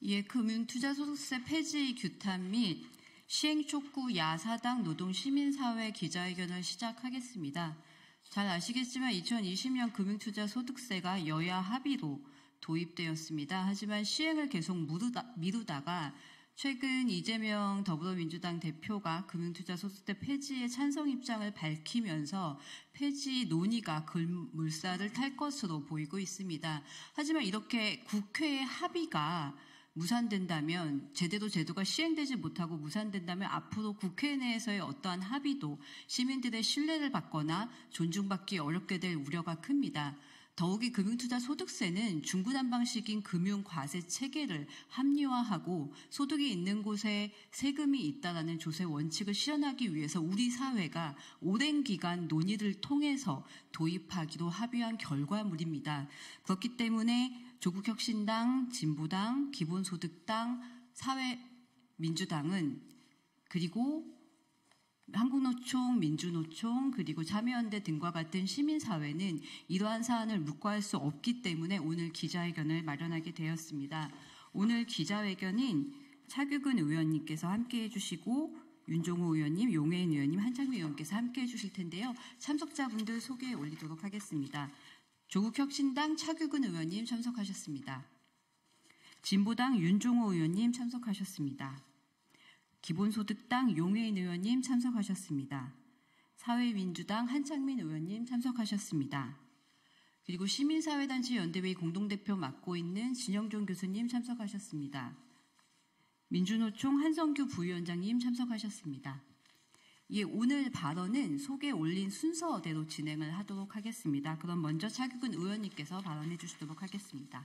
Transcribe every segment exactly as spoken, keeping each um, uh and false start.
예, 금융투자소득세 폐지 규탄 및 시행 촉구 야사당 노동시민사회 기자회견을 시작하겠습니다. 잘 아시겠지만 이천이십 년 금융투자소득세가 여야 합의로 도입되었습니다. 하지만 시행을 계속 미루다, 미루다가 최근 이재명 더불어민주당 대표가 금융투자소득세 폐지에 찬성 입장을 밝히면서 폐지 논의가 급물살을 탈 것으로 보이고 있습니다. 하지만 이렇게 국회의 합의가 무산된다면, 제대로 제도가 시행되지 못하고 무산된다면 앞으로 국회 내에서의 어떠한 합의도 시민들의 신뢰를 받거나 존중받기 어렵게 될 우려가 큽니다. 더욱이 금융투자소득세는 중구난방식인 금융과세 체계를 합리화하고 소득이 있는 곳에 세금이 있다라는 조세 원칙을 실현하기 위해서 우리 사회가 오랜 기간 논의를 통해서 도입하기로 합의한 결과물입니다. 그렇기 때문에 조국혁신당, 진보당, 기본소득당, 사회민주당은 그리고 한국노총, 민주노총, 그리고 참여연대 등과 같은 시민사회는 이러한 사안을 묵과할 수 없기 때문에 오늘 기자회견을 마련하게 되었습니다. 오늘 기자회견은 차규근 의원님께서 함께해 주시고 윤종호 의원님, 용혜인 의원님, 한창미 의원께서 함께해 주실 텐데요. 참석자분들 소개해 올리도록 하겠습니다. 조국혁신당 차규근 의원님 참석하셨습니다. 진보당 윤종호 의원님 참석하셨습니다. 기본소득당 용혜인 의원님 참석하셨습니다. 사회민주당 한창민 의원님 참석하셨습니다. 그리고 시민사회단체 연대회 공동대표 맡고 있는 진영종 교수님 참석하셨습니다. 민주노총 한성규 부위원장님 참석하셨습니다. 예, 오늘 발언은 소개 올린 순서대로 진행을 하도록 하겠습니다. 그럼 먼저 차규근 의원님께서 발언해 주시도록 하겠습니다.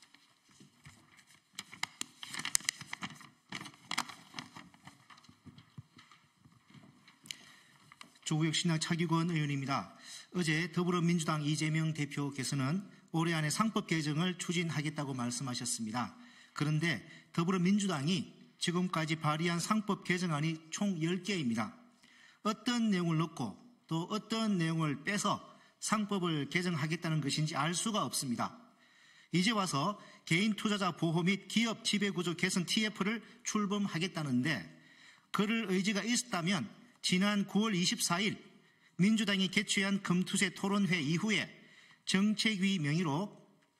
조국혁신당 차규근 의원입니다. 어제 더불어민주당 이재명 대표께서는 올해 안에 상법 개정을 추진하겠다고 말씀하셨습니다. 그런데 더불어민주당이 지금까지 발의한 상법 개정안이 총 열 개입니다. 어떤 내용을 넣고 또 어떤 내용을 빼서 상법을 개정하겠다는 것인지 알 수가 없습니다. 이제 와서 개인 투자자 보호 및 기업 지배구조 개선 티에프를 출범하겠다는데 그럴 의지가 있었다면 지난 구월 이십사일 민주당이 개최한 금투세 토론회 이후에 정책위 명의로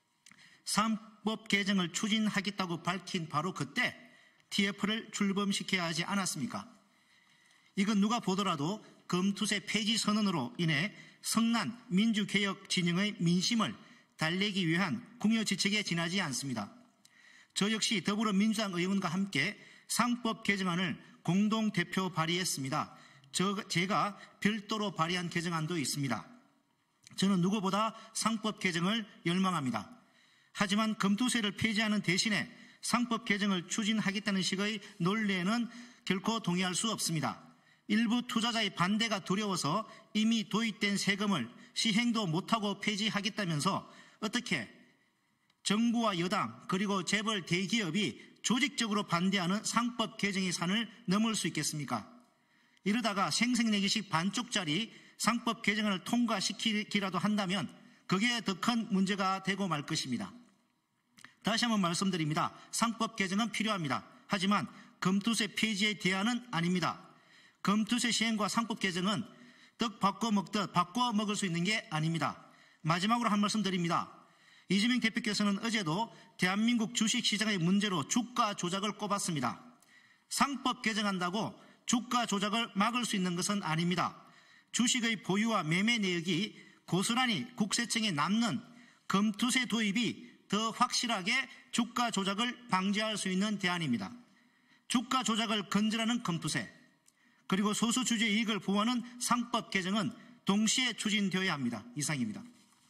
상법 개정을 추진하겠다고 밝힌 바로 그때 티에프를 출범시켜야 하지 않았습니까? 이건 누가 보더라도 금투세 폐지 선언으로 인해 성난 민주개혁 진영의 민심을 달래기 위한 궁여지책에 지나지 않습니다. 저 역시 더불어민주당 의원과 함께 상법 개정안을 공동대표 발의했습니다. 저, 제가 별도로 발의한 개정안도 있습니다. 저는 누구보다 상법 개정을 열망합니다. 하지만 금투세를 폐지하는 대신에 상법 개정을 추진하겠다는 식의 논리에는 결코 동의할 수 없습니다. 일부 투자자의 반대가 두려워서 이미 도입된 세금을 시행도 못하고 폐지하겠다면서 어떻게 정부와 여당 그리고 재벌 대기업이 조직적으로 반대하는 상법 개정의 산을 넘을 수 있겠습니까? 이러다가 생색내기식 반쪽짜리 상법 개정안을 통과시키기라도 한다면 그게 더 큰 문제가 되고 말 것입니다. 다시 한번 말씀드립니다. 상법 개정은 필요합니다. 하지만 금투세 폐지의 대안은 아닙니다. 금투세 시행과 상법 개정은 떡 바꿔 먹듯 바꿔 먹을 수 있는 게 아닙니다. 마지막으로 한 말씀 드립니다. 이재명 대표께서는 어제도 대한민국 주식시장의 문제로 주가 조작을 꼽았습니다. 상법 개정한다고 주가 조작을 막을 수 있는 것은 아닙니다. 주식의 보유와 매매 내역이 고스란히 국세청에 남는 금투세 도입이 더 확실하게 주가 조작을 방지할 수 있는 대안입니다. 주가 조작을 건절하는 금투세, 그리고 소수주주의 이익을 보호하는 상법 개정은 동시에 추진되어야 합니다. 이상입니다.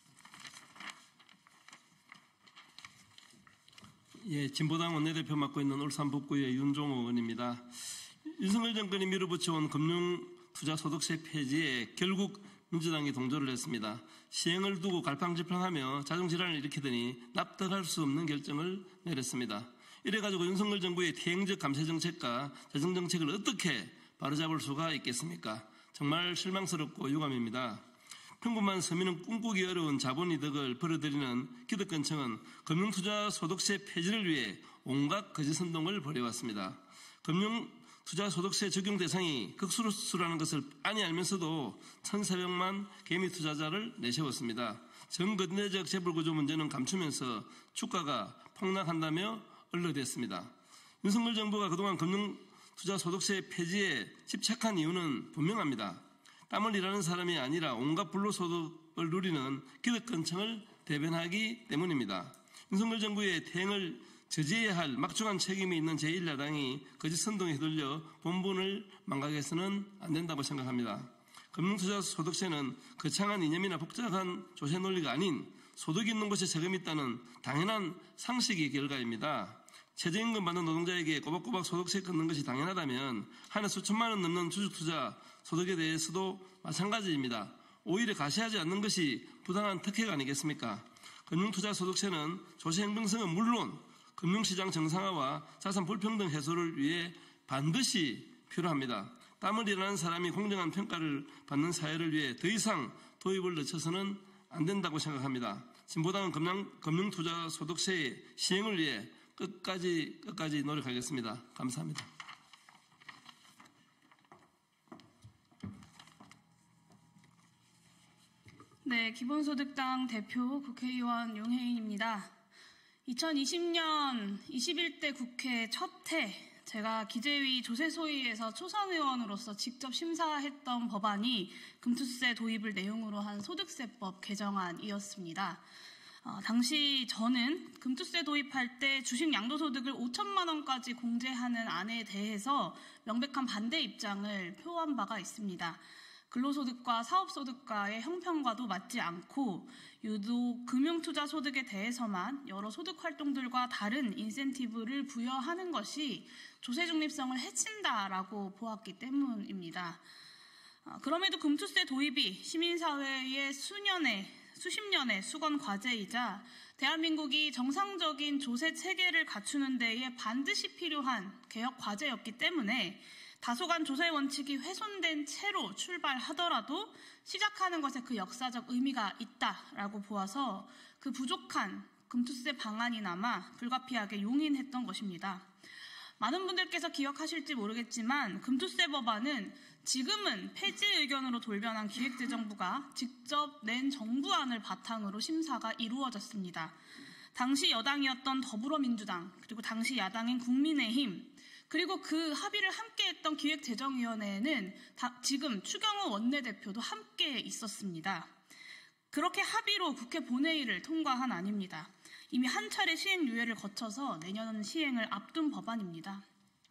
예, 진보당 원내대표 맡고 있는 울산 북구의 윤종호 의원입니다. 윤석열 정권이 밀어붙여온 금융투자소득세 폐지에 결국 민주당이 동조를 했습니다. 시행을 두고 갈팡질팡하며 자중질환을 일으키더니 납득할 수 없는 결정을 내렸습니다. 이래가지고 윤석열 정부의 대행적 감세정책과 재정정책을 어떻게 바로잡을 수가 있겠습니까? 정말 실망스럽고 유감입니다. 평범한 서민은 꿈꾸기 어려운 자본이득을 벌어들이는 기득권층은 금융투자 소득세 폐지를 위해 온갖 거짓 선동을 벌여왔습니다. 금융투자소득세 적용 대상이 극소수라는 것을 빤히 알면서도 천사백만 개미 투자자를 내세웠습니다. 정근대적 재벌구조 문제는 감추면서 주가가 폭락한다며 언론됐습니다. 윤석열 정부가 그동안 금융투자소득세 폐지에 집착한 이유는 분명합니다. 땀을 일하는 사람이 아니라 온갖 불로소득을 누리는 기득권층을 대변하기 때문입니다. 윤석열 정부의 대응을 저지해야 할 막중한 책임이 있는 제일 야당이 거짓 선동에 휘둘려 본분을 망각해서는 안 된다고 생각합니다. 금융투자소득세는 거창한 이념이나 복잡한 조세 논리가 아닌 소득 있는 곳에 세금이 있다는 당연한 상식의 결과입니다. 최저임금 받는 노동자에게 꼬박꼬박 소득세 걷는 것이 당연하다면 한 해 수천만 원 넘는 주식투자 소득에 대해서도 마찬가지입니다. 오히려 가시하지 않는 것이 부당한 특혜가 아니겠습니까? 금융투자소득세는 조세 형평성은 물론 금융시장 정상화와 자산 불평등 해소를 위해 반드시 필요합니다. 땀을 일하는 사람이 공정한 평가를 받는 사회를 위해 더 이상 도입을 늦춰서는 안 된다고 생각합니다. 진보당은 금융, 금융투자소득세의 시행을 위해 끝까지 끝까지 노력하겠습니다. 감사합니다. 네, 기본소득당 대표 국회의원 용혜인입니다. 이천이십 년 이십일 대 국회 첫 해 제가 기재위 조세소위에서 초선 의원으로서 직접 심사했던 법안이 금투세 도입을 내용으로 한 소득세법 개정안이었습니다. 어, 당시 저는 금투세 도입할 때 주식 양도소득을 오천만 원까지 공제하는 안에 대해서 명백한 반대 입장을 표한 바가 있습니다. 근로소득과 사업소득과의 형평과도 맞지 않고 유독 금융투자소득에 대해서만 여러 소득활동들과 다른 인센티브를 부여하는 것이 조세중립성을 해친다라고 보았기 때문입니다. 그럼에도 금투세 도입이 시민사회의 수년의, 수십 년의 수건 과제이자 대한민국이 정상적인 조세 체계를 갖추는 데에 반드시 필요한 개혁 과제였기 때문에 다소간 조세 원칙이 훼손된 채로 출발하더라도 시작하는 것에 그 역사적 의미가 있다라고 보아서 그 부족한 금투세 방안이나마 불가피하게 용인했던 것입니다. 많은 분들께서 기억하실지 모르겠지만 금투세 법안은 지금은 폐지 의견으로 돌변한 기획재정부가 직접 낸 정부안을 바탕으로 심사가 이루어졌습니다. 당시 여당이었던 더불어민주당 그리고 당시 야당인 국민의힘 그리고 그 합의를 함께했던 기획재정위원회에는 다, 지금 추경호 원내대표도 함께 있었습니다. 그렇게 합의로 국회 본회의를 통과한 안입니다. 이미 한 차례 시행 유예를 거쳐서 내년 시행을 앞둔 법안입니다.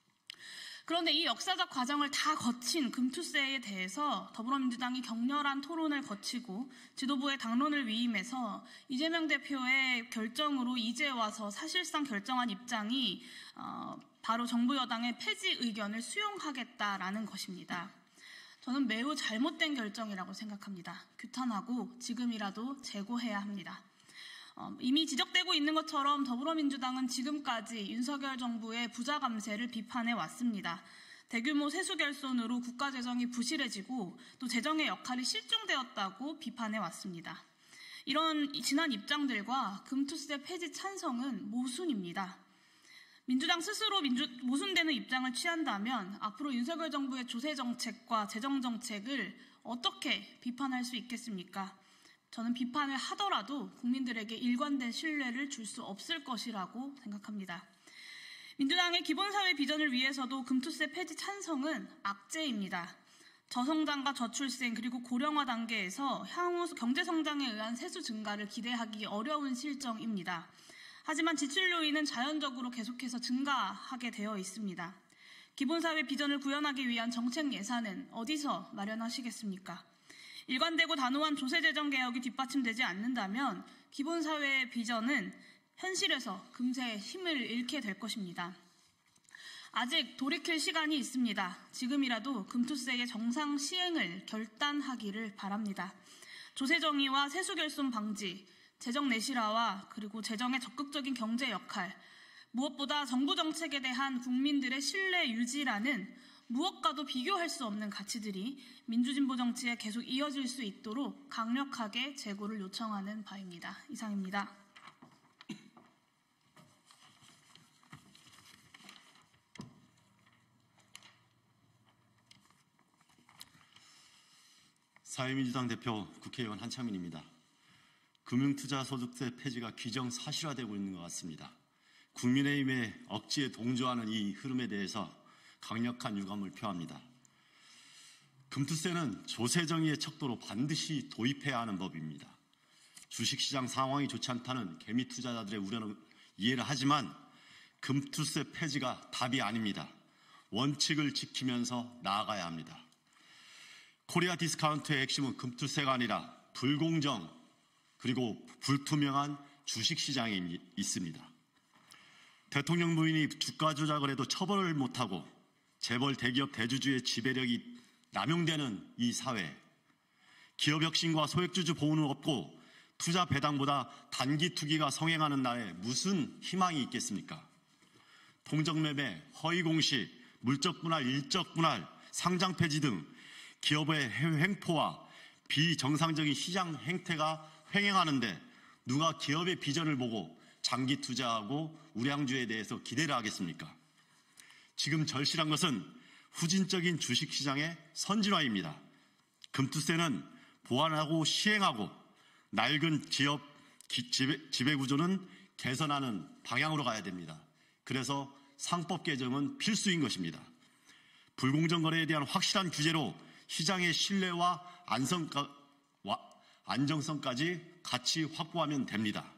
그런데 이 역사적 과정을 다 거친 금투세에 대해서 더불어민주당이 격렬한 토론을 거치고 지도부의 당론을 위임해서 이재명 대표의 결정으로 이제 와서 사실상 결정한 입장이 어, 바로 정부 여당의 폐지 의견을 수용하겠다라는 것입니다. 저는 매우 잘못된 결정이라고 생각합니다. 규탄하고 지금이라도 재고해야 합니다. 어, 이미 지적되고 있는 것처럼 더불어민주당은 지금까지 윤석열 정부의 부자 감세를 비판해 왔습니다. 대규모 세수 결손으로 국가 재정이 부실해지고 또 재정의 역할이 실종되었다고 비판해 왔습니다. 이런 지난 입장들과 금투세 폐지 찬성은 모순입니다. 민주당 스스로 민주, 모순되는 입장을 취한다면 앞으로 윤석열 정부의 조세정책과 재정정책을 어떻게 비판할 수 있겠습니까? 저는 비판을 하더라도 국민들에게 일관된 신뢰를 줄 수 없을 것이라고 생각합니다. 민주당의 기본사회 비전을 위해서도 금투세 폐지 찬성은 악재입니다. 저성장과 저출생 그리고 고령화 단계에서 향후 경제성장에 의한 세수 증가를 기대하기 어려운 실정입니다. 하지만 지출 요인은 자연적으로 계속해서 증가하게 되어 있습니다. 기본사회 비전을 구현하기 위한 정책 예산은 어디서 마련하시겠습니까? 일관되고 단호한 조세재정 개혁이 뒷받침되지 않는다면 기본사회의 비전은 현실에서 금세 힘을 잃게 될 것입니다. 아직 돌이킬 시간이 있습니다. 지금이라도 금투세의 정상 시행을 결단하기를 바랍니다. 조세정의와 세수결손 방지, 재정 내실화와 그리고 재정의 적극적인 경제 역할, 무엇보다 정부 정책에 대한 국민들의 신뢰 유지라는 무엇과도 비교할 수 없는 가치들이 민주진보 정치에 계속 이어질 수 있도록 강력하게 재고를 요청하는 바입니다. 이상입니다. 사회민주당 대표 국회의원 한창민입니다. 금융투자소득세 폐지가 기정사실화되고 있는 것 같습니다. 국민의힘의 억지에 동조하는 이 흐름에 대해서 강력한 유감을 표합니다. 금투세는 조세정의의 척도로 반드시 도입해야 하는 법입니다. 주식시장 상황이 좋지 않다는 개미 투자자들의 우려는 이해를 하지만 금투세 폐지가 답이 아닙니다. 원칙을 지키면서 나아가야 합니다. 코리아 디스카운트의 핵심은 금투세가 아니라 불공정 그리고 불투명한 주식시장에 있습니다. 대통령 부인이 주가 조작을 해도 처벌을 못하고 재벌 대기업 대주주의 지배력이 남용되는 이 사회, 기업 혁신과 소액주주 보호는 없고 투자 배당보다 단기 투기가 성행하는 나라에 무슨 희망이 있겠습니까? 통정매매, 허위공시, 물적분할, 일적분할, 상장 폐지 등 기업의 해외 횡포와 비정상적인 시장 행태가 횡행하는데 누가 기업의 비전을 보고 장기 투자하고 우량주에 대해서 기대를 하겠습니까? 지금 절실한 것은 후진적인 주식시장의 선진화입니다. 금투세는 보완하고 시행하고 낡은 기업 지배, 지배구조는 개선하는 방향으로 가야 됩니다. 그래서 상법 개정은 필수인 것입니다. 불공정 거래에 대한 확실한 규제로 시장의 신뢰와 안성까, 안정성까지 같이 확보하면 됩니다.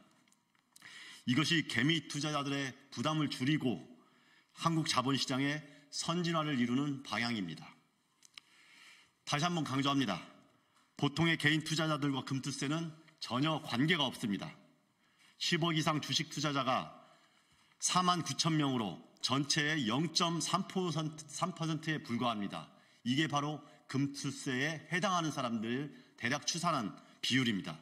이것이 개미 투자자들의 부담을 줄이고 한국 자본시장의 선진화를 이루는 방향입니다. 다시 한번 강조합니다. 보통의 개인 투자자들과 금투세는 전혀 관계가 없습니다. 십억 이상 주식 투자자가 사만 구천 명으로 전체의 영 점 삼 퍼센트에 불과합니다. 이게 바로 금투세에 해당하는 사람들 대략 추산한 비율입니다.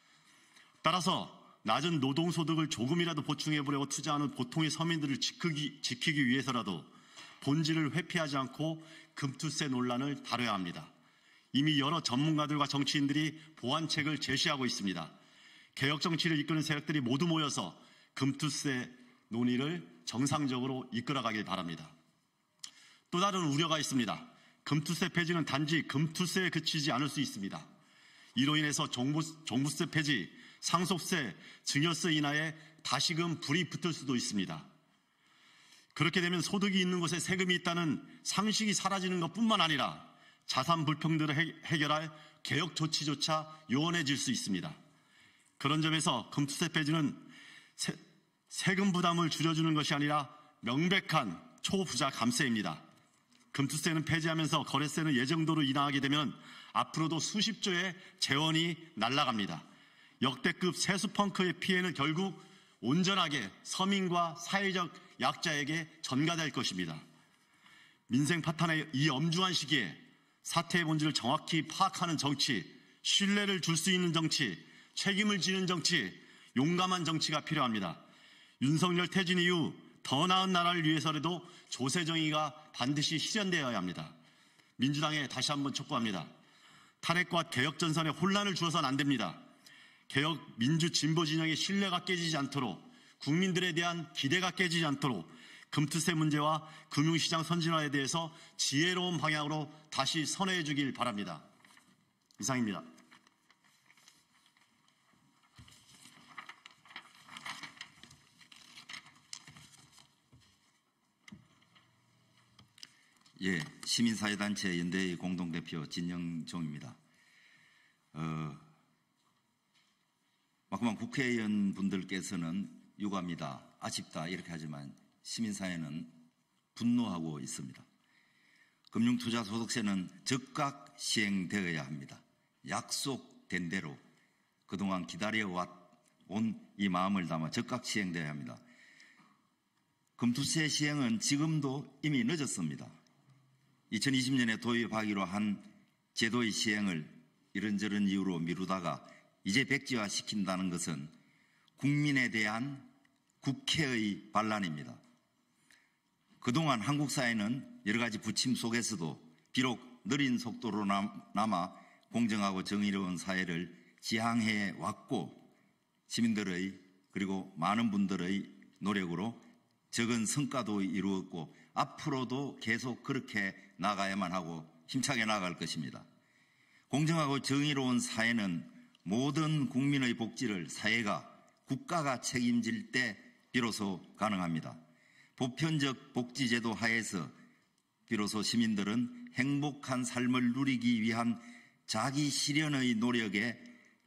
따라서 낮은 노동소득을 조금이라도 보충해보려고 투자하는 보통의 서민들을 지키기, 지키기 위해서라도 본질을 회피하지 않고 금투세 논란을 다뤄야 합니다. 이미 여러 전문가들과 정치인들이 보완책을 제시하고 있습니다. 개혁 정치를 이끄는 세력들이 모두 모여서 금투세 논의를 정상적으로 이끌어가길 바랍니다. 또 다른 우려가 있습니다. 금투세 폐지는 단지 금투세에 그치지 않을 수 있습니다. 이로 인해서 종부, 종부세 폐지, 상속세, 증여세 인하에 다시금 불이 붙을 수도 있습니다. 그렇게 되면 소득이 있는 곳에 세금이 있다는 상식이 사라지는 것뿐만 아니라 자산 불평등을 해결할 개혁 조치조차 요원해질 수 있습니다. 그런 점에서 금투세 폐지는 세, 세금 부담을 줄여주는 것이 아니라 명백한 초부자 감세입니다. 금투세는 폐지하면서 거래세는 예정대로 인하하게 되면 앞으로도 수십조의 재원이 날아갑니다. 역대급 세수 펑크의 피해는 결국 온전하게 서민과 사회적 약자에게 전가될 것입니다. 민생 파탄의 이 엄중한 시기에 사태의 본질을 정확히 파악하는 정치, 신뢰를 줄 수 있는 정치, 책임을 지는 정치, 용감한 정치가 필요합니다. 윤석열 퇴진 이후 더 나은 나라를 위해서라도 조세정의가 반드시 실현되어야 합니다. 민주당에 다시 한번 촉구합니다. 탄핵과 개혁 전선에 혼란을 주어서는 안 됩니다. 개혁 민주 진보 진영의 신뢰가 깨지지 않도록 국민들에 대한 기대가 깨지지 않도록 금투세 문제와 금융시장 선진화에 대해서 지혜로운 방향으로 다시 선회해 주길 바랍니다. 이상입니다. 예, 시민사회단체 연대의 공동대표 진영종입니다. 어, 그만 국회의원 분들께서는 유감이다, 아쉽다 이렇게 하지만 시민사회는 분노하고 있습니다. 금융투자소득세는 즉각 시행되어야 합니다. 약속된 대로 그동안 기다려온 이 마음을 담아 즉각 시행되어야 합니다. 금투세 시행은 지금도 이미 늦었습니다. 이천이십 년에 도입하기로 한 제도의 시행을 이런저런 이유로 미루다가 이제 백지화시킨다는 것은 국민에 대한 국회의 반란입니다. 그동안 한국 사회는 여러 가지 부침 속에서도 비록 느린 속도로 남아 공정하고 정의로운 사회를 지향해 왔고 시민들의 그리고 많은 분들의 노력으로 적은 성과도 이루었고 앞으로도 계속 그렇게 나가야만 하고 힘차게 나아갈 것입니다. 공정하고 정의로운 사회는 모든 국민의 복지를 사회가, 국가가 책임질 때 비로소 가능합니다. 보편적 복지제도 하에서 비로소 시민들은 행복한 삶을 누리기 위한 자기 실현의 노력에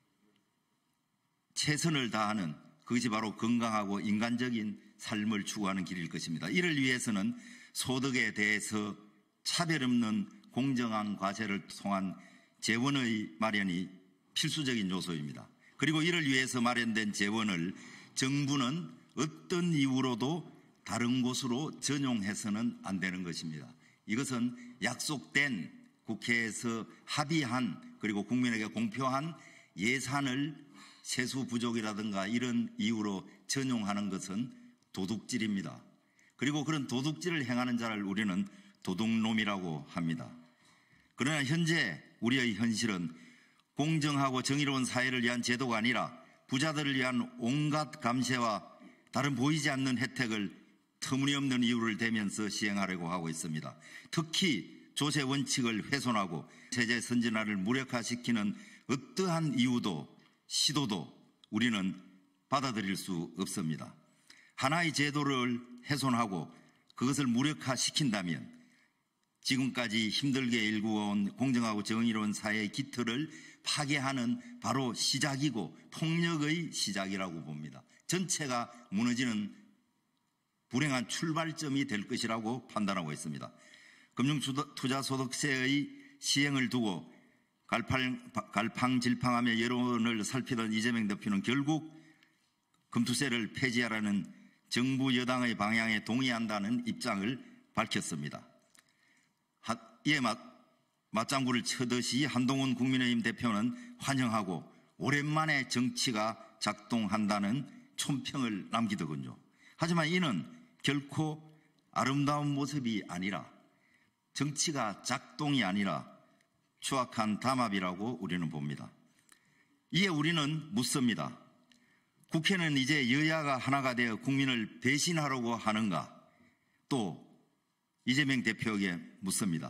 최선을 다하는, 그것이 바로 건강하고 인간적인 삶을 추구하는 길일 것입니다. 이를 위해서는 소득에 대해서 차별 없는 공정한 과세를 통한 재원의 마련이 필수적인 요소입니다. 그리고 이를 위해서 마련된 재원을 정부는 어떤 이유로도 다른 곳으로 전용해서는 안 되는 것입니다. 이것은 약속된, 국회에서 합의한, 그리고 국민에게 공표한 예산을 세수 부족이라든가 이런 이유로 전용하는 것은 도둑질입니다. 그리고 그런 도둑질을 행하는 자를 우리는 도둑놈이라고 합니다. 그러나 현재 우리의 현실은 공정하고 정의로운 사회를 위한 제도가 아니라 부자들을 위한 온갖 감세와 다른 보이지 않는 혜택을 터무니없는 이유를 대면서 시행하려고 하고 있습니다. 특히 조세 원칙을 훼손하고 세제 선진화를 무력화시키는 어떠한 이유도 시도도 우리는 받아들일 수 없습니다. 하나의 제도를 훼손하고 그것을 무력화시킨다면 지금까지 힘들게 일구어온 공정하고 정의로운 사회의 기틀을 파괴하는 바로 시작이고 폭력의 시작이라고 봅니다. 전체가 무너지는 불행한 출발점이 될 것이라고 판단하고 있습니다. 금융투자소득세의 시행을 두고 갈팡, 갈팡질팡하며 여론을 살피던 이재명 대표는 결국 금투세를 폐지하라는 정부 여당의 방향에 동의한다는 입장을 밝혔습니다. 이에 맞, 맞장구를 쳐듯이 한동훈 국민의힘 대표는 환영하고 오랜만에 정치가 작동한다는 촌평을 남기더군요. 하지만 이는 결코 아름다운 모습이 아니라, 정치가 작동이 아니라 추악한 담합이라고 우리는 봅니다. 이에 우리는 묻습니다. 국회는 이제 여야가 하나가 되어 국민을 배신하려고 하는가? 또 이재명 대표에게 묻습니다.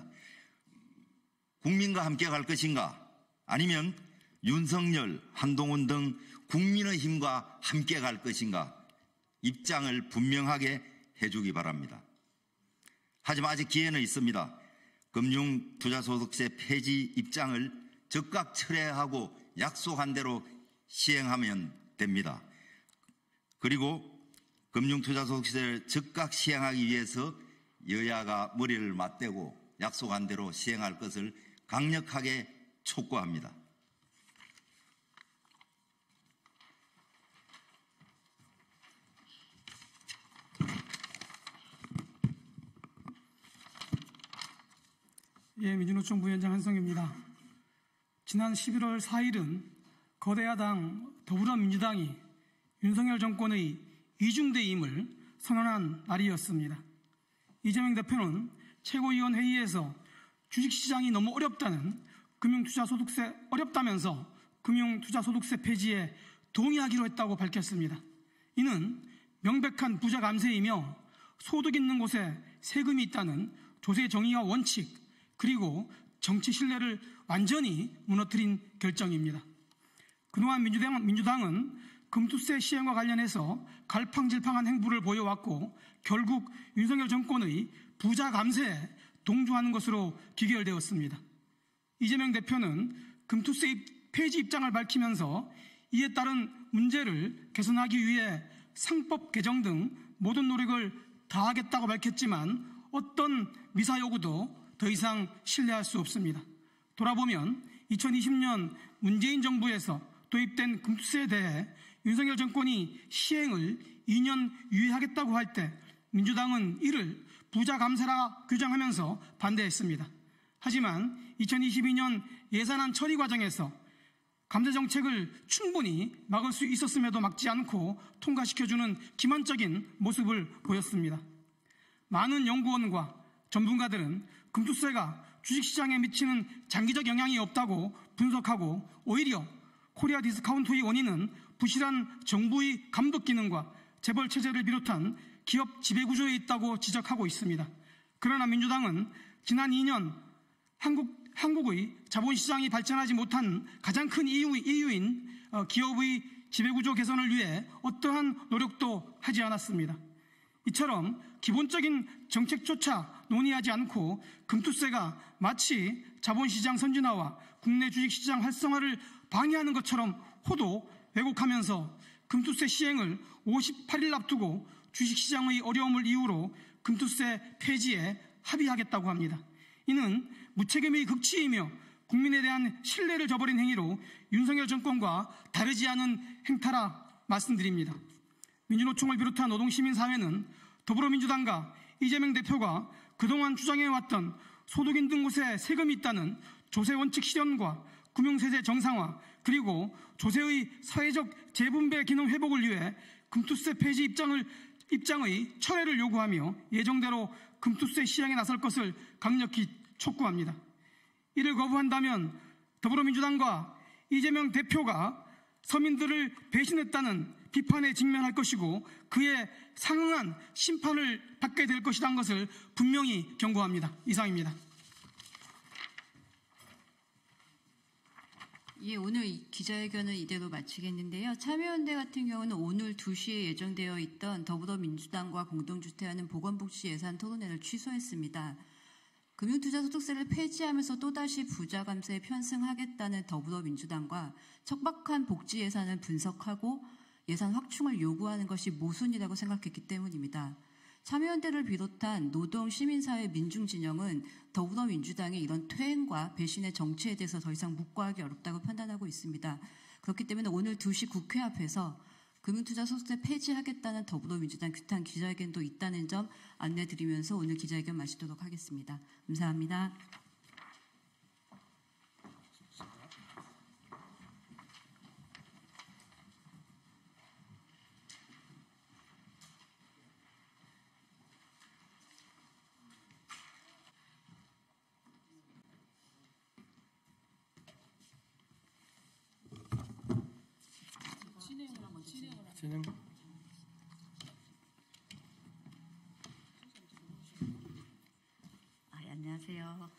국민과 함께 갈 것인가? 아니면 윤석열, 한동훈 등 국민의힘과 함께 갈 것인가? 입장을 분명하게 해주기 바랍니다. 하지만 아직 기회는 있습니다. 금융투자소득세 폐지 입장을 즉각 철회하고 약속한 대로 시행하면 됩니다. 그리고 금융투자소득세를 즉각 시행하기 위해서 여야가 머리를 맞대고 약속한 대로 시행할 것을 강력하게 촉구합니다. 예, 민주노총 부위원장 한성규입니다. 지난 십일월 사일은 거대 야당 더불어민주당이 윤석열 정권의 이중대임을 선언한 날이었습니다. 이재명 대표는 최고위원회의에서 주식시장이 너무 어렵다는 금융투자소득세 어렵다면서 금융투자소득세 폐지에 동의하기로 했다고 밝혔습니다. 이는 명백한 부자 감세이며 소득 있는 곳에 세금이 있다는 조세 정의와 원칙, 그리고 정치 신뢰를 완전히 무너뜨린 결정입니다. 그동안 민주당, 민주당은 금투세 시행과 관련해서 갈팡질팡한 행보를 보여왔고 결국 윤석열 정권의 부자 감세에 동조하는 것으로 귀결되었습니다. 이재명 대표는 금투세 폐지 입장을 밝히면서 이에 따른 문제를 개선하기 위해 상법 개정 등 모든 노력을 다하겠다고 밝혔지만 어떤 미사 요구도 더 이상 신뢰할 수 없습니다. 돌아보면 이천이십년 문재인 정부에서 도입된 금투세에 대해 윤석열 정권이 시행을 이 년 유예하겠다고 할 때 민주당은 이를 부자 감세라 규정하면서 반대했습니다. 하지만 이천이십이년 예산안 처리 과정에서 감세 정책을 충분히 막을 수 있었음에도 막지 않고 통과시켜주는 기만적인 모습을 보였습니다. 많은 연구원과 전문가들은 금투세가 주식시장에 미치는 장기적 영향이 없다고 분석하고 오히려 코리아 디스카운트의 원인은 부실한 정부의 감독 기능과 재벌 체제를 비롯한 기업 지배구조에 있다고 지적하고 있습니다. 그러나 민주당은 지난 이 년 한국, 한국의 자본시장이 발전하지 못한 가장 큰 이유, 이유인 기업의 지배구조 개선을 위해 어떠한 노력도 하지 않았습니다. 이처럼 기본적인 정책조차 논의하지 않고 금투세가 마치 자본시장 선진화와 국내 주식시장 활성화를 방해하는 것처럼 호도 왜곡하면서 금투세 시행을 오십팔 일 앞두고 주식시장의 어려움을 이유로 금투세 폐지에 합의하겠다고 합니다. 이는 무책임의 극치이며 국민에 대한 신뢰를 저버린 행위로 윤석열 정권과 다르지 않은 행태라 말씀드립니다. 민주노총을 비롯한 노동시민사회는 더불어민주당과 이재명 대표가 그동안 주장해왔던 소득 인등 곳에 세금이 있다는 조세원칙 실현과 금융세제 정상화 그리고 조세의 사회적 재분배 기능 회복을 위해 금투세 폐지 입장을, 입장의 철회를 요구하며 예정대로 금투세 시행에 나설 것을 강력히 촉구합니다. 이를 거부한다면 더불어민주당과 이재명 대표가 서민들을 배신했다는 비판에 직면할 것이고 그에 상응한 심판을 받게 될 것이라는 것을 분명히 경고합니다. 이상입니다. 예, 오늘 기자회견은 이대로 마치겠는데요. 참여연대 같은 경우는 오늘 두 시에 예정되어 있던 더불어민주당과 공동주최하는 보건복지 예산 토론회를 취소했습니다. 금융투자소득세를 폐지하면서 또다시 부자 감세에 편승하겠다는 더불어민주당과 척박한 복지 예산을 분석하고 예산 확충을 요구하는 것이 모순이라고 생각했기 때문입니다. 참여연대를 비롯한 노동, 시민사회, 민중진영은 더불어민주당의 이런 퇴행과 배신의 정치에 대해서 더 이상 묵과하기 어렵다고 판단하고 있습니다. 그렇기 때문에 오늘 두 시 국회 앞에서 금융투자소득세 폐지하겠다는 더불어민주당 규탄 기자회견도 있다는 점 안내드리면서 오늘 기자회견 마치도록 하겠습니다. 감사합니다. 진행. 아, 예, 안녕하세요.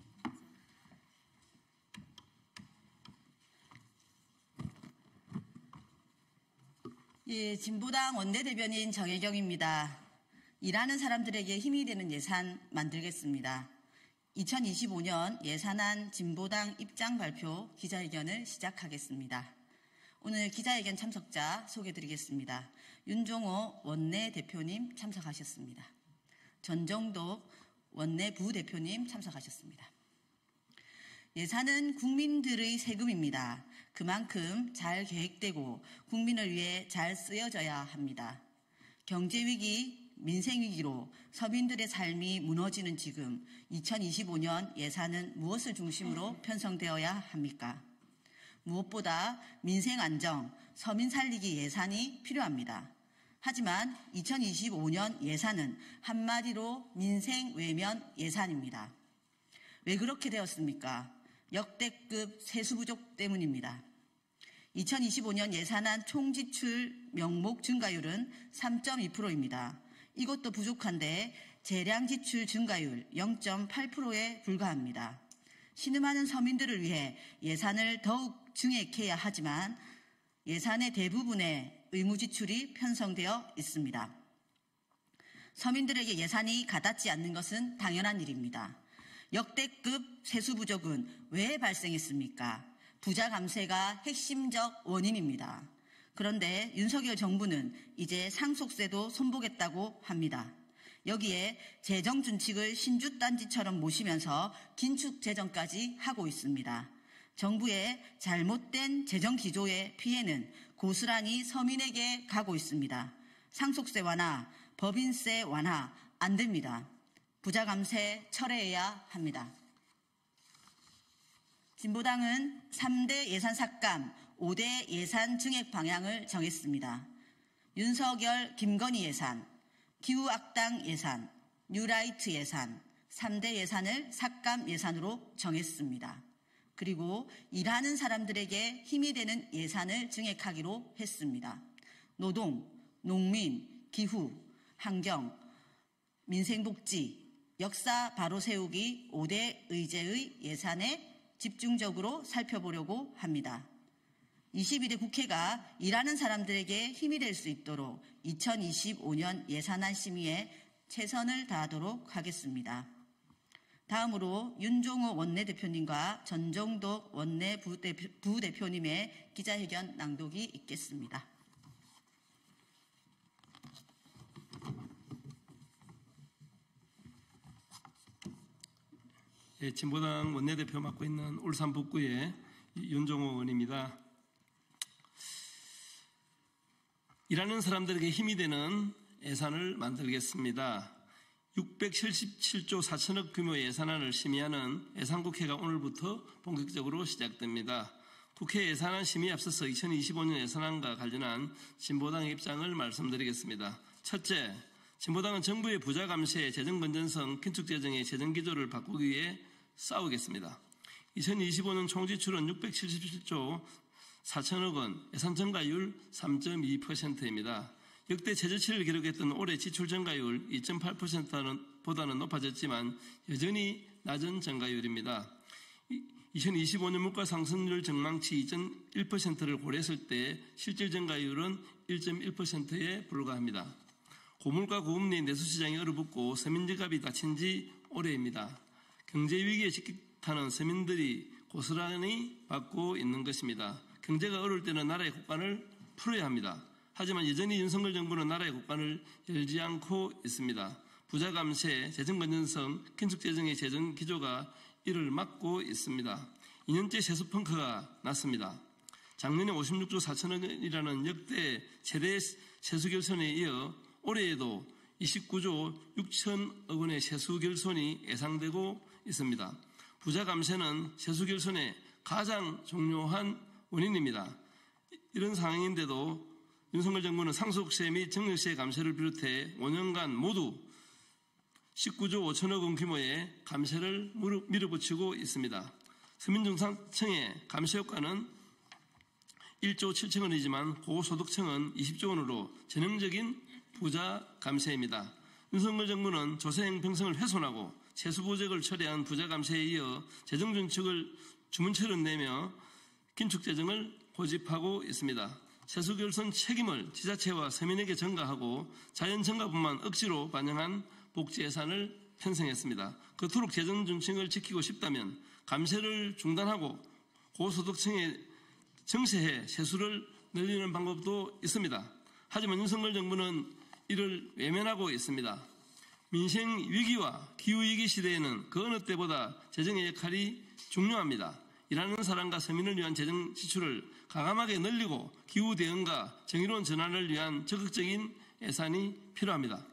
예, 진보당 원내대변인 정혜경입니다. 일하는 사람들에게 힘이 되는 예산 만들겠습니다. 이천이십오 년 예산안 진보당 입장 발표 기자회견을 시작하겠습니다. 오늘 기자회견 참석자 소개드리겠습니다. 윤종호 원내대표님 참석하셨습니다. 전정독 원내부대표님 참석하셨습니다. 예산은 국민들의 세금입니다. 그만큼 잘 계획되고 국민을 위해 잘 쓰여져야 합니다. 경제위기, 민생위기로 서민들의 삶이 무너지는 지금 이천이십오 년 예산은 무엇을 중심으로 편성되어야 합니까? 무엇보다 민생 안정, 서민 살리기 예산이 필요합니다. 하지만 이천이십오 년 예산은 한마디로 민생 외면 예산입니다. 왜 그렇게 되었습니까? 역대급 세수 부족 때문입니다. 이천이십오 년 예산안 총지출 명목 증가율은 삼 점 이 퍼센트입니다. 이것도 부족한데 재량 지출 증가율 영 점 팔 퍼센트에 불과합니다. 신음하는 서민들을 위해 예산을 더욱 증액해야 하지만 예산의 대부분의 의무 지출이 편성되어 있습니다. 서민들에게 예산이 가닿지 않는 것은 당연한 일입니다. 역대급 세수 부족은 왜 발생했습니까? 부자 감세가 핵심적 원인입니다. 그런데 윤석열 정부는 이제 상속세도 손보겠다고 합니다. 여기에 재정준칙을 신주단지처럼 모시면서 긴축재정까지 하고 있습니다. 정부의 잘못된 재정기조의 피해는 고스란히 서민에게 가고 있습니다. 상속세 완화, 법인세 완화 안 됩니다. 부자 감세 철회해야 합니다. 진보당은 삼 대 예산 삭감, 오 대 예산 증액 방향을 정했습니다. 윤석열, 김건희 예산, 기후악당 예산, 뉴라이트 예산, 삼 대 예산을 삭감 예산으로 정했습니다. 그리고 일하는 사람들에게 힘이 되는 예산을 증액하기로 했습니다. 노동, 농민, 기후, 환경, 민생복지, 역사 바로 세우기 오 대 의제의 예산에 집중적으로 살펴보려고 합니다. 이십일 대 국회가 일하는 사람들에게 힘이 될 수 있도록 이천이십오 년 예산안 심의에 최선을 다하도록 하겠습니다. 다음으로 윤종호 원내대표님과 전정덕 원내 부대표, 부대표님의 기자회견 낭독이 있겠습니다. 예, 진보당 원내대표 맡고 있는 울산 북구의 윤종호 의원입니다. 일하는 사람들에게 힘이 되는 예산을 만들겠습니다. 육백칠십칠조 사천억 규모의 예산안을 심의하는 예산국회가 오늘부터 본격적으로 시작됩니다. 국회 예산안 심의에 앞서서 이천이십오 년 예산안과 관련한 진보당의 입장을 말씀드리겠습니다. 첫째, 진보당은 정부의 부자 감세, 재정 건전성, 긴축재정의 재정 기조를 바꾸기 위해 싸우겠습니다. 이천이십오 년 총지출은 육백칠십칠조 사천억 원, 예산 증가율 삼 점 이 퍼센트입니다. 역대 최저치를 기록했던 올해 지출 증가율 이 점 팔 퍼센트보다는 높아졌지만 여전히 낮은 증가율입니다. 이천이십오 년 물가 상승률 전망치 이 점 일 퍼센트를 고려했을 때 실질 증가율은 일 점 일 퍼센트에 불과합니다. 고물가 고금리 내수시장이 얼어붙고 서민지갑이 닫힌 지 오래입니다. 경제위기에 직격타는 서민들이 고스란히 받고 있는 것입니다. 경제가 어려울 때는 나라의 국간을 풀어야 합니다. 하지만 여전히 윤석열 정부는 나라의 국간을 열지 않고 있습니다. 부자 감세, 재정 건전성, 긴축재정의 재정 기조가 이를 막고 있습니다. 이 년째 세수 펑크가 났습니다. 작년에 오십육조 사천억 원이라는 역대 최대 세수 결손에 이어 올해에도 이십구조 육천억 원의 세수 결손이 예상되고 있습니다. 부자 감세는 세수 결손의 가장 중요한 원인입니다. 이런 상황인데도 윤석열 정부는 상속세 및 증여세 감세를 비롯해 오 년간 모두 십구조 오천억 원 규모의 감세를 밀어붙이고 있습니다. 서민중산층의 감세 효과는 일조 칠천억 원이지만 고소득층은 이십조 원으로 전형적인 부자 감세입니다. 윤석열 정부는 조세형평성을 훼손하고 세수보적을 철회한 부자 감세에 이어 재정준칙을 주문처럼 내며 긴축재정을 고집하고 있습니다. 세수결손 책임을 지자체와 서민에게 전가하고 자연증가분만 억지로 반영한 복지예산을 편성했습니다. 그토록 재정준칙을 지키고 싶다면 감세를 중단하고 고소득층에 정세해 세수를 늘리는 방법도 있습니다. 하지만 윤석열 정부는 이를 외면하고 있습니다. 민생 위기와 기후위기 시대에는 그 어느 때보다 재정의 역할이 중요합니다. 일하는 사람과 서민을 위한 재정 지출을 과감하게 늘리고 기후 대응과 정의로운 전환을 위한 적극적인 예산이 필요합니다.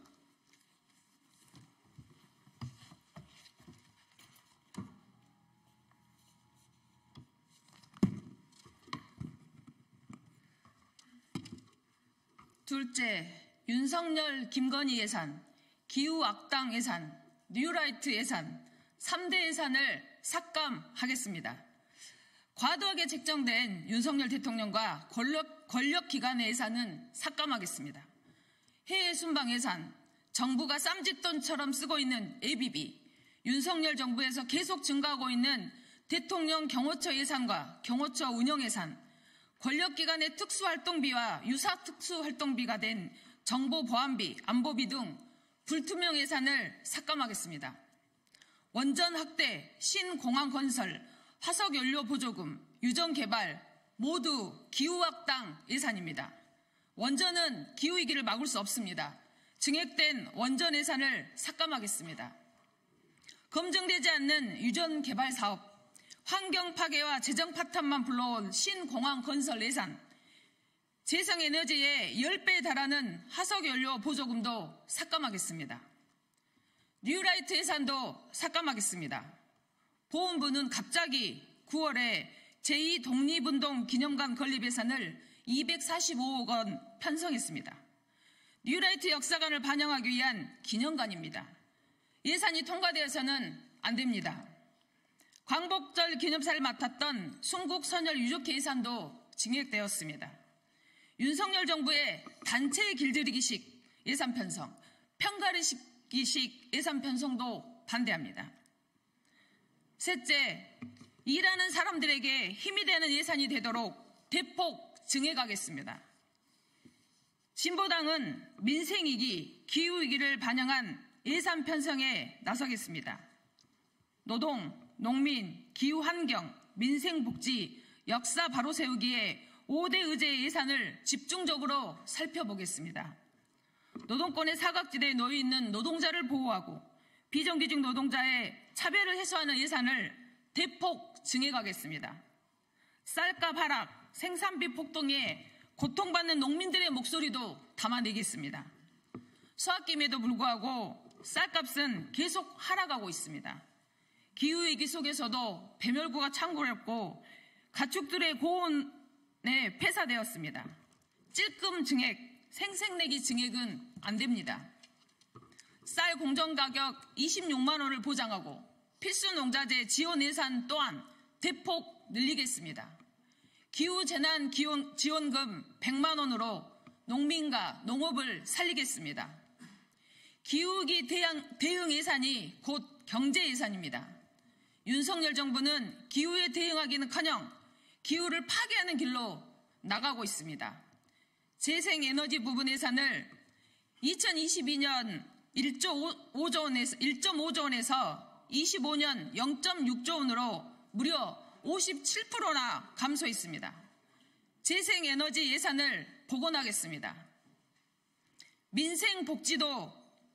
둘째, 윤석열, 김건희 예산, 기후악당 예산, 뉴라이트 예산, 삼 대 예산을 삭감하겠습니다. 과도하게 책정된 윤석열 대통령과 권력, 권력기관의 예산은 삭감하겠습니다. 해외 순방 예산, 정부가 쌈짓돈처럼 쓰고 있는 예비비, 윤석열 정부에서 계속 증가하고 있는 대통령 경호처 예산과 경호처 운영 예산, 권력기관의 특수활동비와 유사특수활동비가 된 정보보안비, 안보비 등 불투명 예산을 삭감하겠습니다. 원전 확대, 신공항 건설, 화석연료 보조금, 유전개발 모두 기후악당 예산입니다. 원전은 기후위기를 막을 수 없습니다. 증액된 원전 예산을 삭감하겠습니다. 검증되지 않는 유전개발 사업, 환경 파괴와 재정 파탄만 불러온 신공항 건설 예산, 재생에너지의 십 배에 달하는 화석연료 보조금도 삭감하겠습니다. 뉴라이트 예산도 삭감하겠습니다. 보훈부는 갑자기 구월에 제이 독립운동 기념관 건립 예산을 이백사십오억 원 편성했습니다. 뉴라이트 역사관을 반영하기 위한 기념관입니다. 예산이 통과되어서는 안 됩니다. 광복절 기념사를 맡았던 순국선열 유족회 예산도 증액되었습니다. 윤석열 정부의 단체 길들이기식 예산 편성, 편가르기식 예산 편성도 반대합니다. 셋째, 일하는 사람들에게 힘이 되는 예산이 되도록 대폭 증액하겠습니다. 진보당은 민생위기, 기후위기를 반영한 예산 편성에 나서겠습니다. 노동, 농민, 기후환경, 민생복지, 역사 바로 세우기에 오 대 의제 예산을 집중적으로 살펴보겠습니다. 노동권의 사각지대에 놓여 있는 노동자를 보호하고 비정규직 노동자의 차별을 해소하는 예산을 대폭 증액하겠습니다. 쌀값 하락, 생산비 폭등에 고통받는 농민들의 목소리도 담아내겠습니다. 수학김에도 불구하고 쌀값은 계속 하락하고 있습니다. 기후위기 속에서도 배멸구가 창궐했고 가축들의 고온에 폐사되었습니다. 찔끔 증액, 생색내기 증액은 안 됩니다. 쌀 공정가격 이십육만 원을 보장하고 필수농자재 지원 예산 또한 대폭 늘리겠습니다. 기후재난 지원금 백만 원으로 농민과 농업을 살리겠습니다. 기후위기 대응, 대응 예산이 곧 경제 예산입니다. 윤석열 정부는 기후에 대응하기는커녕 기후를 파괴하는 길로 나가고 있습니다. 재생에너지 부분 예산을 이천이십이 년 일조 오조 원에서, 일 점 오조 원에서 이십오 년 영 점 육조 원으로 무려 오십칠 퍼센트나 감소했습니다. 재생에너지 예산을 복원하겠습니다. 민생복지도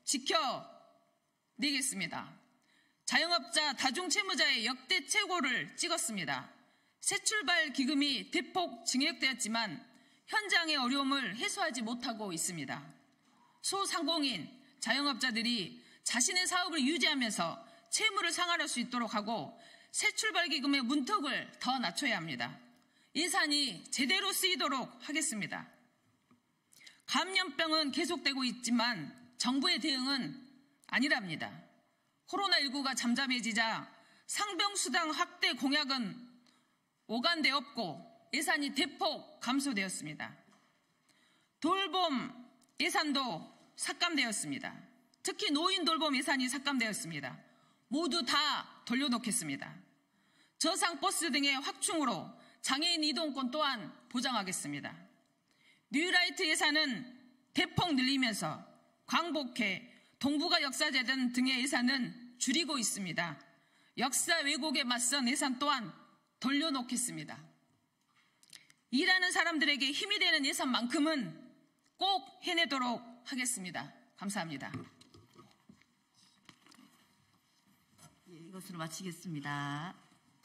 지켜내겠습니다. 자영업자, 다중채무자의 역대 최고를 찍었습니다. 새출발 기금이 대폭 증액되었지만 현장의 어려움을 해소하지 못하고 있습니다. 소상공인, 자영업자들이 자신의 사업을 유지하면서 채무를 상환할 수 있도록 하고 새출발 기금의 문턱을 더 낮춰야 합니다. 예산이 제대로 쓰이도록 하겠습니다. 감염병은 계속되고 있지만 정부의 대응은 아니랍니다. 코로나십구가 잠잠해지자 상병수당 확대 공약은 오간데 없고 예산이 대폭 감소되었습니다. 돌봄 예산도 삭감되었습니다. 특히 노인 돌봄 예산이 삭감되었습니다. 모두 다 돌려놓겠습니다. 저상버스 등의 확충으로 장애인 이동권 또한 보장하겠습니다. 뉴라이트 예산은 대폭 늘리면서 광복회, 동북아 역사재단 등의 예산은 줄이고 있습니다. 역사 왜곡에 맞선 예산 또한 돌려놓겠습니다. 일하는 사람들에게 힘이 되는 예산만큼은 꼭 해내도록 하겠습니다. 감사합니다. 예, 이것으로 마치겠습니다.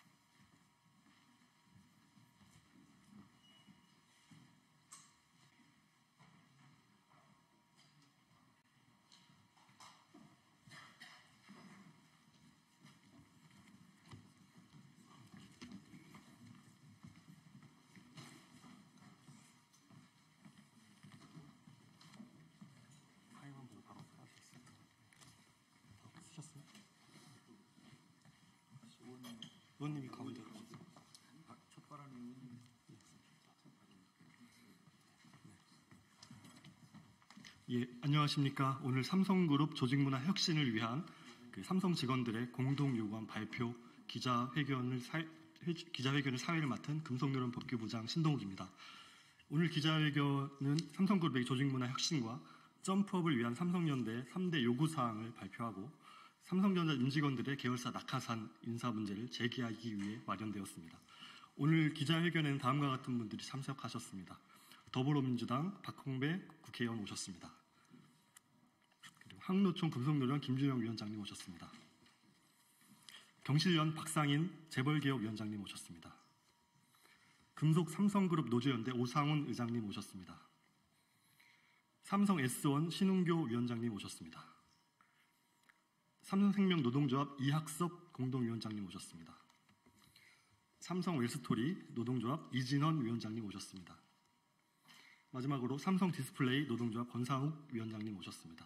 의원님이 가운데. 예, 안녕하십니까. 오늘 삼성그룹 조직문화 혁신을 위한 그 삼성 직원들의 공동 요구안 발표 기자회견을 사, 기자회견을 사회를 맡은 금속노련 법규부장 신동욱입니다. 오늘 기자회견은 삼성그룹의 조직문화 혁신과 점프업을 위한 삼성연대 삼 대 요구사항을 발표하고 삼성전자 임직원들의 계열사 낙하산 인사 문제를 제기하기 위해 마련되었습니다. 오늘 기자회견에는 다음과 같은 분들이 참석하셨습니다. 더불어민주당 박홍배 국회의원 오셨습니다. 그리고 항노총 금속노련 김주영 위원장님 오셨습니다. 경실련 박상인 재벌개혁위원장님 오셨습니다. 금속 삼성그룹 노조연대 오상훈 의장님 오셨습니다. 삼성 에스원 신웅교 위원장님 오셨습니다. 삼성생명 노동조합 이학섭 공동위원장님 오셨습니다. 삼성 웰스토리 노동조합 이진원 위원장님 오셨습니다. 마지막으로 삼성 디스플레이 노동조합 권상욱 위원장님 오셨습니다.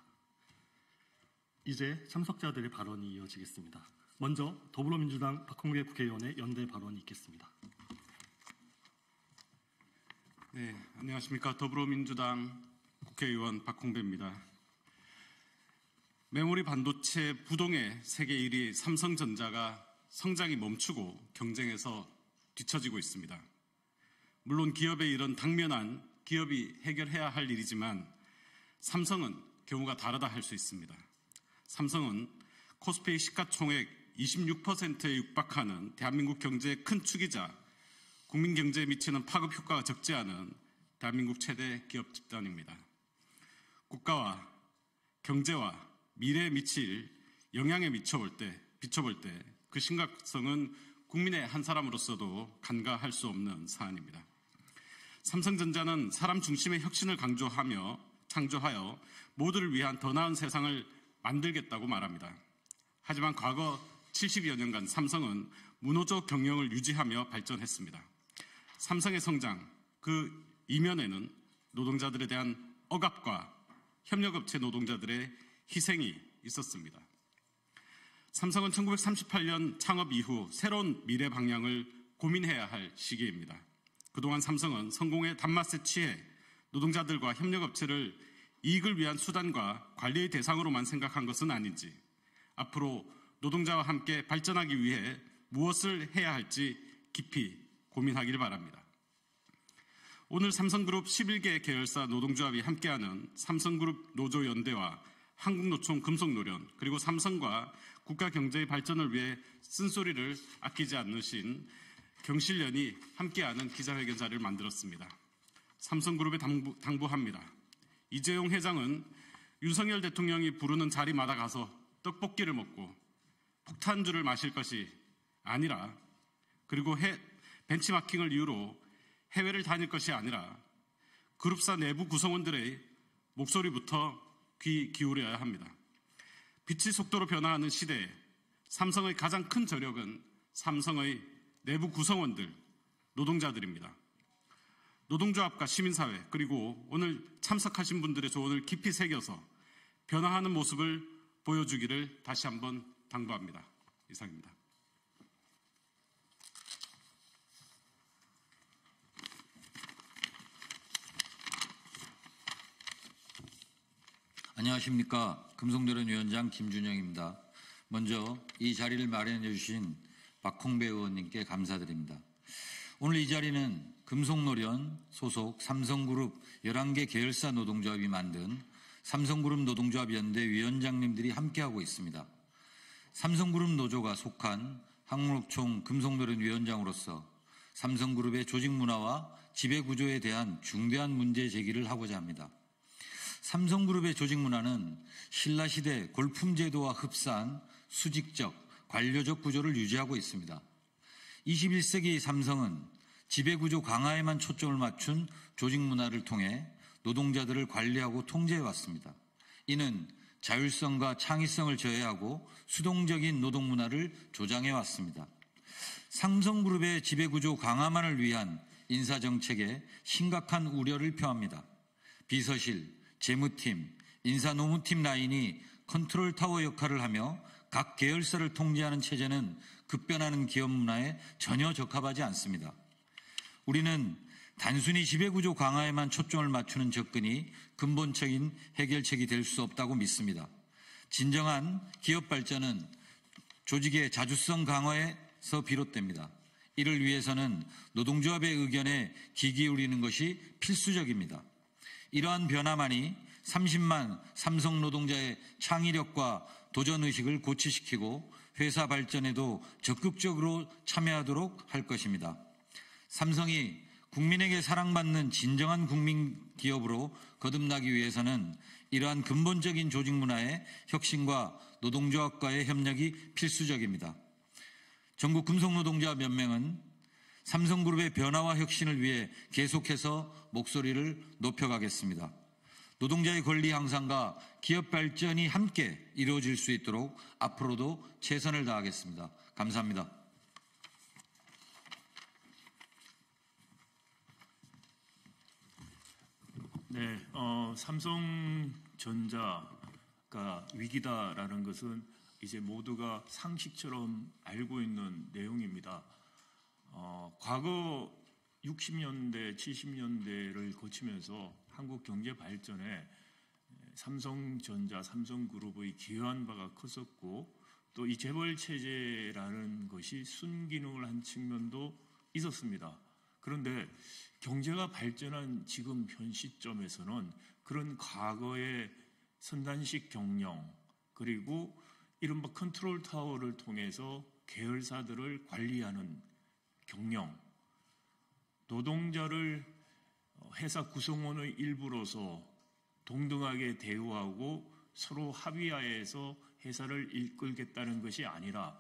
이제 참석자들의 발언이 이어지겠습니다. 먼저 더불어민주당 박홍배 국회의원의 연대 발언이 있겠습니다. 네, 안녕하십니까. 더불어민주당 국회의원 박홍배입니다. 메모리 반도체 부동의 세계 일 위 삼성전자가 성장이 멈추고 경쟁에서 뒤처지고 있습니다. 물론 기업의 이런 당면한 기업이 해결해야 할 일이지만 삼성은 경우가 다르다 할 수 있습니다. 삼성은 코스피의 시가총액 이십육 퍼센트에 육박하는 대한민국 경제의 큰 축이자 국민 경제에 미치는 파급 효과가 적지 않은 대한민국 최대 기업 집단입니다. 국가와 경제와 미래에 미칠 영향에 미쳐볼 때, 비춰볼 때 그 심각성은 국민의 한 사람으로서도 간과할 수 없는 사안입니다. 삼성전자는 사람 중심의 혁신을 강조하며 창조하여 모두를 위한 더 나은 세상을 만들겠다고 말합니다. 하지만 과거 칠십여 년간 삼성은 무노조 경영을 유지하며 발전했습니다. 삼성의 성장, 그 이면에는 노동자들에 대한 억압과 협력업체 노동자들의 희생이 있었습니다. 삼성은 천구백삼십팔 년 창업 이후 새로운 미래 방향을 고민해야 할 시기입니다. 그동안 삼성은 성공의 단맛에 취해 노동자들과 협력업체를 이익을 위한 수단과 관리의 대상으로만 생각한 것은 아닌지, 앞으로 노동자와 함께 발전하기 위해 무엇을 해야 할지 깊이 고민하기를 바랍니다. 오늘 삼성그룹 십일 개 계열사 노동조합이 함께하는 삼성그룹 노조연대와 한국노총 금속노련, 그리고 삼성과 국가 경제의 발전을 위해 쓴소리를 아끼지 않으신 경실련이 함께하는 기자회견 자리를 만들었습니다. 삼성그룹에 당부, 당부합니다. 이재용 회장은 윤석열 대통령이 부르는 자리마다 가서 떡볶이를 먹고 폭탄주를 마실 것이 아니라, 그리고 해, 벤치마킹을 이유로 해외를 다닐 것이 아니라 그룹사 내부 구성원들의 목소리부터 귀 기울여야 합니다. 빛의 속도로 변화하는 시대에 삼성의 가장 큰 저력은 삼성의 내부 구성원들, 노동자들입니다. 노동조합과 시민사회, 그리고 오늘 참석하신 분들의 조언을 깊이 새겨서 변화하는 모습을 보여주기를 다시 한번 당부합니다. 이상입니다. 안녕하십니까. 금속노련 위원장 김준영입니다. 먼저 이 자리를 마련해 주신 박홍배 의원님께 감사드립니다. 오늘 이 자리는 금속노련 소속 삼성그룹 열한 개 계열사 노동조합이 만든 삼성그룹 노동조합연대 위원장님들이 함께하고 있습니다. 삼성그룹 노조가 속한 한국노총 금속노련 위원장으로서 삼성그룹의 조직 문화와 지배구조에 대한 중대한 문제 제기를 하고자 합니다. 삼성그룹의 조직 문화는 신라시대 골품제도와 흡사한 수직적, 관료적 구조를 유지하고 있습니다. 이십일 세기 삼성은 지배구조 강화에만 초점을 맞춘 조직 문화를 통해 노동자들을 관리하고 통제해왔습니다. 이는 자율성과 창의성을 저해하고 수동적인 노동 문화를 조장해왔습니다. 삼성그룹의 지배구조 강화만을 위한 인사정책에 심각한 우려를 표합니다. 비서실, 재무팀, 인사노무팀 라인이 컨트롤타워 역할을 하며 각 계열사를 통제하는 체제는 급변하는 기업 문화에 전혀 적합하지 않습니다. 우리는 단순히 지배구조 강화에만 초점을 맞추는 접근이 근본적인 해결책이 될 수 없다고 믿습니다. 진정한 기업 발전은 조직의 자주성 강화에서 비롯됩니다. 이를 위해서는 노동조합의 의견에 귀 기울이는 것이 필수적입니다. 이러한 변화만이 삼십만 삼성 노동자의 창의력과 도전의식을 고취시키고 회사 발전에도 적극적으로 참여하도록 할 것입니다. 삼성이 국민에게 사랑받는 진정한 국민 기업으로 거듭나기 위해서는 이러한 근본적인 조직 문화의 혁신과 노동조합과의 협력이 필수적입니다. 전국 금속노동자연맹은 삼성그룹의 변화와 혁신을 위해 계속해서 목소리를 높여가겠습니다. 노동자의 권리 향상과 기업 발전이 함께 이루어질 수 있도록 앞으로도 최선을 다하겠습니다. 감사합니다. 네, 어, 삼성전자가 위기다라는 것은 이제 모두가 상식처럼 알고 있는 내용입니다. 어, 과거 육십 년대, 칠십 년대를 거치면서 한국 경제 발전에 삼성전자, 삼성그룹의 기여한 바가 컸었고 또 이 재벌 체제라는 것이 순기능을 한 측면도 있었습니다. 그런데 경제가 발전한 지금 현 시점에서는 그런 과거의 선단식 경영 그리고 이른바 컨트롤 타워를 통해서 계열사들을 관리하는 경영, 노동자를 회사 구성원의 일부로서 동등하게 대우하고 서로 합의하에서 회사를 이끌겠다는 것이 아니라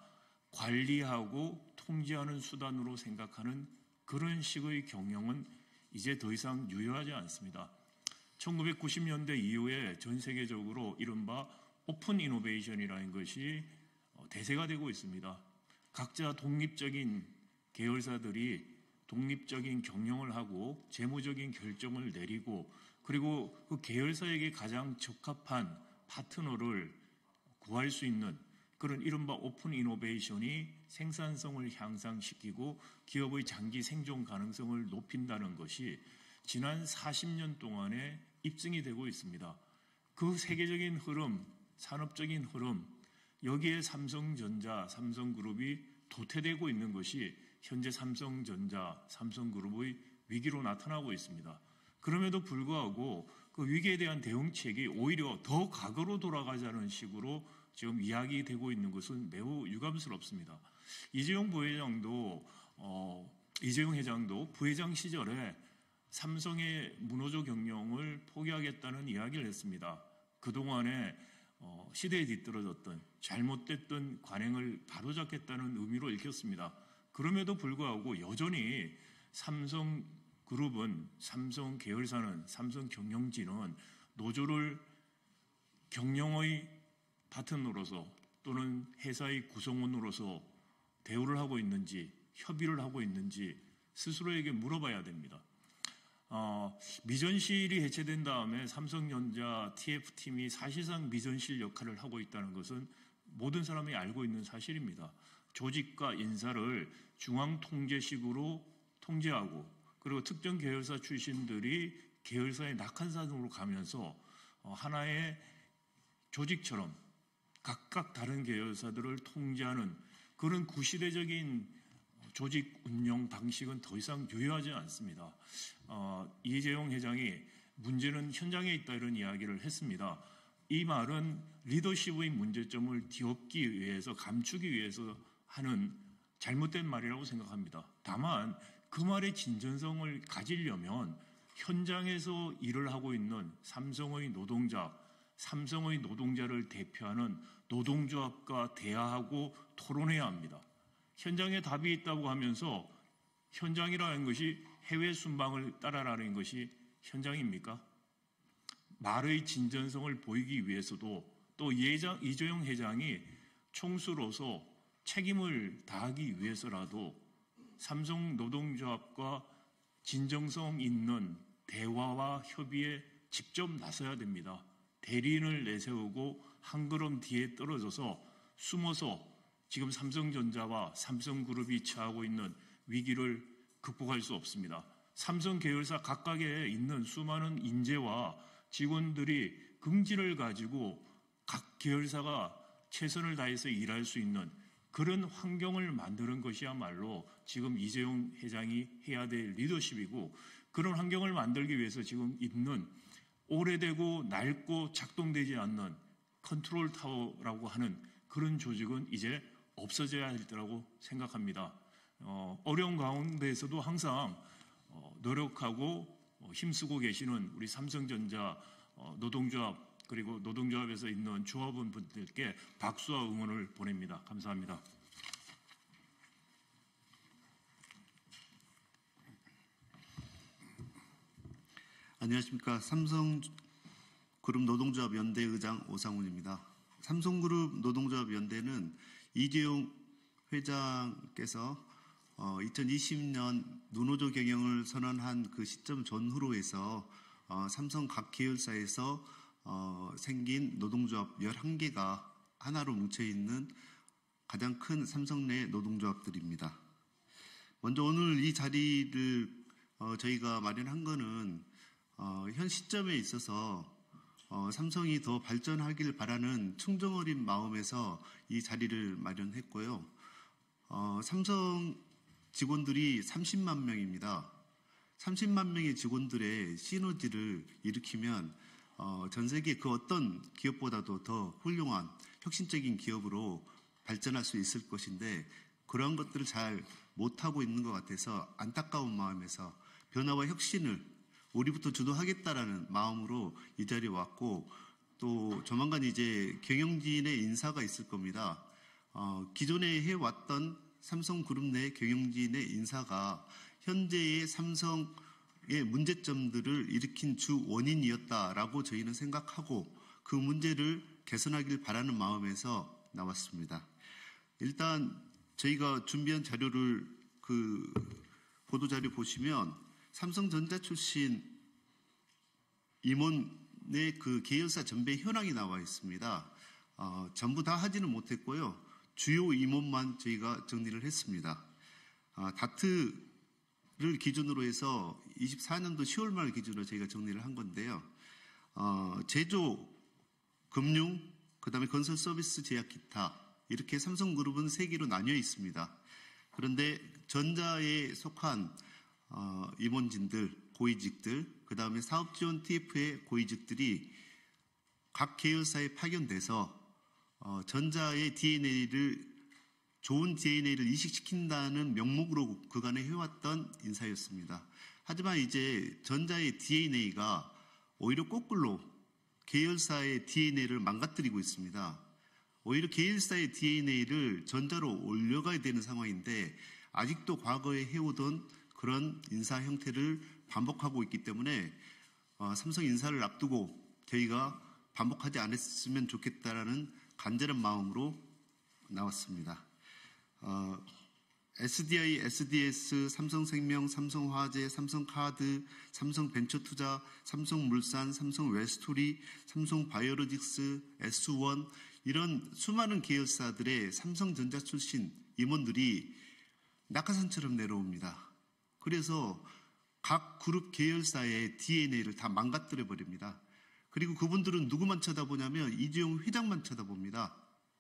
관리하고 통제하는 수단으로 생각하는 그런 식의 경영은 이제 더 이상 유효하지 않습니다. 천구백구십 년대 이후에 전 세계적으로 이른바 오픈 이노베이션이라는 것이 대세가 되고 있습니다. 각자 독립적인 계열사들이 독립적인 경영을 하고 재무적인 결정을 내리고 그리고 그 계열사에게 가장 적합한 파트너를 구할 수 있는 그런 이른바 오픈 이노베이션이 생산성을 향상시키고 기업의 장기 생존 가능성을 높인다는 것이 지난 사십 년 동안에 입증이 되고 있습니다. 그 세계적인 흐름, 산업적인 흐름, 여기에 삼성전자, 삼성그룹이 도태되고 있는 것이 현재 삼성전자, 삼성그룹의 위기로 나타나고 있습니다. 그럼에도 불구하고 그 위기에 대한 대응책이 오히려 더 과거로 돌아가자는 식으로 지금 이야기되고 있는 것은 매우 유감스럽습니다. 이재용 부회장도 어, 이재용 회장도 부회장 시절에 삼성의 문호조 경영을 포기하겠다는 이야기를 했습니다. 그동안에 어, 시대에 뒤떨어졌던 잘못됐던 관행을 바로잡겠다는 의미로 읽혔습니다. 그럼에도 불구하고 여전히 삼성그룹은, 삼성 계열사는, 삼성 경영진은 노조를 경영의 파트너로서 또는 회사의 구성원으로서 대우를 하고 있는지 협의를 하고 있는지 스스로에게 물어봐야 됩니다. 어, 미전실이 해체된 다음에 삼성전자 티에프팀이 사실상 미전실 역할을 하고 있다는 것은 모든 사람이 알고 있는 사실입니다. 조직과 인사를 중앙통제식으로 통제하고 그리고 특정 계열사 출신들이 계열사의 낙한산으로 가면서 하나의 조직처럼 각각 다른 계열사들을 통제하는 그런 구시대적인 조직 운영 방식은 더 이상 유효하지 않습니다. 어, 이재용 회장이 문제는 현장에 있다 이런 이야기를 했습니다. 이 말은 리더십의 문제점을 뒤엎기 위해서 감추기 위해서 하는 잘못된 말이라고 생각합니다. 다만 그 말의 진전성을 가지려면 현장에서 일을 하고 있는 삼성의 노동자, 삼성의 노동자를 대표하는 노동조합과 대화하고 토론해야 합니다. 현장에 답이 있다고 하면서 현장이라는 것이 해외 순방을 따라라는 것이 현장입니까? 말의 진전성을 보이기 위해서도 또 예장, 이재용 회장이 총수로서 책임을 다하기 위해서라도 삼성 노동조합과 진정성 있는 대화와 협의에 직접 나서야 됩니다. 대리인을 내세우고 한 걸음 뒤에 떨어져서 숨어서 지금 삼성전자와 삼성그룹이 처하고 있는 위기를 극복할 수 없습니다. 삼성 계열사 각각에 있는 수많은 인재와 직원들이 긍지를 가지고 각 계열사가 최선을 다해서 일할 수 있는 그런 환경을 만드는 것이야말로 지금 이재용 회장이 해야 될 리더십이고 그런 환경을 만들기 위해서 지금 있는 오래되고 낡고 작동되지 않는 컨트롤 타워라고 하는 그런 조직은 이제 없어져야 할 때라고 생각합니다. 어, 어려운 가운데에서도 항상 어, 노력하고 어, 힘쓰고 계시는 우리 삼성전자 어, 노동조합 그리고 노동조합에서 있는 조합원분들께 박수와 응원을 보냅니다. 감사합니다. 안녕하십니까. 삼성그룹 노동조합 연대 의장 오상훈입니다. 삼성그룹 노동조합 연대는 이재용 회장께서 어, 이천이십 년 노노조 경영을 선언한 그 시점 전후로 해서 어, 삼성 각 계열사에서 어, 생긴 노동조합 열한 개가 하나로 뭉쳐있는 가장 큰 삼성 내 노동조합들입니다. 먼저 오늘 이 자리를 어, 저희가 마련한 거는 어, 현 시점에 있어서 어, 삼성이 더 발전하길 바라는 충정 어린 마음에서 이 자리를 마련했고요. 어, 삼성 직원들이 삼십만 명입니다. 삼십만 명의 직원들의 시너지를 일으키면 어, 전 세계 그 어떤 기업보다도 더 훌륭한 혁신적인 기업으로 발전할 수 있을 것인데 그런 것들을 잘 못하고 있는 것 같아서 안타까운 마음에서 변화와 혁신을 우리부터 주도하겠다라는 마음으로 이 자리에 왔고 또 조만간 이제 경영진의 인사가 있을 겁니다. 어, 기존에 해왔던 삼성그룹 내 경영진의 인사가 현재의 삼성의 문제점들을 일으킨 주 원인이었다라고 저희는 생각하고 그 문제를 개선하길 바라는 마음에서 나왔습니다. 일단 저희가 준비한 자료를 그 보도자료 보시면 삼성전자 출신 임원의 그 계열사 전배 현황이 나와 있습니다. 어, 전부 다 하지는 못했고요. 주요 임원만 저희가 정리를 했습니다. 어, 다트를 기준으로 해서 이십사 년도 시월 말 기준으로 저희가 정리를 한 건데요. 어, 제조, 금융, 그 다음에 건설 서비스, 제약, 기타 이렇게 삼성그룹은 세 개로 나뉘어 있습니다. 그런데 전자에 속한 어, 임원진들, 고위직들, 그 다음에 사업지원 티에프의 고위직들이 각 계열사에 파견돼서 어, 전자의 디엔에이를 좋은 디엔에이를 이식시킨다는 명목으로 그간에 해왔던 인사였습니다. 하지만 이제 전자의 디엔에이가 오히려 거꾸로 계열사의 디엔에이를 망가뜨리고 있습니다. 오히려 계열사의 디엔에이를 전자로 올려가야 되는 상황인데 아직도 과거에 해오던 그런 인사 형태를 반복하고 있기 때문에 어, 삼성 인사를 앞두고 저희가 반복하지 않았으면 좋겠다라는 간절한 마음으로 나왔습니다. 어, 에스디아이, 에스디에스, 삼성생명, 삼성화재, 삼성카드, 삼성벤처투자, 삼성물산, 삼성웨스토리, 삼성바이오로직스, 에스원 이런 수많은 계열사들의 삼성전자 출신 임원들이 낙하산처럼 내려옵니다. 그래서 각 그룹 계열사의 디엔에이를 다 망가뜨려 버립니다. 그리고 그분들은 누구만 쳐다보냐면 이재용 회장만 쳐다봅니다.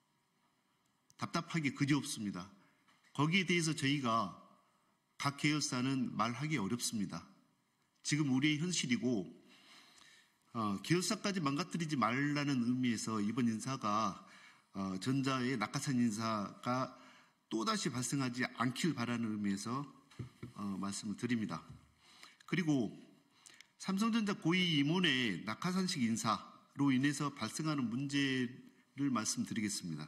답답하게 그지없습니다. 거기에 대해서 저희가 각 계열사는 말하기 어렵습니다. 지금 우리의 현실이고 어, 계열사까지 망가뜨리지 말라는 의미에서 이번 인사가 어, 전자의 낙하산 인사가 또다시 발생하지 않길 바라는 의미에서 어, 말씀을 드립니다. 그리고 삼성전자 고위 임원의 낙하산식 인사로 인해서 발생하는 문제를 말씀드리겠습니다.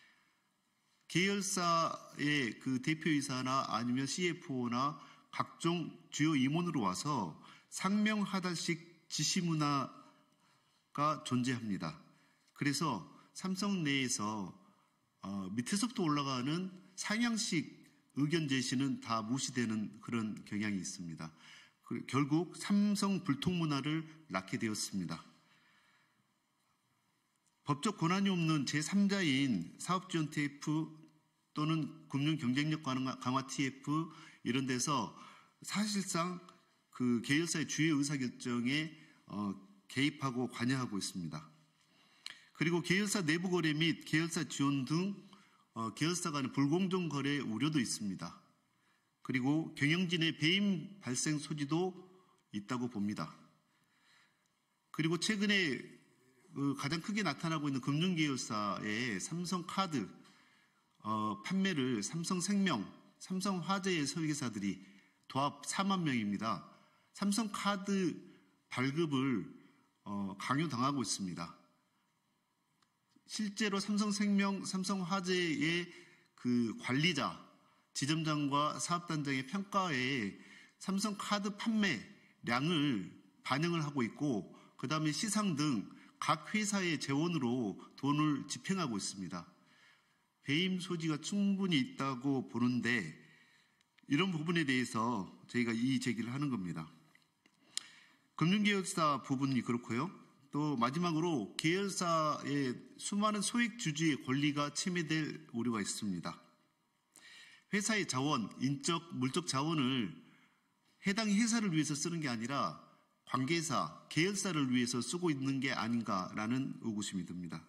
계열사의 그 대표이사나 아니면 씨에프오나 각종 주요 임원으로 와서 상명하달식 지시 문화가 존재합니다. 그래서 삼성 내에서 어, 밑에서부터 올라가는 상향식 의견 제시는 다 무시되는 그런 경향이 있습니다. 결국 삼성 불통 문화를 낳게 되었습니다. 법적 권한이 없는 제삼자인 사업지원 티에프 또는 금융경쟁력 강화 티에프 이런 데서 사실상 그 계열사의 주요 의사결정에 어, 개입하고 관여하고 있습니다. 그리고 계열사 내부 거래 및 계열사 지원 등 어, 계열사 간의 불공정 거래 우려도 있습니다. 그리고 경영진의 배임 발생 소지도 있다고 봅니다. 그리고 최근에 그 가장 크게 나타나고 있는 금융계열사의 삼성카드 어, 판매를 삼성생명, 삼성화재의 설계사들이 도합 사만 명입니다. 삼성카드 발급을 어, 강요당하고 있습니다. 실제로 삼성생명, 삼성화재의 그 관리자, 지점장과 사업단장의 평가에 삼성카드 판매량을 반영을 하고 있고 그 다음에 시상 등 각 회사의 재원으로 돈을 집행하고 있습니다. 배임 소지가 충분히 있다고 보는데 이런 부분에 대해서 저희가 이의 제기를 하는 겁니다. 금융계열사 부분이 그렇고요. 또 마지막으로 계열사의 수많은 소액 주주의 권리가 침해될 우려가 있습니다. 회사의 자원, 인적, 물적 자원을 해당 회사를 위해서 쓰는 게 아니라 관계사, 계열사를 위해서 쓰고 있는 게 아닌가라는 의구심이 듭니다.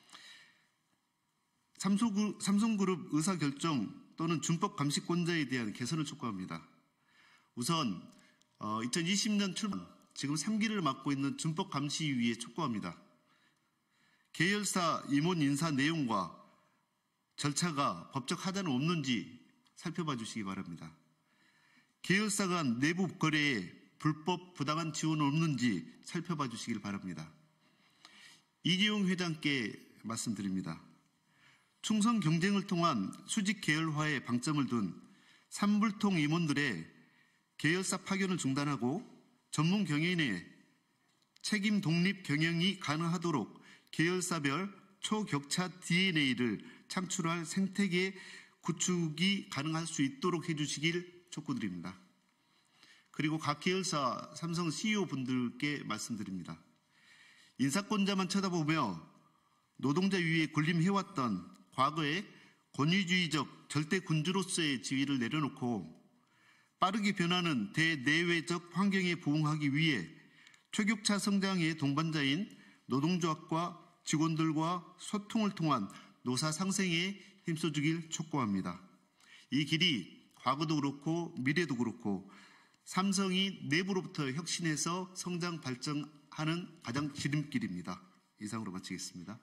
삼성그룹, 삼성그룹 의사결정 또는 준법 감시권자에 대한 개선을 촉구합니다. 우선 어, 이천이십 년 출범, 지금 삼 기를 맡고 있는 준법감시위에 촉구합니다. 계열사 임원 인사 내용과 절차가 법적 하자는 없는지 살펴봐 주시기 바랍니다. 계열사 간 내부 거래에 불법 부당한 지원은 없는지 살펴봐 주시길 바랍니다. 이기용 회장께 말씀드립니다. 충성 경쟁을 통한 수직 계열화에 방점을 둔 삼불통 임원들의 계열사 파견을 중단하고 전문 경영인의 책임 독립 경영이 가능하도록 계열사별 초격차 디엔에이를 창출할 생태계 구축이 가능할 수 있도록 해주시길 촉구드립니다. 그리고 각 계열사 삼성 씨이오 분들께 말씀드립니다. 인사권자만 쳐다보며 노동자 위에 군림해왔던 과거의 권위주의적 절대 군주로서의 지위를 내려놓고 빠르게 변하는 대내외적 환경에 부응하기 위해 초격차 성장의 동반자인 노동조합과 직원들과 소통을 통한 노사 상생에 힘써주길 촉구합니다. 이 길이 과거도 그렇고 미래도 그렇고 삼성이 내부로부터 혁신해서 성장 발전하는 가장 지름길입니다. 이상으로 마치겠습니다.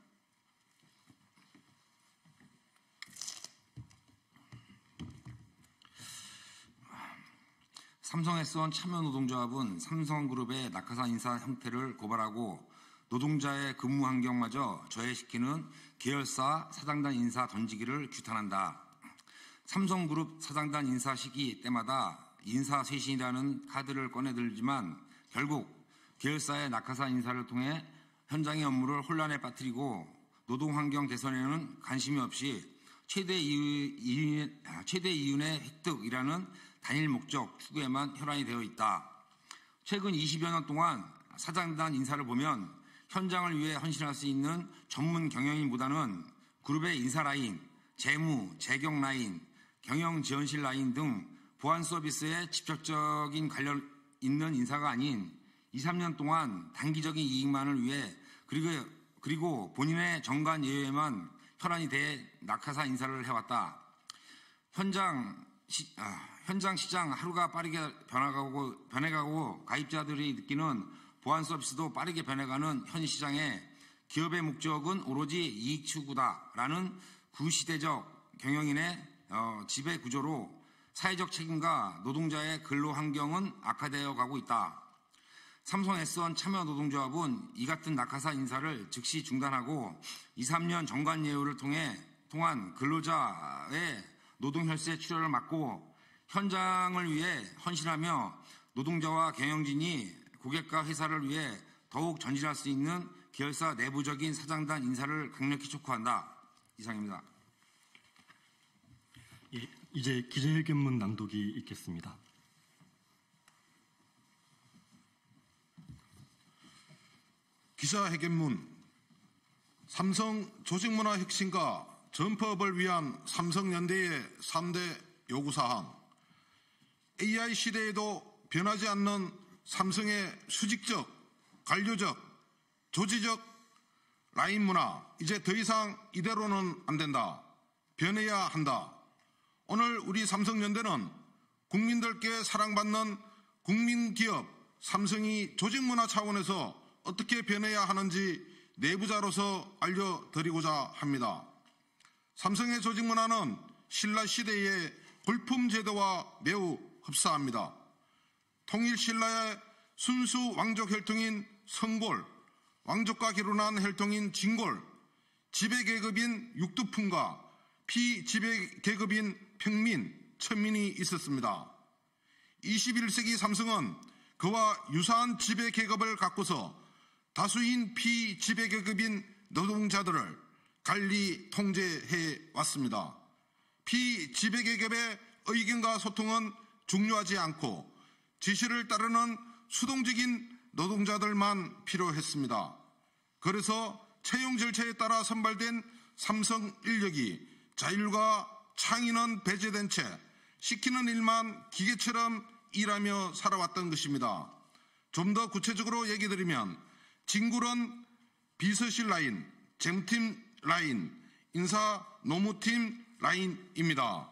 삼성에스원 참여노동조합은 삼성그룹의 낙하산 인사 형태를 고발하고 노동자의 근무 환경마저 저해시키는 계열사 사장단 인사 던지기를 규탄한다. 삼성그룹 사장단 인사 시기 때마다 인사 쇄신이라는 카드를 꺼내들지만 결국 계열사의 낙하산 인사를 통해 현장의 업무를 혼란에 빠뜨리고 노동환경 개선에는 관심이 없이 최대 이윤, 최대 이윤의 획득이라는 단일 목적 추구에만 혈안이 되어 있다. 최근 이십여 년 동안 사장단 인사를 보면 현장을 위해 헌신할 수 있는 전문 경영인보다는 그룹의 인사 라인, 재무, 재경 라인, 경영 지원실 라인 등 보안 서비스에 직접적인 관련 있는 인사가 아닌 이, 삼 년 동안 단기적인 이익만을 위해 그리고, 그리고 본인의 정관 예외에만 혈안이 돼 낙하산 인사를 해왔다. 현장, 시, 아, 현장 시장 하루가 빠르게 변화가고, 변해가고 가입자들이 느끼는 보안 서비스도 빠르게 변해가는 현 시장에 기업의 목적은 오로지 이익 추구다라는 구시대적 경영인의 어, 지배 구조로 사회적 책임과 노동자의 근로 환경은 악화되어 가고 있다. 삼성에스원 참여노동조합은 이 같은 낙하산 인사를 즉시 중단하고 이, 삼 년 정관 예우를 통해 통한 근로자의 노동 혈세 출혈을 막고 현장을 위해 헌신하며 노동자와 경영진이 고객과 회사를 위해 더욱 전진할 수 있는 계열사 내부적인 사장단 인사를 강력히 촉구한다. 이상입니다. 예, 이제 기자회견문 낭독이 있겠습니다. 기자회견문. 삼성 조직문화 혁신과 전파업을 위한 삼성연대의 삼 대 요구사항. 에이아이 시대에도 변하지 않는 삼성의 수직적, 관료적, 조직적 라인 문화. 이제 더 이상 이대로는 안 된다. 변해야 한다. 오늘 우리 삼성연대는 국민들께 사랑받는 국민기업 삼성이 조직문화 차원에서 어떻게 변해야 하는지 내부자로서 알려드리고자 합니다. 삼성의 조직문화는 신라 시대의 골품제도와 매우 흡사합니다. 통일신라의 순수 왕족 혈통인 성골, 왕족과 결혼한 혈통인 진골, 지배계급인 육두품과 피지배계급인 평민, 천민이 있었습니다. 이십일 세기 삼성은 그와 유사한 지배계급을 갖고서 다수인 피지배계급인 노동자들을 관리, 통제해 왔습니다. 피지배계급의 의견과 소통은 중요하지 않고 지시를 따르는 수동적인 노동자들만 필요했습니다. 그래서 채용 절차에 따라 선발된 삼성 인력이 자율과 창의는 배제된 채 시키는 일만 기계처럼 일하며 살아왔던 것입니다. 좀 더 구체적으로 얘기 드리면 진굴은 비서실 라인, 재무팀 라인, 인사 노무팀 라인입니다.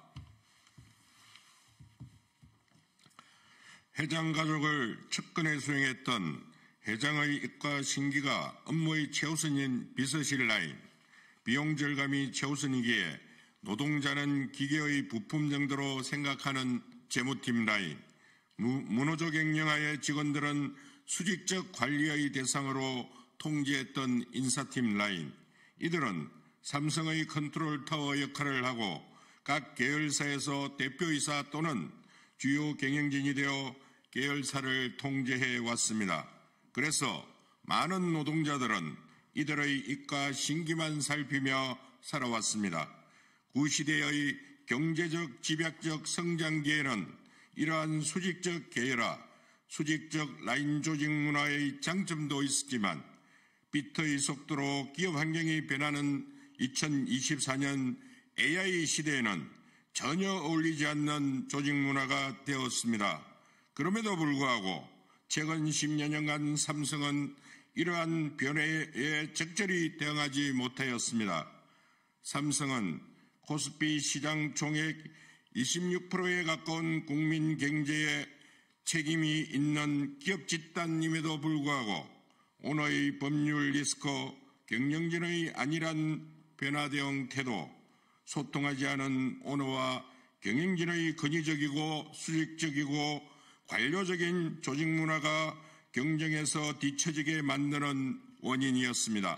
회장 가족을 측근에 수행했던 회장의 이과 신기가 업무의 최우선인 비서실 라인, 비용 절감이 최우선이기에 노동자는 기계의 부품 정도로 생각하는 재무팀 라인, 무노조 경영하에 직원들은 수직적 관리의 대상으로 통제했던 인사팀 라인, 이들은 삼성의 컨트롤 타워 역할을 하고 각 계열사에서 대표이사 또는 주요 경영진이 되어 계열사를 통제해 왔습니다. 그래서 많은 노동자들은 이들의 이과 신기만 살피며 살아왔습니다. 구시대의 경제적 집약적 성장기에는 이러한 수직적 계열화, 수직적 라인 조직 문화의 장점도 있었지만 비트의 속도로 기업 환경이 변하는 이천이십사 년 에이아이 시대에는 전혀 어울리지 않는 조직 문화가 되었습니다. 그럼에도 불구하고 최근 십 년여간 삼성은 이러한 변화에 적절히 대응하지 못하였습니다. 삼성은 코스피 시장 총액 이십육 퍼센트에 가까운 국민 경제에 책임이 있는 기업 집단임에도 불구하고 오너의 법률 리스크, 경영진의 안일한 변화 대응 태도, 소통하지 않은 오너와 경영진의 권위적이고 수직적이고 관료적인 조직 문화가 경쟁에서 뒤처지게 만드는 원인이었습니다.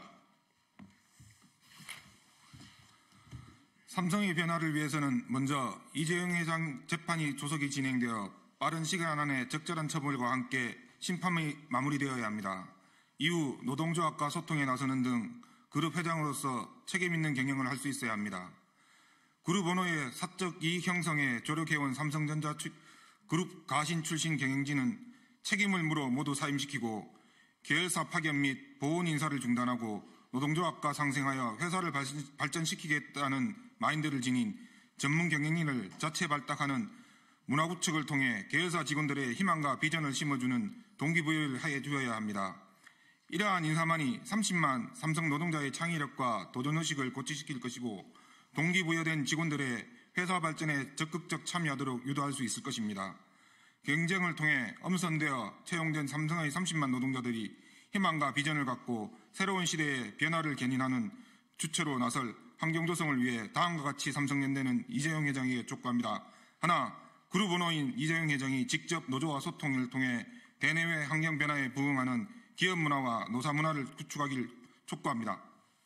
삼성의 변화를 위해서는 먼저 이재용 회장 재판이 조속히 진행되어 빠른 시간 안에 적절한 처벌과 함께 심판이 마무리되어야 합니다. 이후 노동조합과 소통에 나서는 등 그룹 회장으로서 책임 있는 경영을 할 수 있어야 합니다. 그룹 오너의 사적 이익 형성에 조력해온 삼성전자 그룹 가신 출신 경영진은 책임을 물어 모두 사임시키고 계열사 파견 및 보훈 인사를 중단하고 노동조합과 상생하여 회사를 발전시키겠다는 마인드를 지닌 전문 경영인을 자체 발탁하는 문화구축을 통해 계열사 직원들의 희망과 비전을 심어주는 동기부여를 해주어야 합니다. 이러한 인사만이 삼십만 삼성 노동자의 창의력과 도전의식을 고취시킬 것이고 동기부여된 직원들의 회사 발전에 적극적 참여하도록 유도할 수 있을 것입니다. 경쟁을 통해 엄선되어 채용된 삼성의 삼십만 노동자들이 희망과 비전을 갖고 새로운 시대의 변화를 견인하는 주체로 나설 환경 조성을 위해 다음과 같이 삼성연대는 이재용 회장에게 촉구합니다. 하나, 그룹 오너인 이재용 회장이 직접 노조와 소통을 통해 대내외 환경 변화에 부응하는 기업 문화와 노사 문화를 구축하길 촉구합니다.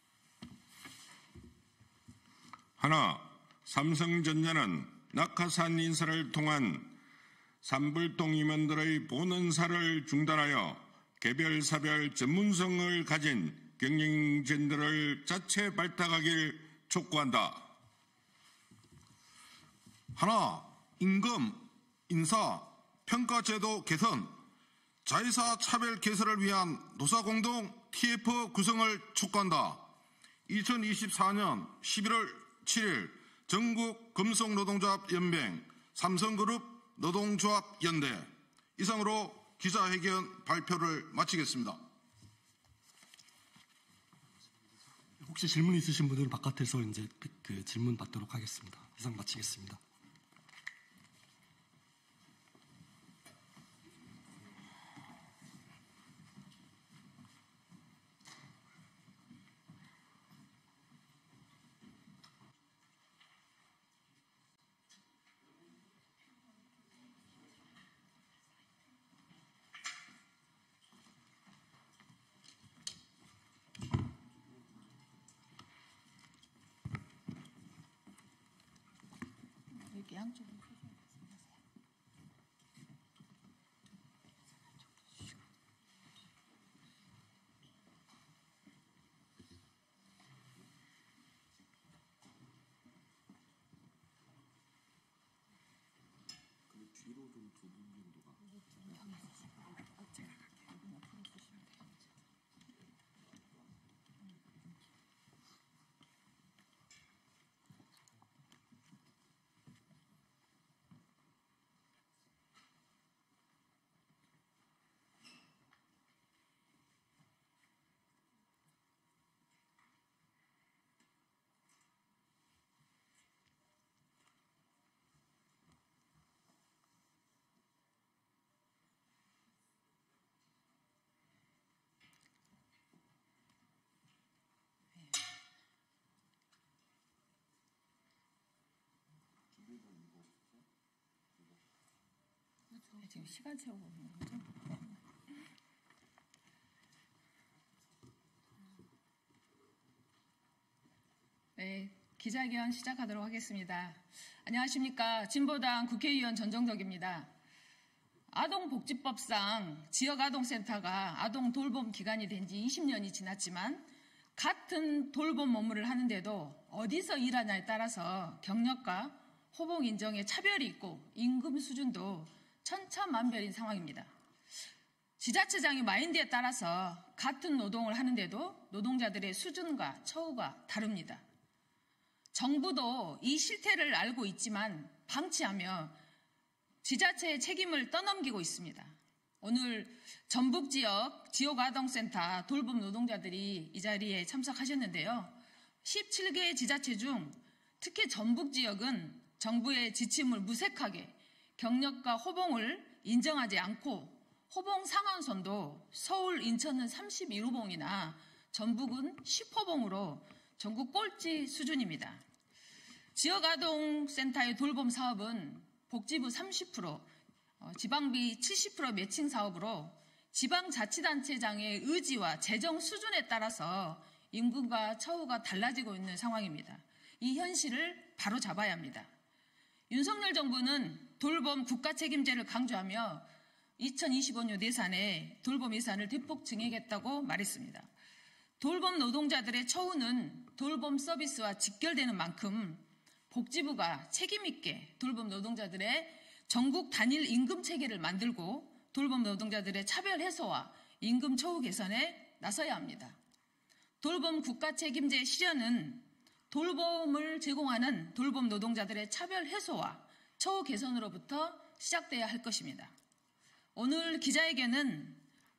하나, 삼성전자는 낙하산 인사를 통한 산불동 임원들의 본원사를 중단하여 개별사별 전문성을 가진 경영진들을 자체 발탁하길 촉구한다. 하나, 임금, 인사, 평가제도 개선, 자회사 차별 개선을 위한 노사공동 티에프 구성을 촉구한다. 이천이십사 년 십일월 칠일 전국 금속노동조합연맹 삼성그룹 노동조합연대 이상으로 기자회견 발표를 마치겠습니다. 혹시 질문 있으신 분들은 바깥에서 이제 그 질문 받도록 하겠습니다. 이상 마치겠습니다. 양쪽으로. 뒤로 좀 두 분 정도가. 지금 시간 채우고 있는 거죠? 네, 기자회견 시작하도록 하겠습니다. 안녕하십니까. 진보당 국회의원 전정덕입니다. 아동복지법상 지역아동센터가 아동 돌봄 기간이 된 지 이십 년이 지났지만 같은 돌봄 업무를 하는데도 어디서 일하냐에 따라서 경력과 호봉 인정에 차별이 있고 임금 수준도 천차만별인 상황입니다. 지자체장의 마인드에 따라서 같은 노동을 하는데도 노동자들의 수준과 처우가 다릅니다. 정부도 이 실태를 알고 있지만 방치하며 지자체의 책임을 떠넘기고 있습니다. 오늘 전북 지역 지역아동센터 돌봄 노동자들이 이 자리에 참석하셨는데요. 십칠 개 지자체 중 특히 전북 지역은 정부의 지침을 무색하게 경력과 호봉을 인정하지 않고 호봉 상한선도 서울, 인천은 삼십일 호봉이나 전북은 십 호봉으로 전국 꼴찌 수준입니다. 지역아동센터의 돌봄 사업은 복지부 삼십 퍼센트, 지방비 칠십 퍼센트 매칭 사업으로 지방자치단체장의 의지와 재정 수준에 따라서 임금과 처우가 달라지고 있는 상황입니다. 이 현실을 바로 잡아야 합니다. 윤석열 정부는 돌봄 국가책임제를 강조하며 이천이십오 년 예산에 돌봄 예산을 대폭 증액했다고 말했습니다. 돌봄 노동자들의 처우는 돌봄 서비스와 직결되는 만큼 복지부가 책임있게 돌봄 노동자들의 전국 단일 임금 체계를 만들고 돌봄 노동자들의 차별 해소와 임금 처우 개선에 나서야 합니다. 돌봄 국가 책임제 실현은 돌봄을 제공하는 돌봄 노동자들의 차별 해소와 처우 개선으로부터 시작돼야 할 것입니다. 오늘 기자회견은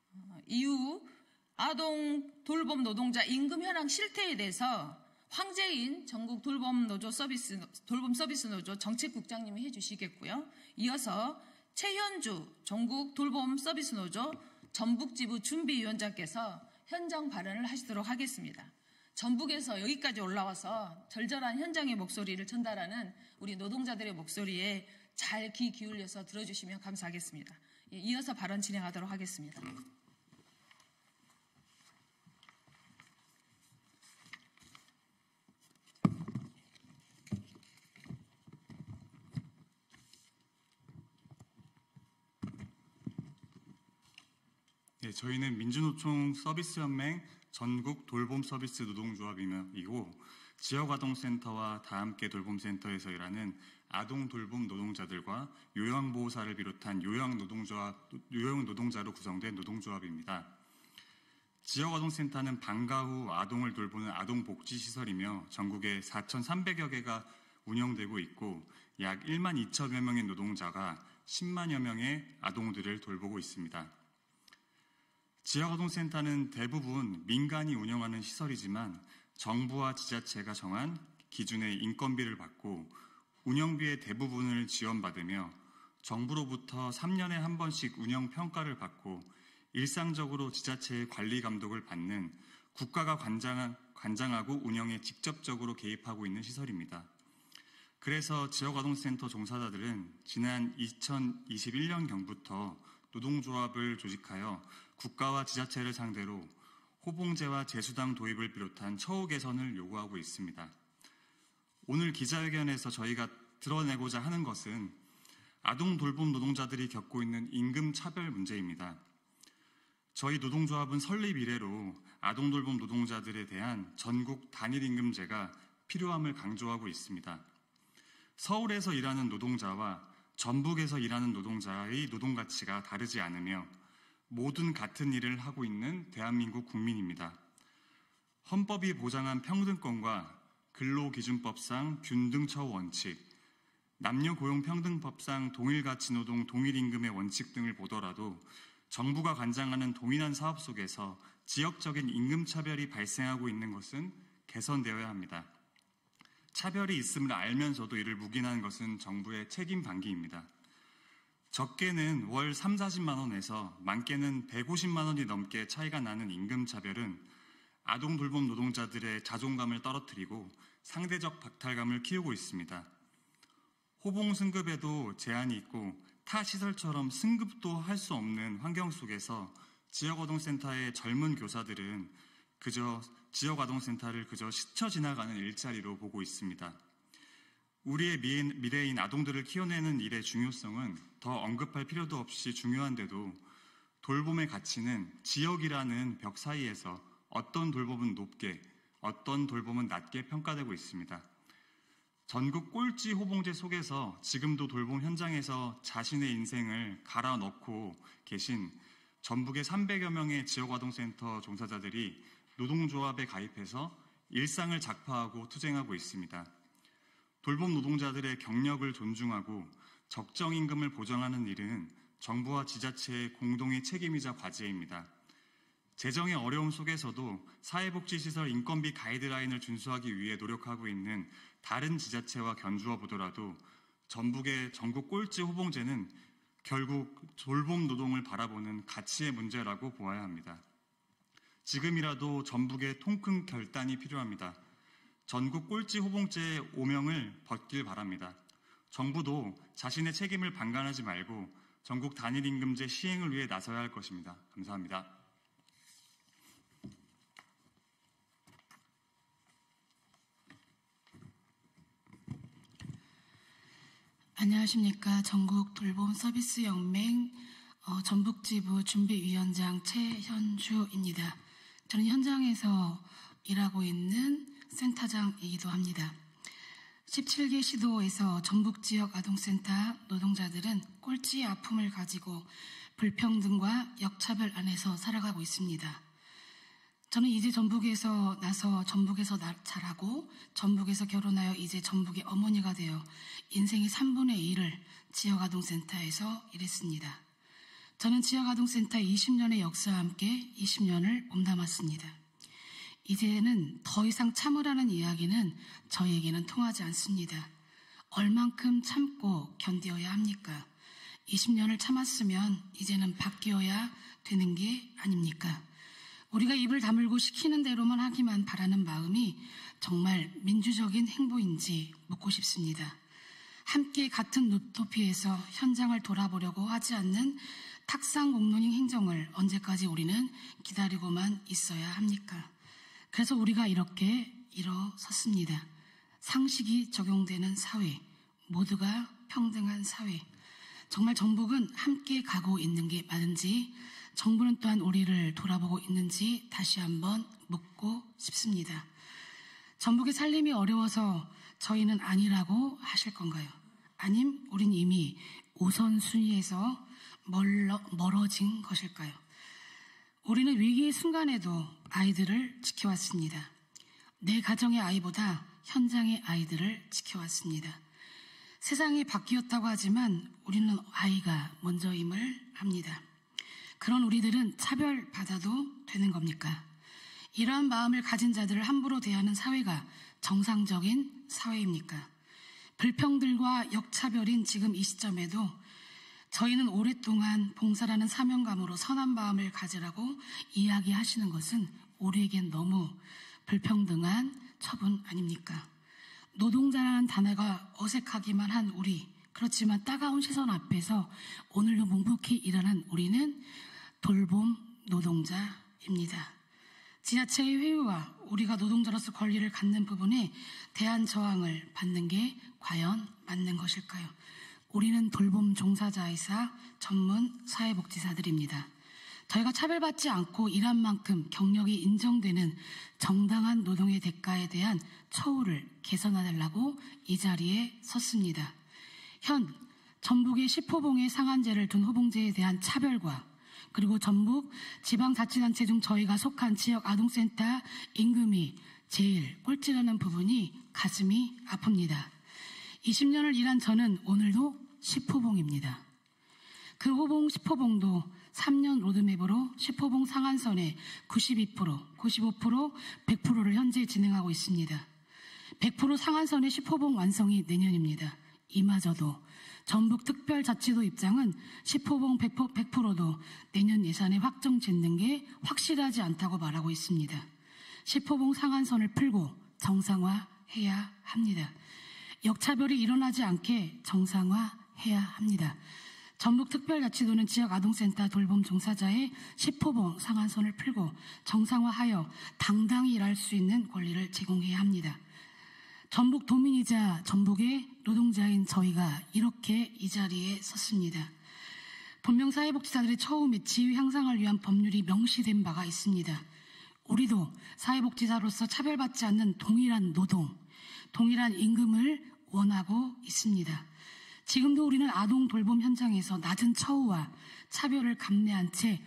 이후 아동 돌봄 노동자 임금 현황 실태에 대해서 황재인 전국 돌봄 노조 서비스 돌봄 서비스 노조 정책국장님이 해주시겠고요. 이어서 최현주 전국 돌봄 서비스 노조 전북지부 준비위원장께서 현장 발언을 하시도록 하겠습니다. 전북에서 여기까지 올라와서 절절한 현장의 목소리를 전달하는 우리 노동자들의 목소리에 잘 귀 기울여서 들어주시면 감사하겠습니다. 이어서 발언 진행하도록 하겠습니다. 네, 저희는 민주노총 서비스연맹 전국 돌봄 서비스 노동조합이고 지역아동센터와 다함께 돌봄센터에서 일하는 아동 돌봄 노동자들과 요양보호사를 비롯한 요양노동조합, 요양노동자로 구성된 노동조합입니다. 지역아동센터는 방과 후 아동을 돌보는 아동복지시설이며 전국에 사천삼백여 개가 운영되고 있고 약 일만 이천여 명의 노동자가 십만여 명의 아동들을 돌보고 있습니다. 지역아동센터는 대부분 민간이 운영하는 시설이지만 정부와 지자체가 정한 기준의 인건비를 받고 운영비의 대부분을 지원받으며 정부로부터 삼 년에 한 번씩 운영평가를 받고 일상적으로 지자체의 관리 감독을 받는 국가가 관장, 관장하고 운영에 직접적으로 개입하고 있는 시설입니다. 그래서 지역아동센터 종사자들은 지난 이천이십일 년경부터 노동조합을 조직하여 국가와 지자체를 상대로 호봉제와 재수당 도입을 비롯한 처우 개선을 요구하고 있습니다. 오늘 기자회견에서 저희가 드러내고자 하는 것은 아동 돌봄 노동자들이 겪고 있는 임금 차별 문제입니다. 저희 노동조합은 설립 이래로 아동 돌봄 노동자들에 대한 전국 단일 임금제가 필요함을 강조하고 있습니다. 서울에서 일하는 노동자와 전북에서 일하는 노동자의 노동 가치가 다르지 않으며 모든 같은 일을 하고 있는 대한민국 국민입니다. 헌법이 보장한 평등권과 근로기준법상 균등처우 원칙, 남녀고용평등법상 동일가치노동 동일임금의 원칙 등을 보더라도 정부가 관장하는 동일한 사업 속에서 지역적인 임금차별이 발생하고 있는 것은 개선되어야 합니다. 차별이 있음을 알면서도 이를 묵인하는 것은 정부의 책임 방기입니다. 적게는 월 삼사십만 원에서 많게는 백오십만 원이 넘게 차이가 나는 임금차별은 아동 돌봄 노동자들의 자존감을 떨어뜨리고 상대적 박탈감을 키우고 있습니다. 호봉 승급에도 제한이 있고 타 시설처럼 승급도 할 수 없는 환경 속에서 지역아동센터의 젊은 교사들은 그저 지역아동센터를 그저 스쳐 지나가는 일자리로 보고 있습니다. 우리의 미래인 아동들을 키워내는 일의 중요성은 더 언급할 필요도 없이 중요한데도 돌봄의 가치는 지역이라는 벽 사이에서 어떤 돌봄은 높게, 어떤 돌봄은 낮게 평가되고 있습니다. 전국 꼴찌 호봉제 속에서 지금도 돌봄 현장에서 자신의 인생을 갈아 넣고 계신 전북의 삼백여 명의 지역아동센터 종사자들이 노동조합에 가입해서 일상을 작파하고 투쟁하고 있습니다. 돌봄 노동자들의 경력을 존중하고 적정 임금을 보장하는 일은 정부와 지자체의 공동의 책임이자 과제입니다. 재정의 어려움 속에서도 사회복지시설 인건비 가이드라인을 준수하기 위해 노력하고 있는 다른 지자체와 견주어 보더라도 전북의 전국 꼴찌 호봉제는 결국 돌봄 노동을 바라보는 가치의 문제라고 보아야 합니다. 지금이라도 전북의 통큰 결단이 필요합니다. 전국 꼴찌 호봉제의 오명을 벗길 바랍니다. 정부도 자신의 책임을 방관하지 말고 전국 단일임금제 시행을 위해 나서야 할 것입니다. 감사합니다. 안녕하십니까. 전국 돌봄 서비스 연맹 어, 전북지부 준비위원장 최현주입니다. 저는 현장에서 일하고 있는 센터장이기도 합니다. 십칠 개 시도에서 전북 지역 아동센터 노동자들은 꼴찌의 아픔을 가지고 불평등과 역차별 안에서 살아가고 있습니다. 저는 이제 전북에서 나서 전북에서 자라고 전북에서 결혼하여 이제 전북의 어머니가 되어 인생의 삼분의 일을 지역아동센터에서 일했습니다. 저는 지역아동센터 이십 년의 역사와 함께 이십 년을 몸담았습니다. 이제는 더 이상 참으라는 이야기는 저에게는 통하지 않습니다. 얼만큼 참고 견디어야 합니까? 이십 년을 참았으면 이제는 바뀌어야 되는 게 아닙니까? 우리가 입을 다물고 시키는 대로만 하기만 바라는 마음이 정말 민주적인 행보인지 묻고 싶습니다. 함께 같은 높이에서 현장을 돌아보려고 하지 않는 탁상 공론인 행정을 언제까지 우리는 기다리고만 있어야 합니까? 그래서 우리가 이렇게 일어섰습니다. 상식이 적용되는 사회, 모두가 평등한 사회. 정말 전북은 함께 가고 있는 게 맞은지, 정부는 또한 우리를 돌아보고 있는지 다시 한번 묻고 싶습니다. 전북의 살림이 어려워서 저희는 아니라고 하실 건가요? 아님 우린 이미 우선순위에서 멀러, 멀어진 것일까요? 우리는 위기의 순간에도 아이들을 지켜왔습니다. 내 가정의 아이보다 현장의 아이들을 지켜왔습니다. 세상이 바뀌었다고 하지만 우리는 아이가 먼저임을 합니다. 그런 우리들은 차별받아도 되는 겁니까? 이러한 마음을 가진 자들을 함부로 대하는 사회가 정상적인 사회입니까? 불평들과 역차별인 지금 이 시점에도 저희는 오랫동안 봉사라는 사명감으로 선한 마음을 가지라고 이야기하시는 것은 우리에겐 너무 불평등한 처분 아닙니까? 노동자라는 단어가 어색하기만 한 우리, 그렇지만 따가운 시선 앞에서 오늘도 묵묵히 일하는 우리는 돌봄 노동자입니다. 지자체의 회유와 우리가 노동자로서 권리를 갖는 부분에 대한 저항을 받는 게 과연 맞는 것일까요? 우리는 돌봄 종사자이사 전문 사회복지사들입니다. 저희가 차별받지 않고 일한 만큼 경력이 인정되는 정당한 노동의 대가에 대한 처우를 개선해달라고 이 자리에 섰습니다. 현 전북의 십 호봉의 상한제를 둔 호봉제에 대한 차별과 그리고 전북 지방자치단체 중 저희가 속한 지역 아동센터 임금이 제일 꼴찌라는 부분이 가슴이 아픕니다. 이십 년을 일한 저는 오늘도 십 호봉입니다. 그 호봉 십 호봉도 삼 년 로드맵으로 십 호봉 상한선에 구십이 퍼센트, 구십오 퍼센트, 백 퍼센트를 현재 진행하고 있습니다. 백 퍼센트 상한선의 십 호봉 완성이 내년입니다. 이마저도 전북특별자치도 입장은 십 호봉 백 퍼센트도 내년 예산에 확정 짓는 게 확실하지 않다고 말하고 있습니다. 십 호봉 상한선을 풀고 정상화해야 합니다. 역차별이 일어나지 않게 정상화해야 합니다. 전북특별자치도는 지역아동센터 돌봄 종사자의 십호봉 상한선을 풀고 정상화하여 당당히 일할 수 있는 권리를 제공해야 합니다. 전북 도민이자 전북의 노동자인 저희가 이렇게 이 자리에 섰습니다. 본명 사회복지사들의 처우 및 지위 향상을 위한 법률이 명시된 바가 있습니다. 우리도 사회복지사로서 차별받지 않는 동일한 노동, 동일한 임금을 원하고 있습니다. 지금도 우리는 아동 돌봄 현장에서 낮은 처우와 차별을 감내한 채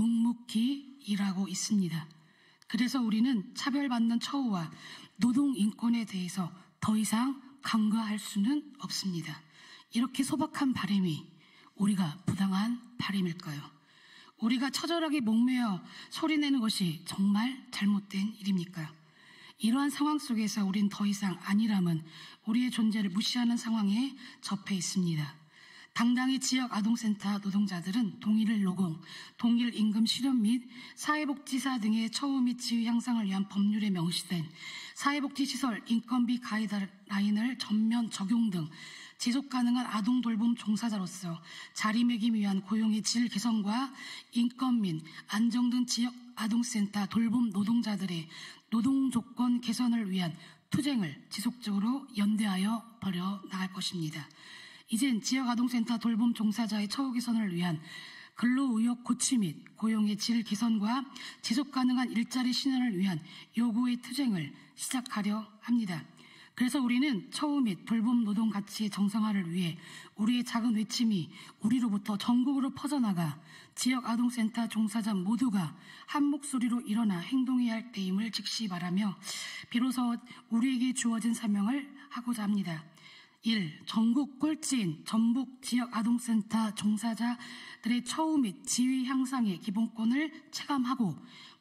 묵묵히 일하고 있습니다. 그래서 우리는 차별받는 처우와 노동 인권에 대해서 더 이상 간과할 수는 없습니다. 이렇게 소박한 바람이 우리가 부당한 바람일까요? 우리가 처절하게 목매어 소리내는 것이 정말 잘못된 일입니까? 이러한 상황 속에서 우린 더 이상 안일함은 우리의 존재를 무시하는 상황에 접해 있습니다. 당당히 지역 아동센터 노동자들은 동일 노공, 동일 임금 실현 및 사회복지사 등의 처우 및 지위 향상을 위한 법률에 명시된 사회복지시설 인건비 가이드라인을 전면 적용 등 지속가능한 아동 돌봄 종사자로서 자리매김 위한 고용의 질 개선과 인권 및 안정 등 지역 아동센터 돌봄 노동자들의 노동 조건 개선을 위한 투쟁을 지속적으로 연대하여 벌여 나갈 것입니다. 이젠 지역아동센터 돌봄 종사자의 처우 개선을 위한 근로의욕 고취 및 고용의 질 개선과 지속가능한 일자리 실현을 위한 요구의 투쟁을 시작하려 합니다. 그래서 우리는 처우 및 돌봄 노동 가치의 정상화를 위해 우리의 작은 외침이 우리로부터 전국으로 퍼져나가 지역 아동센터 종사자 모두가 한 목소리로 일어나 행동해야 할 때임을 즉시 말하며 비로소 우리에게 주어진 사명을 하고자 합니다. 일. 전국 꼴찌인 전북 지역 아동센터 종사자들의 처우 및 지위 향상의 기본권을 체감하고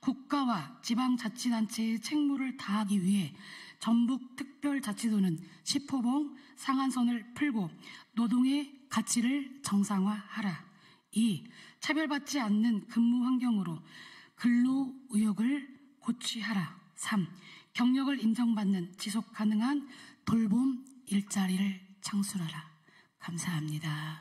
국가와 지방자치단체의 책무를 다하기 위해 전북특별자치도는 십호봉 상한선을 풀고 노동의 가치를 정상화하라. 이. 차별받지 않는 근무 환경으로 근로의욕을 고취하라. 삼. 경력을 인정받는 지속가능한 돌봄 일자리를 창출하라. 감사합니다.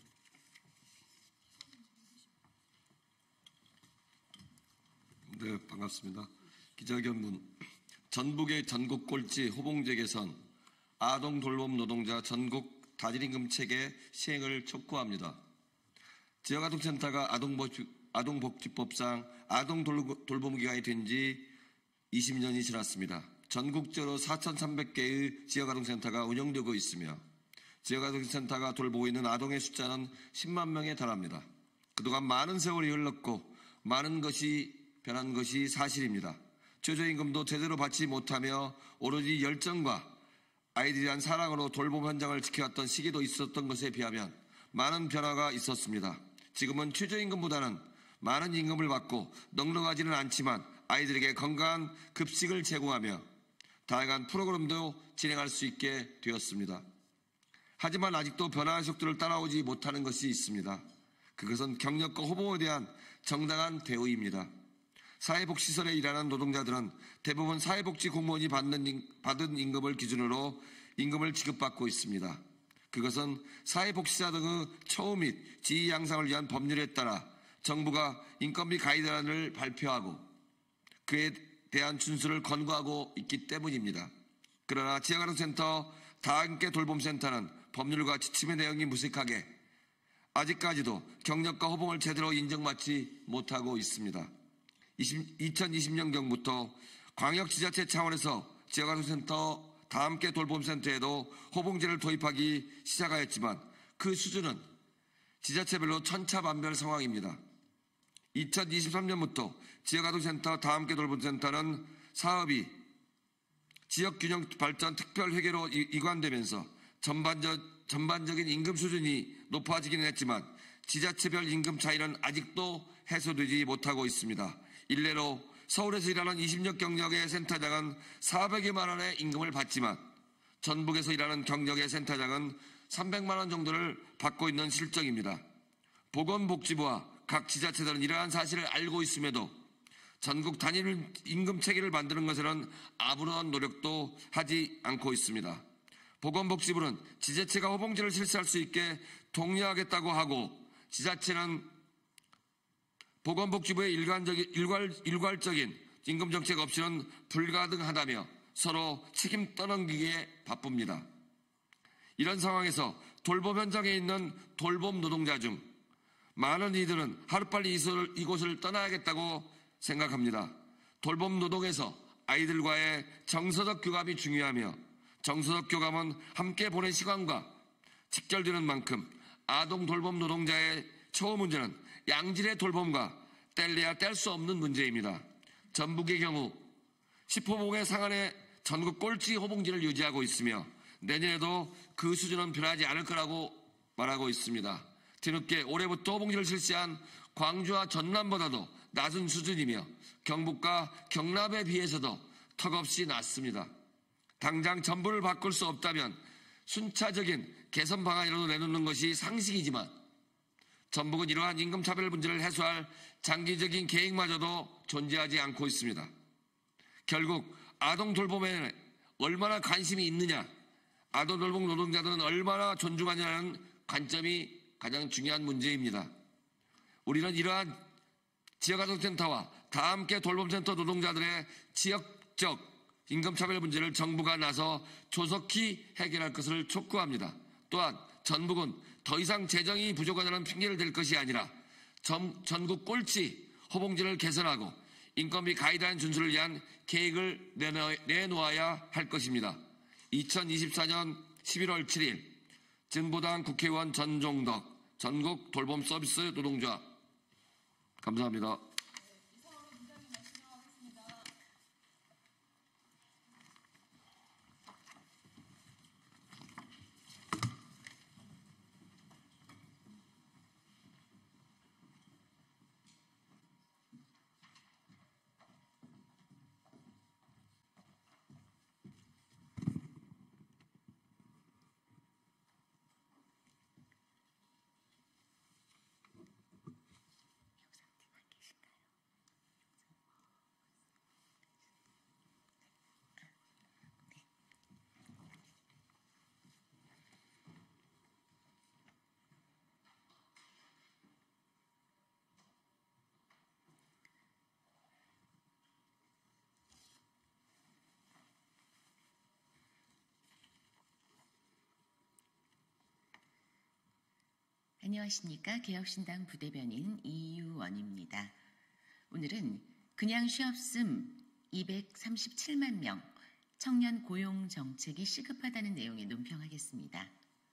네, 반갑습니다. 기자견문. 전북의 전국 꼴찌 호봉제 개선, 아동 돌봄 노동자 전국 다질임금 체계 시행을 촉구합니다. 지역아동센터가 아동복지, 아동복지법상 아동 돌봄기관이 된 지 이십 년이 지났습니다. 전국적으로 사천삼백 개의 지역아동센터가 운영되고 있으며 지역아동센터가 돌보고 있는 아동의 숫자는 십만 명에 달합니다. 그동안 많은 세월이 흘렀고 많은 것이 변한 것이 사실입니다. 최저임금도 제대로 받지 못하며 오로지 열정과 아이들에 대한 사랑으로 돌봄 현장을 지켜왔던 시기도 있었던 것에 비하면 많은 변화가 있었습니다. 지금은 최저임금보다는 많은 임금을 받고 넉넉하지는 않지만 아이들에게 건강한 급식을 제공하며 다양한 프로그램도 진행할 수 있게 되었습니다. 하지만 아직도 변화의 속도를 따라오지 못하는 것이 있습니다. 그것은 경력과 호봉에 대한 정당한 대우입니다. 사회복지시설에 일하는 노동자들은 대부분 사회복지 공무원이 받는, 받은 임금을 기준으로 임금을 지급받고 있습니다. 그것은 사회복지사 등의 처우 및 지위 향상을 위한 법률에 따라 정부가 인건비 가이드라인을 발표하고 그에 대한 준수를 권고하고 있기 때문입니다. 그러나 지역아동센터 다함께 돌봄센터는 법률과 지침의 내용이 무색하게 아직까지도 경력과 호봉을 제대로 인정받지 못하고 있습니다. 이천이십 년경부터 광역지자체 차원에서 지역아동센터 다함께 돌봄센터에도 호봉제를 도입하기 시작하였지만 그 수준은 지자체별로 천차만별 상황입니다. 이천이십삼 년부터 지역아동센터 다함께 돌봄센터는 사업이 지역균형발전 특별회계로 이관되면서 전반적, 전반적인 임금 수준이 높아지기는 했지만 지자체별 임금 차이는 아직도 해소되지 못하고 있습니다. 일례로 서울에서 일하는 이십 년 경력의 센터장은 사백여만 원의 임금을 받지만 전북에서 일하는 경력의 센터장은 삼백만 원 정도를 받고 있는 실정입니다. 보건복지부와 각 지자체들은 이러한 사실을 알고 있음에도 전국 단일 임금 체계를 만드는 것에는 아무런 노력도 하지 않고 있습니다. 보건복지부는 지자체가 호봉제를 실시할 수 있게 독려하겠다고 하고 지자체는 보건복지부의 일관적인, 일괄, 일괄적인 임금 정책 없이는 불가능하다며 서로 책임 떠넘기기에 바쁩니다. 이런 상황에서 돌봄 현장에 있는 돌봄 노동자 중 많은 이들은 하루빨리 이곳을, 이곳을 떠나야겠다고 생각합니다. 돌봄 노동에서 아이들과의 정서적 교감이 중요하며 정서적 교감은 함께 보낸 시간과 직결되는 만큼 아동 돌봄 노동자의 처우 문제는 양질의 돌봄과 뗄래야 뗄 수 없는 문제입니다. 전북의 경우 십 호봉의 상한의 전국 꼴찌 호봉지를 유지하고 있으며 내년에도 그 수준은 변하지 않을 거라고 말하고 있습니다. 뒤늦게 올해부터 호봉지를 실시한 광주와 전남보다도 낮은 수준이며 경북과 경남에 비해서도 턱없이 낮습니다. 당장 전부를 바꿀 수 없다면 순차적인 개선 방안이라도 내놓는 것이 상식이지만 전북은 이러한 임금차별 문제를 해소할 장기적인 계획마저도 존재하지 않고 있습니다. 결국 아동 돌봄에 얼마나 관심이 있느냐, 아동 돌봄 노동자들은 얼마나 존중하느냐는 관점이 가장 중요한 문제입니다. 우리는 이러한 지역아동센터와 다 함께 돌봄센터 노동자들의 지역적 임금차별 문제를 정부가 나서 조속히 해결할 것을 촉구합니다. 또한 전북은 더 이상 재정이 부족하다는 핑계를 댈 것이 아니라 전, 전국 꼴찌 호봉지를 개선하고 인건비 가이드라인 준수를 위한 계획을 내놓, 내놓아야 할 것입니다. 이천이십사년 십일월 칠일 진보당 국회의원 전종덕 전국 돌봄 서비스 노동자. 감사합니다. 안녕하십니까. 개혁신당 부대변인 이유원입니다. 오늘은 그냥 쉬었음 이백삼십칠만 명 청년 고용 정책이 시급하다는 내용의 논평하겠습니다.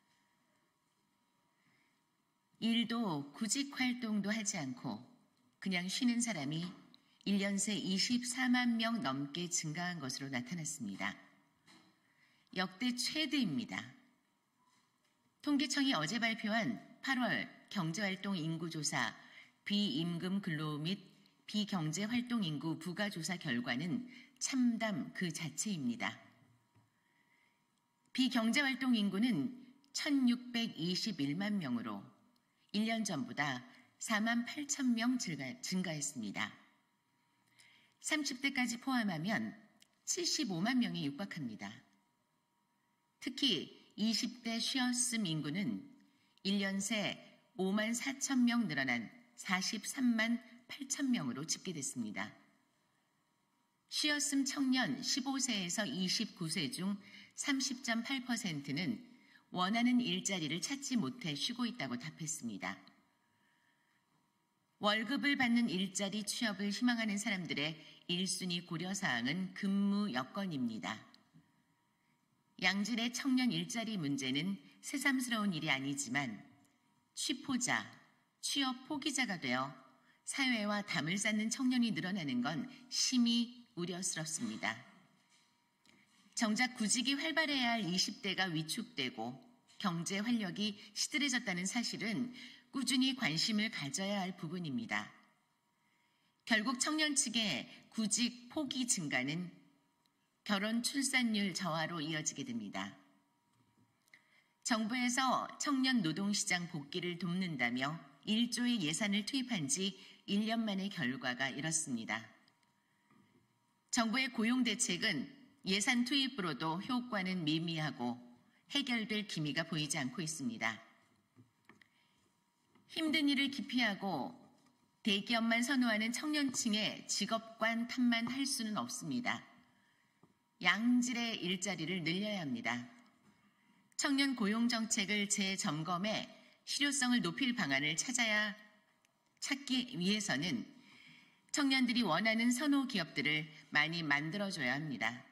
일도 구직 활동도 하지 않고 그냥 쉬는 사람이 일 년 새 이십사만 명 넘게 증가한 것으로 나타났습니다. 역대 최대입니다. 통계청이 어제 발표한 팔월 경제활동 인구조사 비임금 근로 및 비경제활동 인구 부가조사 결과는 참담 그 자체입니다. 비경제활동 인구는 천육백이십일만 명으로 일 년 전보다 사만 팔천 명 증가, 증가했습니다. 삼십 대까지 포함하면 칠십오만 명에 육박합니다. 특히 이십 대 쉬었음 인구는 일 년 새 오만 사천 명 늘어난 사십삼만 팔천 명으로 집계됐습니다. 쉬었음 청년 십오 세에서 이십구 세 중 삼십 점 팔 퍼센트는 원하는 일자리를 찾지 못해 쉬고 있다고 답했습니다. 월급을 받는 일자리 취업을 희망하는 사람들의 일 순위 고려사항은 근무 여건입니다. 양질의 청년 일자리 문제는 새삼스러운 일이 아니지만 취포자, 취업 포기자가 되어 사회와 담을 쌓는 청년이 늘어나는 건 심히 우려스럽습니다. 정작 구직이 활발해야 할 이십 대가 위축되고 경제 활력이 시들해졌다는 사실은 꾸준히 관심을 가져야 할 부분입니다. 결국 청년 측의 구직 포기 증가는 결혼 출산율 저하로 이어지게 됩니다. 정부에서 청년 노동시장 복귀를 돕는다며 일조의 예산을 투입한 지 일 년 만의 결과가 이렇습니다. 정부의 고용대책은 예산 투입으로도 효과는 미미하고 해결될 기미가 보이지 않고 있습니다. 힘든 일을 기피하고 대기업만 선호하는 청년층의 직업관 탓만 할 수는 없습니다. 양질의 일자리를 늘려야 합니다. 청년 고용 정책을 재점검해 실효성을 높일 방안을 찾아야 찾기 위해서는 청년들이 원하는 선호 기업들을 많이 만들어줘야 합니다.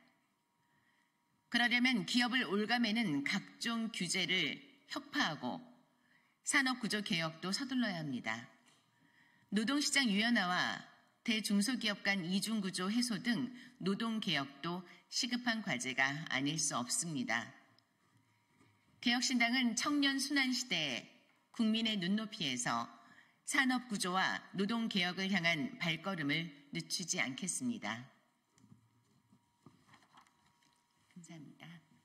그러려면 기업을 올가매는 각종 규제를 혁파하고 산업구조 개혁도 서둘러야 합니다. 노동시장 유연화와 대중소기업 간 이중구조 해소 등 노동개혁도 시급한 과제가 아닐 수 없습니다. 개혁신당은 청년 순환시대에 국민의 눈높이에서 산업구조와 노동개혁을 향한 발걸음을 늦추지 않겠습니다. 감사합니다.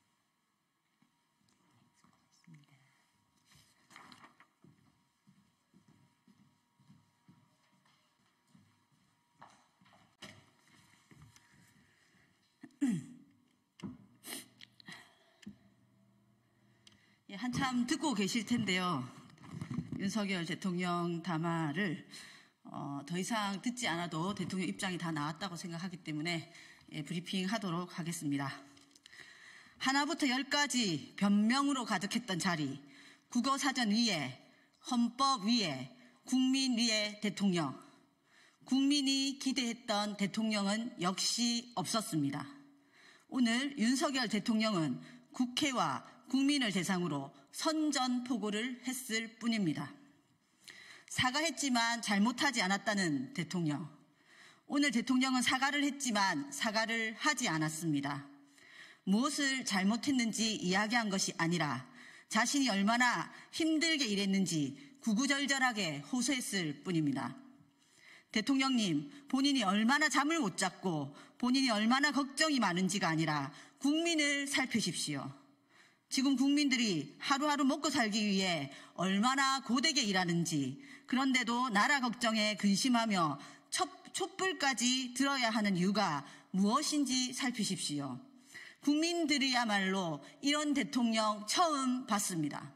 예, 한참 듣고 계실 텐데요. 윤석열 대통령 담화를 어, 더 이상 듣지 않아도 대통령 입장이 다 나왔다고 생각하기 때문에 예, 브리핑하도록 하겠습니다. 하나부터 열까지 변명으로 가득했던 자리, 국어사전 위에, 헌법 위에, 국민 위에 대통령. 국민이 기대했던 대통령은 역시 없었습니다. 오늘 윤석열 대통령은 국회와 국민을 대상으로 선전포고를 했을 뿐입니다. 사과했지만 잘못하지 않았다는 대통령. 오늘 대통령은 사과를 했지만 사과를 하지 않았습니다. 무엇을 잘못했는지 이야기한 것이 아니라 자신이 얼마나 힘들게 일했는지 구구절절하게 호소했을 뿐입니다. 대통령님, 본인이 얼마나 잠을 못 잤고 본인이 얼마나 걱정이 많은지가 아니라 국민을 살피십시오. 지금 국민들이 하루하루 먹고 살기 위해 얼마나 고되게 일하는지, 그런데도 나라 걱정에 근심하며 촛불까지 들어야 하는 이유가 무엇인지 살피십시오. 국민들이야말로 이런 대통령 처음 봤습니다.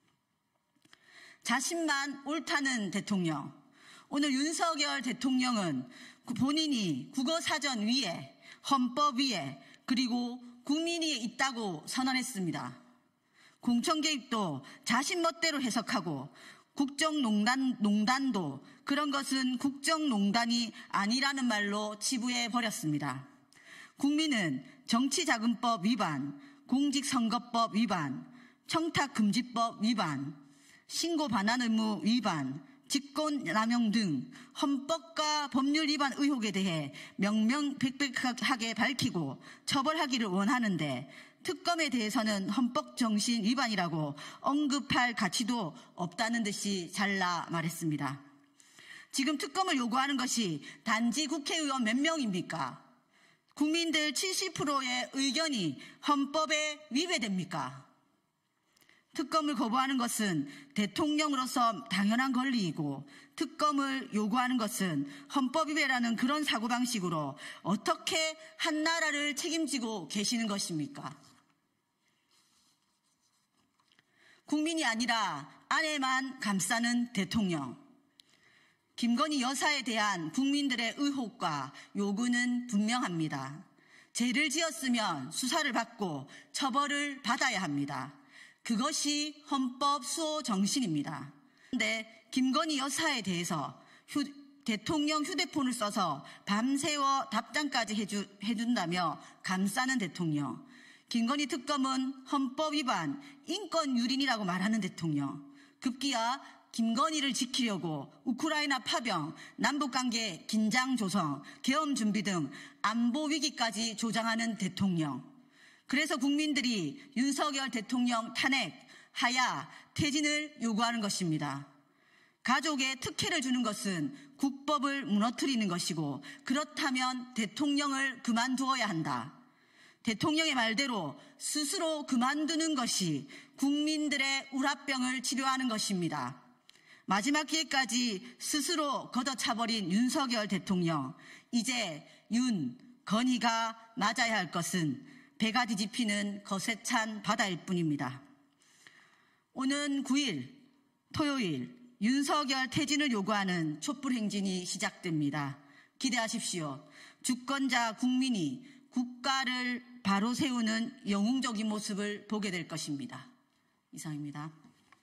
자신만 옳다는 대통령. 오늘 윤석열 대통령은 본인이 국어사전 위에, 헌법 위에, 그리고 국민 위에 있다고 선언했습니다. 공천개입도 자신 멋대로 해석하고 국정농단, 농단도 그런 것은 국정농단이 아니라는 말로 치부해 버렸습니다. 국민은 정치자금법 위반, 공직선거법 위반, 청탁금지법 위반, 신고반환 의무 위반, 직권남용 등 헌법과 법률 위반 의혹에 대해 명명백백하게 밝히고 처벌하기를 원하는데 특검에 대해서는 헌법 정신 위반이라고 언급할 가치도 없다는 듯이 잘라 말했습니다. 지금 특검을 요구하는 것이 단지 국회의원 몇 명입니까? 국민들 칠십 퍼센트의 의견이 헌법에 위배됩니까? 특검을 거부하는 것은 대통령으로서 당연한 권리이고 특검을 요구하는 것은 헌법 위배라는 그런 사고방식으로 어떻게 한 나라를 책임지고 계시는 것입니까? 국민이 아니라 아내만 감싸는 대통령. 김건희 여사에 대한 국민들의 의혹과 요구는 분명합니다. 죄를 지었으면 수사를 받고 처벌을 받아야 합니다. 그것이 헌법 수호 정신입니다. 그런데 김건희 여사에 대해서 휴, 대통령 휴대폰을 써서 밤새워 답장까지 해주, 해준다며 감싸는 대통령. 김건희 특검은 헌법 위반, 인권 유린이라고 말하는 대통령. 급기야 김건희를 지키려고 우크라이나 파병, 남북관계 긴장 조성, 계엄 준비 등 안보 위기까지 조장하는 대통령. 그래서 국민들이 윤석열 대통령 탄핵, 하야, 퇴진을 요구하는 것입니다. 가족에 특혜를 주는 것은 국법을 무너뜨리는 것이고 그렇다면 대통령을 그만두어야 한다. 대통령의 말대로 스스로 그만두는 것이 국민들의 우라병을 치료하는 것입니다. 마지막 기회까지 스스로 걷어차버린 윤석열 대통령. 이제 윤, 건희가 맞아야 할 것은 배가 뒤집히는 거세 찬 바다일 뿐입니다. 오는 구 일 토요일 윤석열 퇴진을 요구하는 촛불 행진이 시작됩니다. 기대하십시오. 주권자 국민이 국가를 바로 세우는 영웅적인 모습을 보게 될 것입니다. 이상입니다.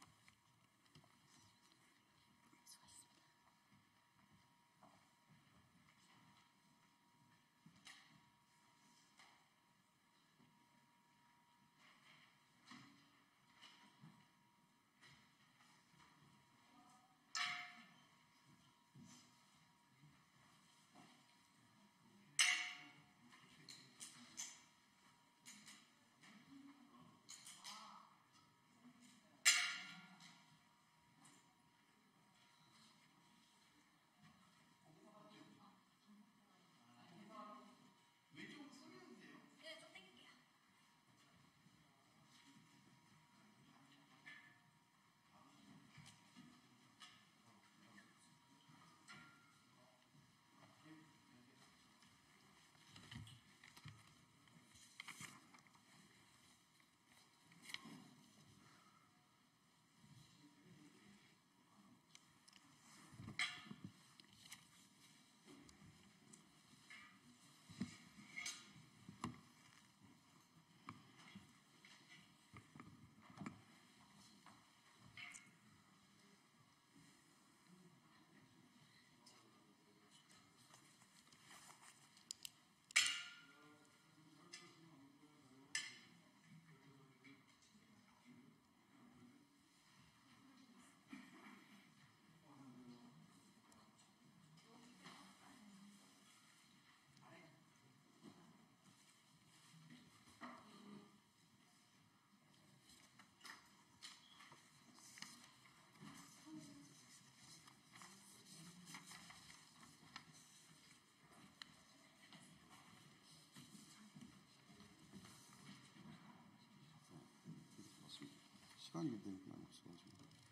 시간이 근데 많이 없어가지고.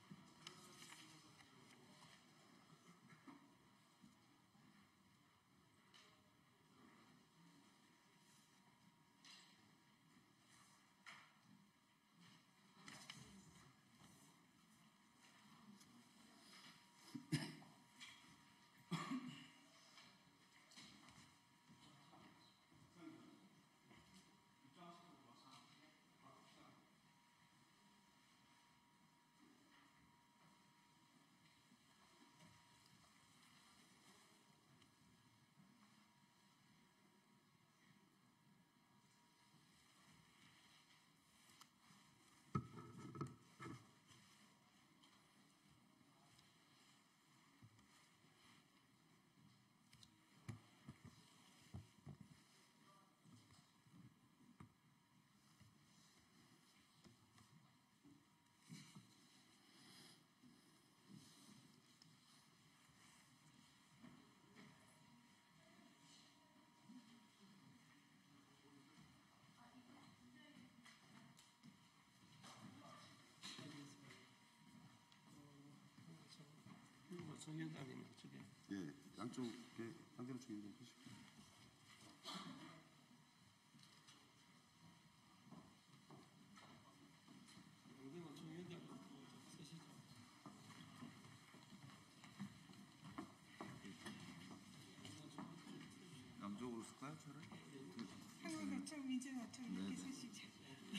정의당이면 저게. 예, 양쪽에 상대로 중인 좀 보십시오. 남쪽으로 쓸까요, 차라리? 한국어 좀 이제 좀 이렇게 네네. 쓰시죠.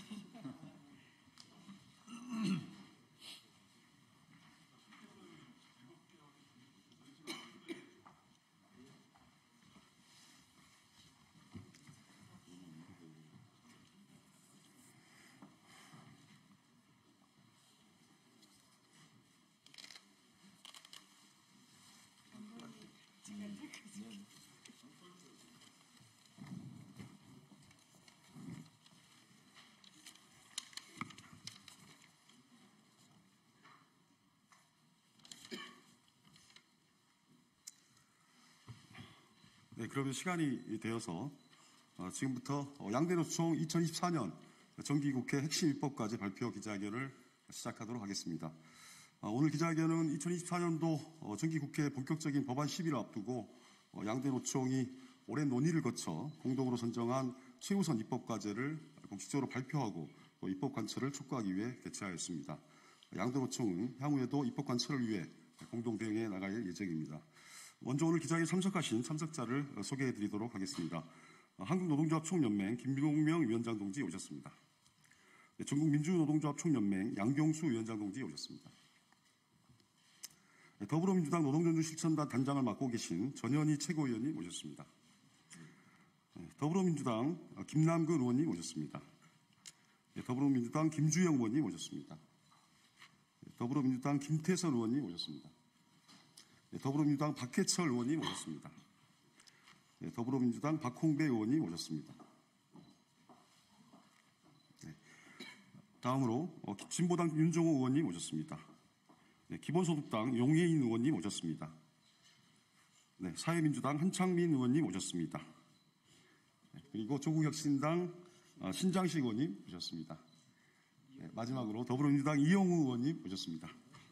네, 그러면 시간이 되어서 어, 지금부터 어, 양대노총 이천이십사 년 정기국회 핵심 입법과제 발표 기자회견을 시작하도록 하겠습니다. 어, 오늘 기자회견은 이천이십사 년도 어, 정기국회 본격적인 법안 시비를 앞두고 어, 양대노총이 오랜 논의를 거쳐 공동으로 선정한 최우선 입법과제를 공식적으로 발표하고 또 입법 관철을 촉구하기 위해 개최하였습니다. 양대노총은 향후에도 입법 관철을 위해 공동 대응해 나갈 예정입니다. 먼저 오늘 기자회견에 참석하신 참석자를 소개해 드리도록 하겠습니다. 한국노동조합 총연맹 김동명 위원장 동지 오셨습니다. 네, 전국민주노동조합 총연맹 양경수 위원장 동지 오셨습니다. 네, 더불어민주당 노동전투실천단 단장을 맡고 계신 전현희 최고위원님 오셨습니다. 네, 더불어민주당 김남근 의원님 오셨습니다. 네, 더불어민주당 김주영 의원님 오셨습니다. 네, 더불어민주당 김태선 의원님 오셨습니다. 네, 더불어민주당 박해철 의원님 오셨습니다. 네, 더불어민주당 박홍배 의원님 오셨습니다. 네, 다음으로 어, 진보당 윤종호 의원님 오셨습니다. 네, 기본소득당 용혜인 의원님 오셨습니다. 네, 사회민주당 한창민 의원님 오셨습니다. 네, 그리고 조국혁신당 어, 신장식 의원님 오셨습니다. 네, 마지막으로 더불어민주당 이영우 의원님 오셨습니다.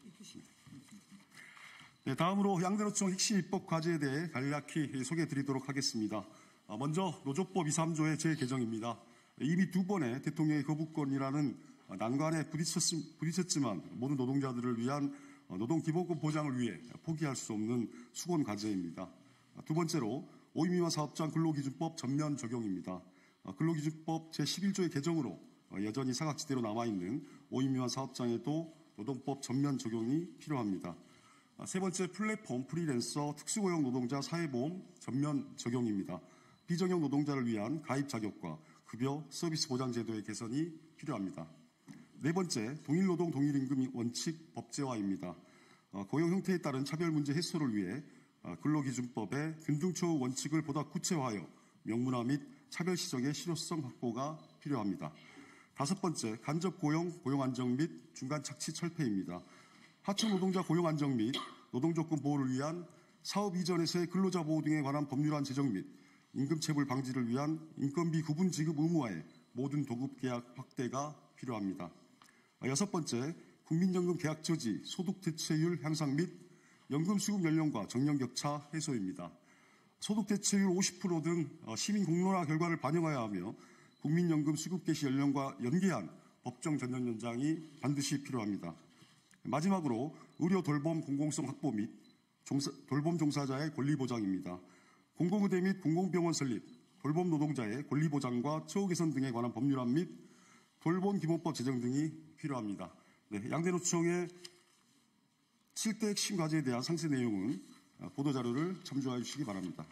네, 다음으로 양대노총 핵심 입법 과제에 대해 간략히 소개해 드리도록 하겠습니다. 먼저 노조법 이십삼 조의 재개정입니다. 이미 두 번의 대통령의 거부권이라는 난관에 부딪혔지만 모든 노동자들을 위한 노동기본권 보장을 위해 포기할 수 없는 수건 과제입니다. 두 번째로 오 인 미만 사업장 근로기준법 전면 적용입니다. 근로기준법 제십일 조의 개정으로 여전히 사각지대로 남아있는 오 인 미만 사업장에도 노동법 전면 적용이 필요합니다. 세 번째, 플랫폼, 프리랜서, 특수고용 노동자 사회보험 전면 적용입니다. 비정형 노동자를 위한 가입 자격과 급여, 서비스 보장 제도의 개선이 필요합니다. 네 번째, 동일노동, 동일임금 원칙 법제화입니다. 고용 형태에 따른 차별 문제 해소를 위해 근로기준법의 균등처우 원칙을 보다 구체화하여 명문화 및 차별 시정의 실효성 확보가 필요합니다. 다섯 번째, 간접 고용, 고용 안정 및 중간 착취 철폐입니다. 하청 노동자 고용 안정 및 노동조건 보호를 위한 사업 이전에서의 근로자 보호 등에 관한 법률안 제정 및 임금체불 방지를 위한 인건비 구분 지급 의무화의 모든 도급 계약 확대가 필요합니다. 여섯 번째, 국민연금 계약 저지, 소득 대체율 향상 및 연금 수급 연령과 정년 격차 해소입니다. 소득 대체율 오십 퍼센트 등 시민 공론화 결과를 반영해야 하며 국민연금 수급 개시 연령과 연계한 법정 전년 연장이 반드시 필요합니다. 마지막으로 의료 돌봄 공공성 확보 및 종사, 돌봄 종사자의 권리 보장입니다. 공공의대 및 공공병원 설립, 돌봄 노동자의 권리 보장과 처우 개선 등에 관한 법률안 및 돌봄 기본법 제정 등이 필요합니다. 네, 양대노총의 칠 대 핵심 과제에 대한 상세 내용은 보도자료를 참조해 주시기 바랍니다.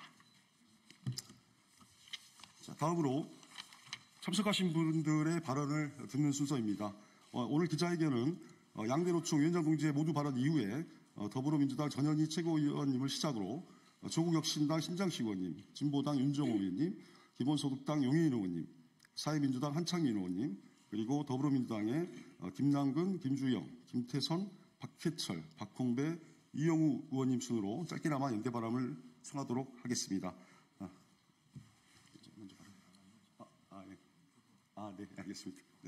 자, 다음으로 참석하신 분들의 발언을 듣는 순서입니다. 어, 오늘 기자회견은 어, 양대노총 위원장 동지의 모두 발언 이후에 어, 더불어민주당 전현희 최고위원님을 시작으로 어, 조국혁신당 신장식 의원님, 진보당 윤정호 의원님, 기본소득당 용혜인 의원님, 사회민주당 한창민 의원님, 그리고 더불어민주당의 어, 김남근, 김주영, 김태선, 박해철, 박홍배, 이영우 의원님 순으로 짧게나마 연대바람을 청하도록 하겠습니다. 아, 먼저 발언. 아, 아, 네. 아, 네, 알겠습니다. 네.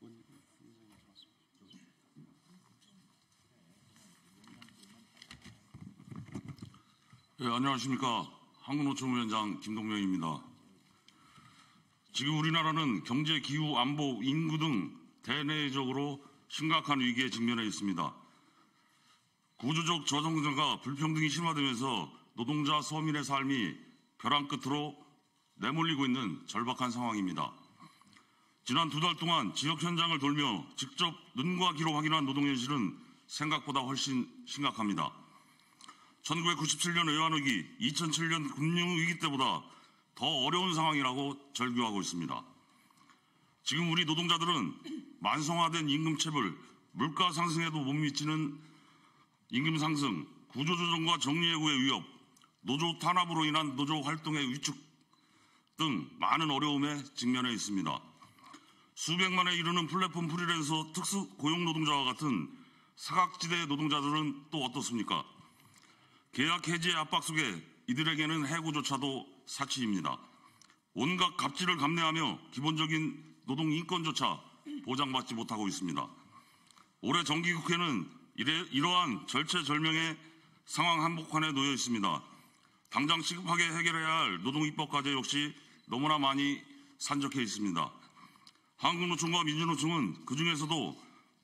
네, 안녕하십니까. 한국노총위원장 김동명입니다. 지금 우리나라는 경제, 기후, 안보, 인구 등 대내적으로 심각한 위기에 직면해 있습니다. 구조적 저성장과 불평등이 심화되면서 노동자 서민의 삶이 벼랑 끝으로 내몰리고 있는 절박한 상황입니다. 지난 두 달 동안 지역 현장을 돌며 직접 눈과 귀로 확인한 노동 현실은 생각보다 훨씬 심각합니다. 천구백구십칠 년 외환위기, 이천칠 년 금융위기 때보다 더 어려운 상황이라고 절규하고 있습니다. 지금 우리 노동자들은 만성화된 임금체불, 물가 상승에도 못 미치는 임금 상승, 구조조정과 정리해고의 위협, 노조 탄압으로 인한 노조 활동의 위축 등 많은 어려움에 직면해 있습니다. 수백만에 이르는 플랫폼 프리랜서 특수 고용 노동자와 같은 사각지대 노동자들은 또 어떻습니까? 계약 해지의 압박 속에 이들에게는 해고조차도 사치입니다. 온갖 갑질을 감내하며 기본적인 노동 인권조차 보장받지 못하고 있습니다. 올해 정기국회는 이래, 이러한 절체절명의 상황 한복판에 놓여 있습니다. 당장 시급하게 해결해야 할 노동 입법 과제 역시 너무나 많이 산적해 있습니다. 한국노총과 민주노총은 그중에서도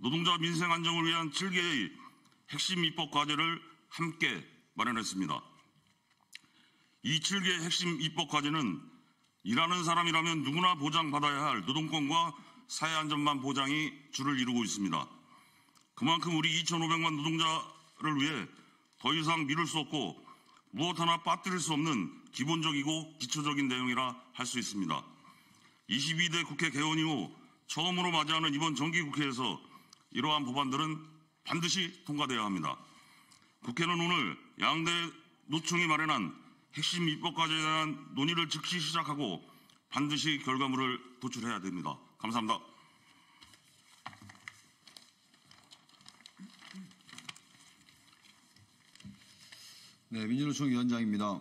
노동자 민생 안정을 위한 칠 개의 핵심 입법 과제를 함께 마련했습니다. 이 칠 개의 핵심 입법 과제는 일하는 사람이라면 누구나 보장받아야 할 노동권과 사회 안전만 보장이 주를 이루고 있습니다. 그만큼 우리 이천오백만 노동자를 위해 더 이상 미룰 수 없고 무엇 하나 빠뜨릴 수 없는 기본적이고 기초적인 내용이라 할 수 있습니다. 이십이 대 국회 개원 이후 처음으로 맞이하는 이번 정기국회에서 이러한 법안들은 반드시 통과되어야 합니다. 국회는 오늘 양대 노총이 마련한 핵심 입법 과제에 대한 논의를 즉시 시작하고 반드시 결과물을 도출해야 됩니다. 감사합니다. 네, 민주노총 위원장입니다.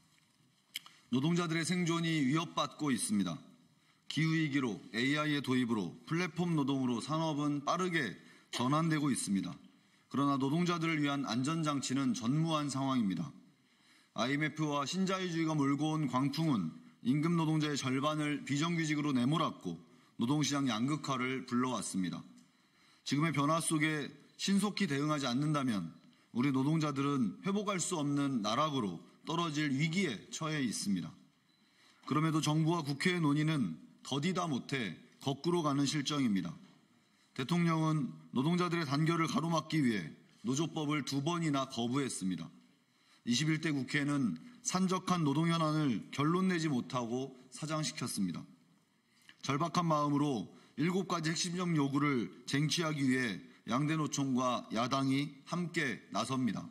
노동자들의 생존이 위협받고 있습니다. 기후위기로 에이아이의 도입으로 플랫폼 노동으로 산업은 빠르게 전환되고 있습니다. 그러나 노동자들을 위한 안전장치는 전무한 상황입니다. 아이엠에프와 신자유주의가 몰고 온 광풍은 임금 노동자의 절반을 비정규직으로 내몰았고 노동시장 양극화를 불러왔습니다. 지금의 변화 속에 신속히 대응하지 않는다면 우리 노동자들은 회복할 수 없는 나락으로 떨어질 위기에 처해 있습니다. 그럼에도 정부와 국회의 논의는 더디다 못해 거꾸로 가는 실정입니다. 대통령은 노동자들의 단결을 가로막기 위해 노조법을 두 번이나 거부했습니다. 이십일 대 국회는 산적한 노동 현안을 결론 내지 못하고 사장시켰습니다. 절박한 마음으로 일곱 가지 핵심적 요구를 쟁취하기 위해 양대 노총과 야당이 함께 나섭니다.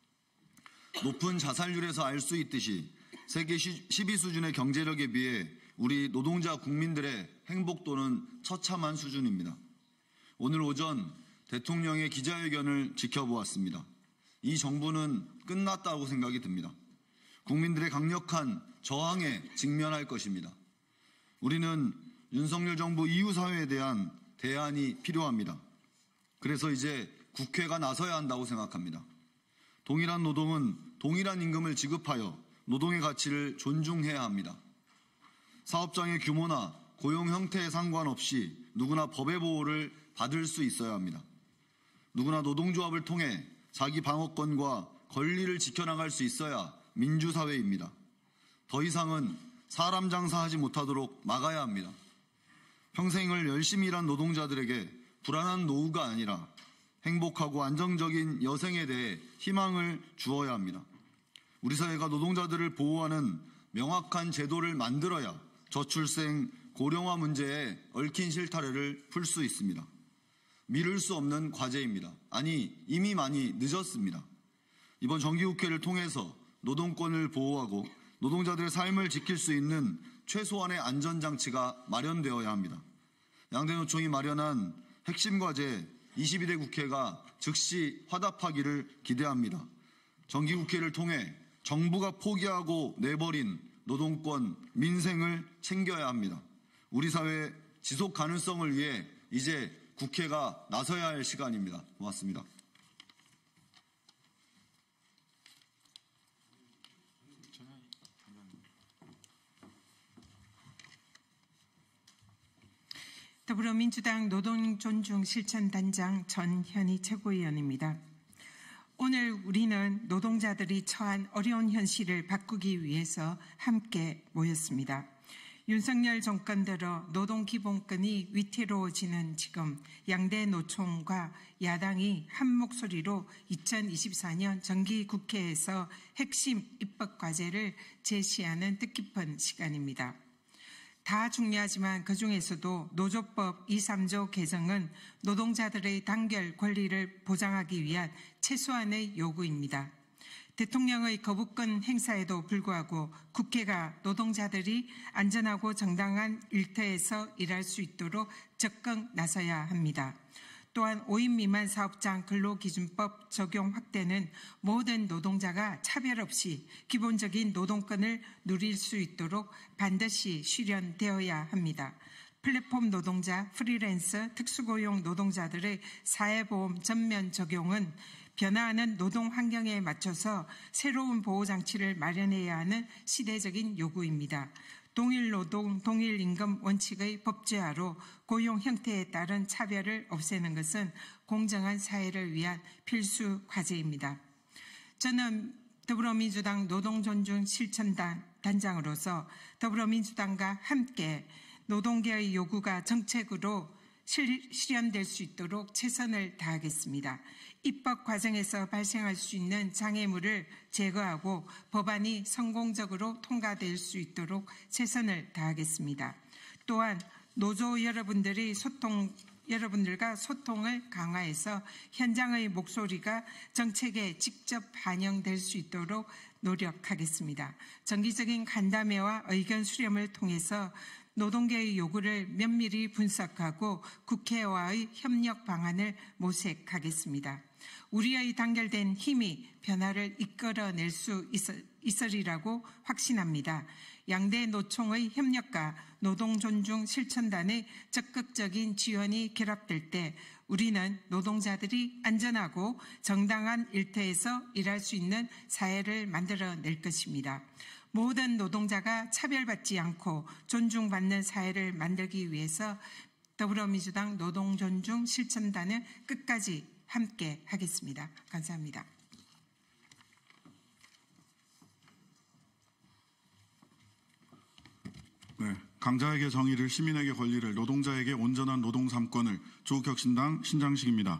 높은 자살률에서 알 수 있듯이 세계 십 위 수준의 경제력에 비해 우리 노동자 국민들의 행복도는 처참한 수준입니다. 오늘 오전 대통령의 기자회견을 지켜보았습니다. 이 정부는 끝났다고 생각이 듭니다. 국민들의 강력한 저항에 직면할 것입니다. 우리는 윤석열 정부 이후 사회에 대한 대안이 필요합니다. 그래서 이제 국회가 나서야 한다고 생각합니다. 동일한 노동은 동일한 임금을 지급하여 노동의 가치를 존중해야 합니다. 사업장의 규모나 고용 형태에 상관없이 누구나 법의 보호를 받을 수 있어야 합니다. 누구나 노동조합을 통해 자기 방어권과 권리를 지켜나갈 수 있어야 민주사회입니다. 더 이상은 사람 장사하지 못하도록 막아야 합니다. 평생을 열심히 일한 노동자들에게 불안한 노후가 아니라 행복하고 안정적인 여생에 대해 희망을 주어야 합니다. 우리 사회가 노동자들을 보호하는 명확한 제도를 만들어야 저출생, 고령화 문제에 얽힌 실타래를 풀 수 있습니다. 미룰 수 없는 과제입니다. 아니, 이미 많이 늦었습니다. 이번 정기국회를 통해서 노동권을 보호하고 노동자들의 삶을 지킬 수 있는 최소한의 안전장치가 마련되어야 합니다. 양대 노총이 마련한 핵심 과제 이십이 대 국회가 즉시 화답하기를 기대합니다. 정기국회를 통해 정부가 포기하고 내버린 노동권, 민생을 챙겨야 합니다. 우리 사회 지속 가능성을 위해 이제 국회가 나서야 할 시간입니다. 고맙습니다. 더불어민주당 노동존중실천단장 전현희 최고위원입니다. 오늘 우리는 노동자들이 처한 어려운 현실을 바꾸기 위해서 함께 모였습니다. 윤석열 정권 들어 노동기본권이 위태로워지는 지금 양대 노총과 야당이 한 목소리로 이천이십사 년 정기국회에서 핵심 입법 과제를 제시하는 뜻깊은 시간입니다. 다 중요하지만 그중에서도 노조법 이십삼 조 개정은 노동자들의 단결 권리를 보장하기 위한 최소한의 요구입니다. 대통령의 거부권 행사에도 불구하고 국회가 노동자들이 안전하고 정당한 일터에서 일할 수 있도록 적극 나서야 합니다. 또한 오 인 미만 사업장 근로기준법 적용 확대는 모든 노동자가 차별 없이 기본적인 노동권을 누릴 수 있도록 반드시 실현되어야 합니다. 플랫폼 노동자, 프리랜서, 특수고용 노동자들의 사회보험 전면 적용은 변화하는 노동 환경에 맞춰서 새로운 보호장치를 마련해야 하는 시대적인 요구입니다. 동일 노동, 동일 임금 원칙의 법제화로 고용 형태에 따른 차별을 없애는 것은 공정한 사회를 위한 필수 과제입니다. 저는 더불어민주당 노동존중 실천단 단장으로서 더불어민주당과 함께 노동계의 요구가 정책으로 실, 실현될 수 있도록 최선을 다하겠습니다. 입법 과정에서 발생할 수 있는 장애물을 제거하고 법안이 성공적으로 통과될 수 있도록 최선을 다하겠습니다. 또한 노조 여러분들이 소통, 여러분들과 소통을 강화해서 현장의 목소리가 정책에 직접 반영될 수 있도록 노력하겠습니다. 정기적인 간담회와 의견 수렴을 통해서 노동계의 요구를 면밀히 분석하고 국회와의 협력 방안을 모색하겠습니다. 우리의 단결된 힘이 변화를 이끌어낼 수 있으리라고 확신합니다. 양대 노총의 협력과 노동존중 실천단의 적극적인 지원이 결합될 때 우리는 노동자들이 안전하고 정당한 일터에서 일할 수 있는 사회를 만들어낼 것입니다. 모든 노동자가 차별받지 않고 존중받는 사회를 만들기 위해서 더불어민주당 노동존중 실천단은 끝까지 함께 하겠습니다. 감사합니다. 네, 강자에게 정의를, 시민에게 권리를, 노동자에게 온전한 노동 삼 권을. 조국혁신당 신장식입니다.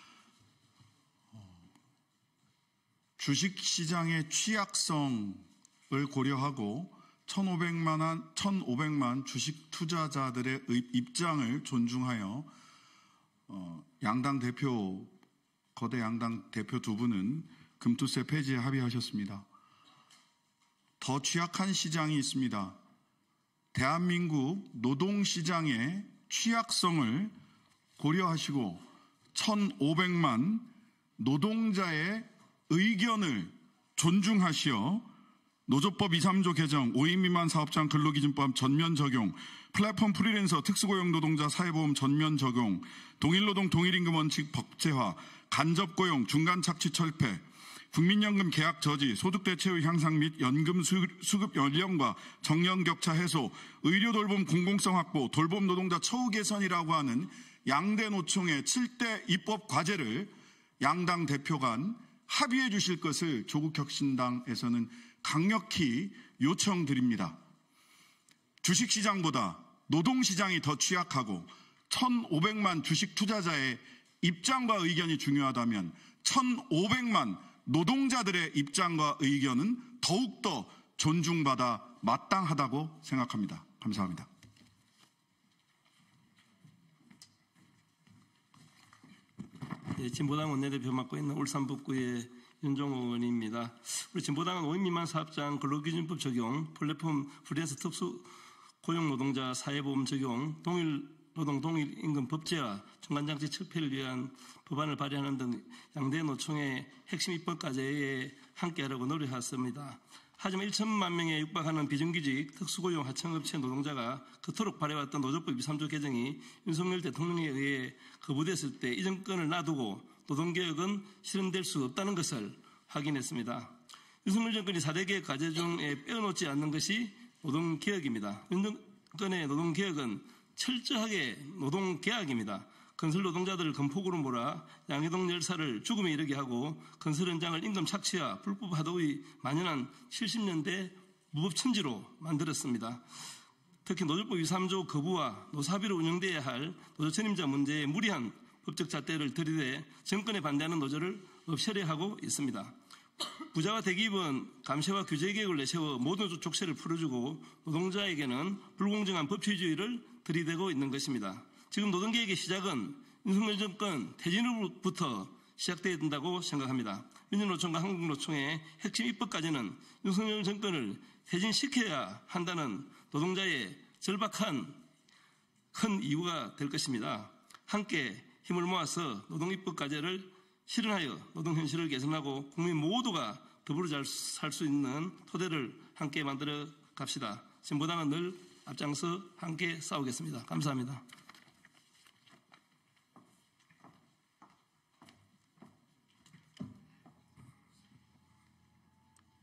주식시장의 취약성을 고려하고 천오백만, 천오백만 주식 투자자들의 입장을 존중하여 어, 양당 대표, 거대 양당 대표 두 분은 금투세 폐지에 합의하셨습니다. 더 취약한 시장이 있습니다. 대한민국 노동시장의 취약성을 고려하시고 천오백만 노동자의 의견을 존중하시어 노조법 이삼조 개정, 오 인 미만 사업장 근로기준법 전면 적용, 플랫폼 프리랜서 특수고용 노동자 사회보험 전면 적용, 동일노동 동일임금 원칙 법제화, 간접고용 중간착취 철폐, 국민연금 계약 저지, 소득대체율 향상 및 연금 수급 연령과 정년 격차 해소, 의료 돌봄 공공성 확보, 돌봄 노동자 처우 개선이라고 하는 양대 노총의 칠 대 입법 과제를 양당 대표 간 합의해 주실 것을 조국혁신당에서는 강력히 요청드립니다. 주식시장보다 노동시장이 더 취약하고 천오백만 주식 투자자의 입장과 의견이 중요하다면 천오백만 노동자들의 입장과 의견은 더욱더 존중받아 마땅하다고 생각합니다. 감사합니다. 네, 진보당 원내대표 맡고 있는 울산 북구의 윤종호 의원입니다. 우리 진보당은 오 인 미만 사업장 근로기준법 적용, 플랫폼 프리랜서 특수 고용노동자 사회보험 적용, 동일노동 동일임금 법제화, 중간장치 철폐를 위한 법안을 발의하는 등 양대 노총의 핵심 입법 과제에 함께하라고 노력했습니다. 하지만 천만 명에 육박하는 비정규직 특수고용 하청업체 노동자가 그토록 바래왔던 노조법 이삼조 개정이 윤석열 대통령에 의해 거부됐을 때 이 정권을 놔두고 노동개혁은 실현될 수 없다는 것을 확인했습니다. 윤석열 정권이 사 대 개혁 과제 중에 빼어놓지 않는 것이 노동개혁입니다. 윤 정권의 노동개혁은 철저하게 노동계약입니다. 건설 노동자들을 건폭으로 몰아 양해동 열사를 죽음에 이르게 하고 건설 현장을 임금 착취와 불법 하도의 만연한 칠십 년대 무법천지로 만들었습니다. 특히 노조법 이삼조 거부와 노사비로 운영돼야 할 노조 전임자 문제에 무리한 법적 잣대를 들이대 정권에 반대하는 노조를 없애려하고 있습니다. 부자와 대기업은 감세와 규제 개혁을 내세워 모든 족쇄를 풀어주고 노동자에게는 불공정한 법치주의를 들이대고 있는 것입니다. 지금 노동개혁의 시작은 윤석열 정권 퇴진으로부터 시작되어야 된다고 생각합니다. 민주노총과 한국노총의 핵심 입법까지는 윤석열 정권을 퇴진시켜야 한다는 노동자의 절박한 큰 이유가 될 것입니다. 함께 힘을 모아서 노동입법 과제를 실현하여 노동현실을 개선하고 국민 모두가 더불어 잘 살 수 있는 토대를 함께 만들어 갑시다. 진보당은 늘 앞장서 함께 싸우겠습니다. 감사합니다.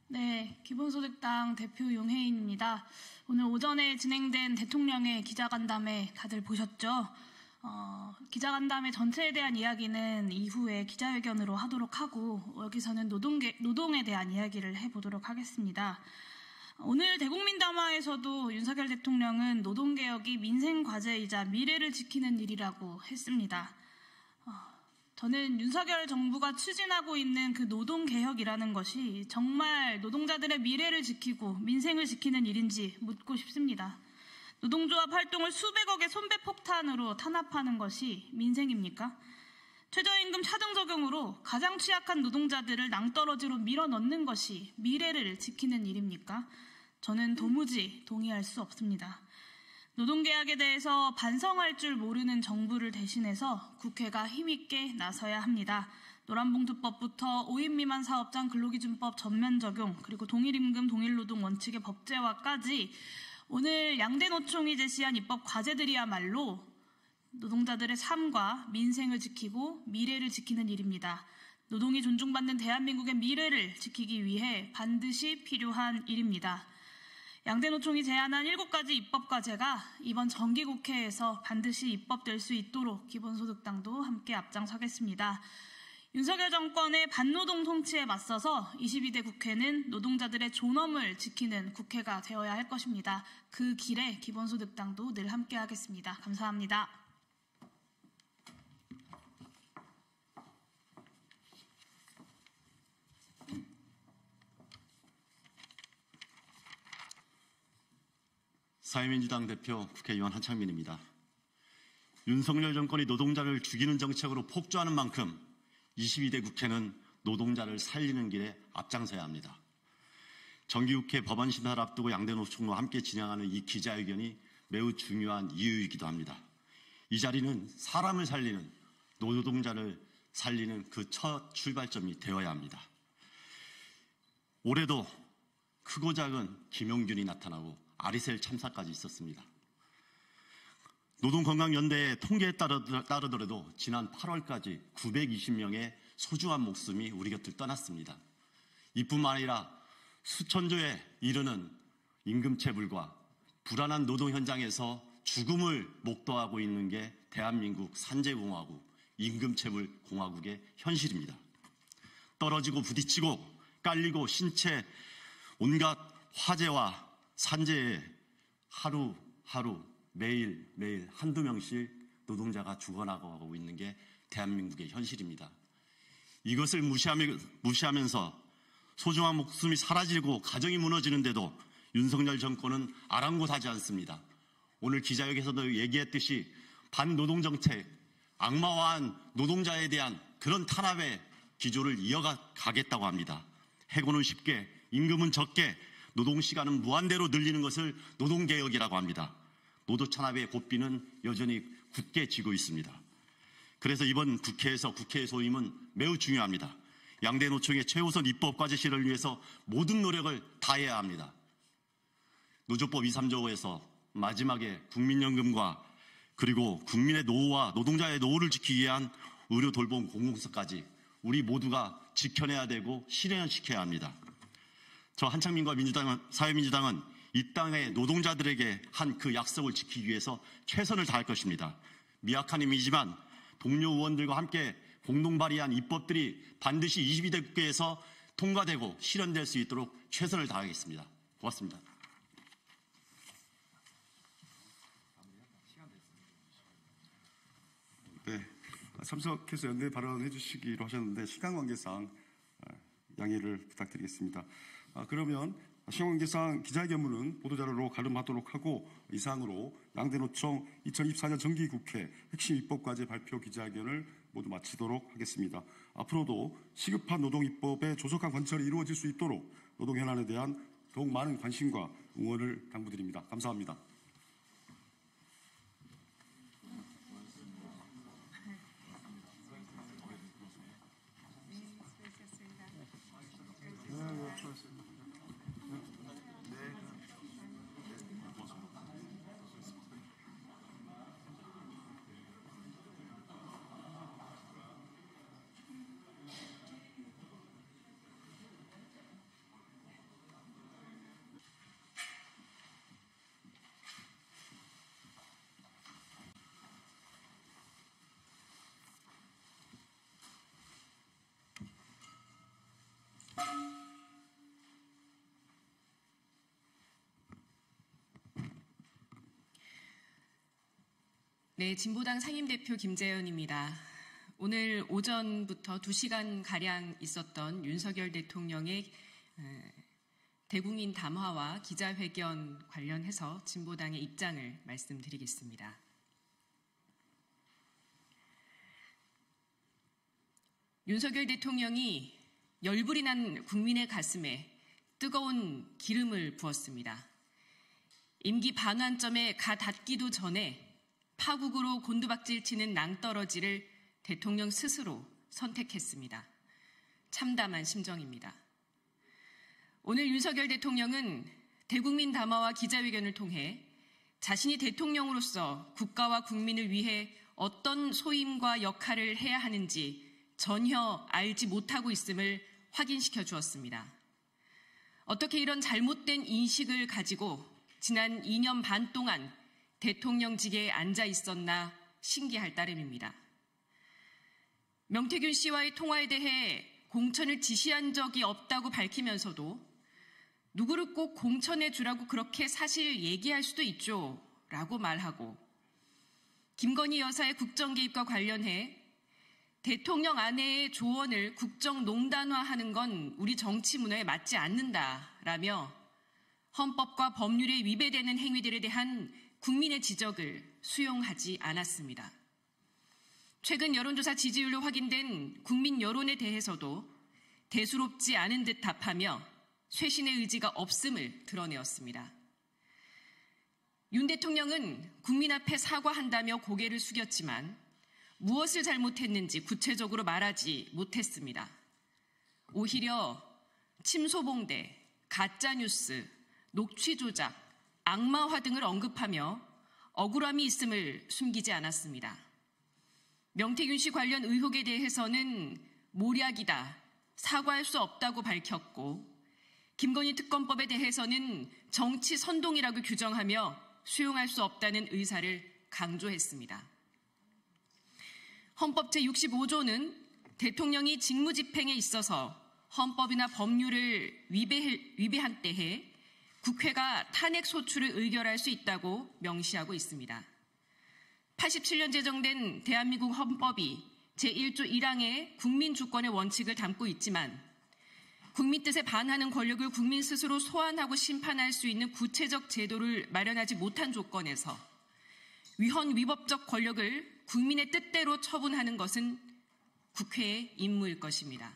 네, 기본소득당 대표 용혜인입니다. 오늘 오전에 진행된 대통령의 기자간담회 다들 보셨죠? 어, 기자간담회 전체에 대한 이야기는 이후에 기자회견으로 하도록 하고 여기서는 노동계, 노동에 대한 이야기를 해보도록 하겠습니다. 오늘 대국민 담화에서도 윤석열 대통령은 노동개혁이 민생과제이자 미래를 지키는 일이라고 했습니다. 어, 저는 윤석열 정부가 추진하고 있는 그 노동개혁이라는 것이 정말 노동자들의 미래를 지키고 민생을 지키는 일인지 묻고 싶습니다. 노동조합 활동을 수백억의 손배폭탄으로 탄압하는 것이 민생입니까? 최저임금 차등 적용으로 가장 취약한 노동자들을 낭떠러지로 밀어넣는 것이 미래를 지키는 일입니까? 저는 도무지 동의할 수 없습니다. 노동계약에 대해서 반성할 줄 모르는 정부를 대신해서 국회가 힘있게 나서야 합니다. 노란봉투법부터 오 인 미만 사업장 근로기준법 전면 적용, 그리고 동일임금 동일노동 원칙의 법제화까지 오늘 양대노총이 제시한 입법 과제들이야말로 노동자들의 삶과 민생을 지키고 미래를 지키는 일입니다. 노동이 존중받는 대한민국의 미래를 지키기 위해 반드시 필요한 일입니다. 양대노총이 제안한 일곱 가지 입법 과제가 이번 정기국회에서 반드시 입법될 수 있도록 기본소득당도 함께 앞장서겠습니다. 윤석열 정권의 반노동 통치에 맞서서 이십이 대 국회는 노동자들의 존엄을 지키는 국회가 되어야 할 것입니다. 그 길에 기본소득당도 늘 함께하겠습니다. 감사합니다. 사회민주당 대표 국회의원 한창민입니다. 윤석열 정권이 노동자를 죽이는 정책으로 폭주하는 만큼 이십이 대 국회는 노동자를 살리는 길에 앞장서야 합니다. 정기국회 법안 심사를 앞두고 양대노총과 함께 진행하는 이 기자회견이 매우 중요한 이유이기도 합니다. 이 자리는 사람을 살리는, 노동자를 살리는 그 첫 출발점이 되어야 합니다. 올해도 크고 작은 김용균이 나타나고 아리셀 참사까지 있었습니다. 노동건강연대의 통계에 따르더라도 지난 팔월까지 구백이십 명의 소중한 목숨이 우리 곁을 떠났습니다. 이뿐만 아니라 수천조에 이르는 임금체불과 불안한 노동 현장에서 죽음을 목도하고 있는 게 대한민국 산재공화국, 임금체불 공화국의 현실입니다. 떨어지고 부딪히고 깔리고 신체 온갖 화재와 산재에 하루하루 매일매일 한두 명씩 노동자가 죽어나가고 있는 게 대한민국의 현실입니다. 이것을 무시하며, 무시하면서 소중한 목숨이 사라지고 가정이 무너지는데도 윤석열 정권은 아랑곳하지 않습니다. 오늘 기자회견에서도 얘기했듯이 반노동정책, 악마화한 노동자에 대한 그런 탄압의 기조를 이어가겠다고 합니다. 해고는 쉽게, 임금은 적게, 노동시간은 무한대로 늘리는 것을 노동개혁이라고 합니다. 노조탄압의 고삐는 여전히 굳게 쥐고 있습니다. 그래서 이번 국회에서 국회의 소임은 매우 중요합니다. 양대노총의 최우선 입법 과제실을 위해서 모든 노력을 다해야 합니다. 노조법 이십삼조에서 마지막에 국민연금과 그리고 국민의 노후와 노동자의 노후를 지키기 위한 의료 돌봄 공공성까지 우리 모두가 지켜내야 되고 실현시켜야 합니다. 저 한창민과 민주당, 사회민주당은 이 땅의 노동자들에게 한 그 약속을 지키기 위해서 최선을 다할 것입니다. 미약한 힘이지만 동료 의원들과 함께 공동 발의한 입법들이 반드시 이십이 대 국회에서 통과되고 실현될 수 있도록 최선을 다하겠습니다. 고맙습니다. 네, 참석해서 연대 발언해 주시기로 하셨는데 시간 관계상 양해를 부탁드리겠습니다. 그러면 시간 관계상 기자회견문은 보도자료로 가름하도록 하고 이상으로 양대노총 이천이십사 년 정기국회 핵심 입법과제 발표 기자회견을 모두 마치도록 하겠습니다. 앞으로도 시급한 노동입법의 조속한 관철이 이루어질 수 있도록 노동 현안에 대한 더욱 많은 관심과 응원을 당부드립니다. 감사합니다. 네, 진보당 상임대표 김재현입니다. 오늘 오전부터 두 시간가량 있었던 윤석열 대통령의 대국민 담화와 기자회견 관련해서 진보당의 입장을 말씀드리겠습니다. 윤석열 대통령이 열불이 난 국민의 가슴에 뜨거운 기름을 부었습니다. 임기 반환점에 가 닿기도 전에 파국으로 곤두박질 치는 낭떠러지를 대통령 스스로 선택했습니다. 참담한 심정입니다. 오늘 윤석열 대통령은 대국민 담화와 기자회견을 통해 자신이 대통령으로서 국가와 국민을 위해 어떤 소임과 역할을 해야 하는지 전혀 알지 못하고 있음을 확인시켜 주었습니다. 어떻게 이런 잘못된 인식을 가지고 지난 이 년 반 동안 대통령직에 앉아 있었나 신기할 따름입니다. 명태균 씨와의 통화에 대해 공천을 지시한 적이 없다고 밝히면서도 누구를 꼭 공천해 주라고 그렇게 사실 얘기할 수도 있죠 라고 말하고, 김건희 여사의 국정 개입과 관련해 대통령 아내의 조언을 국정농단화하는 건 우리 정치 문화에 맞지 않는다라며 헌법과 법률에 위배되는 행위들에 대한 국민의 지적을 수용하지 않았습니다. 최근 여론조사 지지율로 확인된 국민 여론에 대해서도 대수롭지 않은 듯 답하며 쇄신의 의지가 없음을 드러내었습니다. 윤 대통령은 국민 앞에 사과한다며 고개를 숙였지만 무엇을 잘못했는지 구체적으로 말하지 못했습니다. 오히려 침소봉대, 가짜뉴스, 녹취조작, 악마화 등을 언급하며 억울함이 있음을 숨기지 않았습니다. 명태균 씨 관련 의혹에 대해서는 모략이다, 사과할 수 없다고 밝혔고, 김건희 특검법에 대해서는 정치 선동이라고 규정하며 수용할 수 없다는 의사를 강조했습니다. 헌법 제육십오 조는 대통령이 직무집행에 있어서 헌법이나 법률을 위배, 위배한 때에 국회가 탄핵 소추를 의결할 수 있다고 명시하고 있습니다. 팔십칠 년 제정된 대한민국 헌법이 제일 조 일 항에 국민 주권의 원칙을 담고 있지만 국민 뜻에 반하는 권력을 국민 스스로 소환하고 심판할 수 있는 구체적 제도를 마련하지 못한 조건에서 위헌 위법적 권력을 국민의 뜻대로 처분하는 것은 국회의 임무일 것입니다.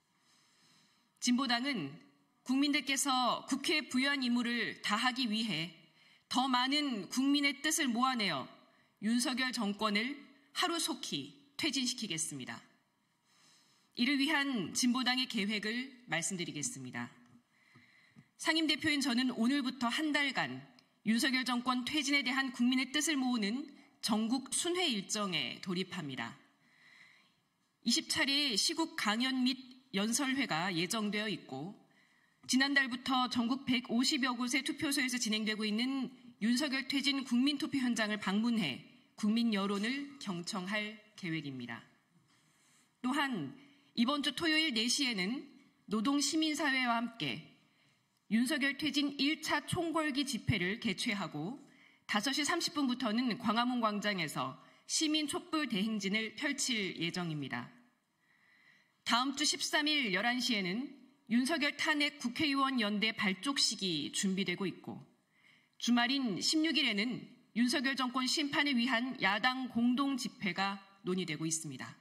진보당은 국민들께서 국회에 부여한 임무를 다하기 위해 더 많은 국민의 뜻을 모아내어 윤석열 정권을 하루속히 퇴진시키겠습니다. 이를 위한 진보당의 계획을 말씀드리겠습니다. 상임대표인 저는 오늘부터 한 달간 윤석열 정권 퇴진에 대한 국민의 뜻을 모으는 전국 순회 일정에 돌입합니다. 이십 차례의 시국 강연 및 연설회가 예정되어 있고, 지난달부터 전국 백오십여 곳의 투표소에서 진행되고 있는 윤석열 퇴진 국민투표 현장을 방문해 국민 여론을 경청할 계획입니다. 또한 이번 주 토요일 네 시에는 노동시민사회와 함께 윤석열 퇴진 일 차 총궐기 집회를 개최하고 다섯 시 삼십 분부터는 광화문 광장에서 시민 촛불 대행진을 펼칠 예정입니다. 다음 주 십삼 일 열한 시에는 윤석열 탄핵 국회의원 연대 발족식이 준비되고 있고, 주말인 십육 일에는 윤석열 정권 심판을 위한 야당 공동 집회가 논의되고 있습니다.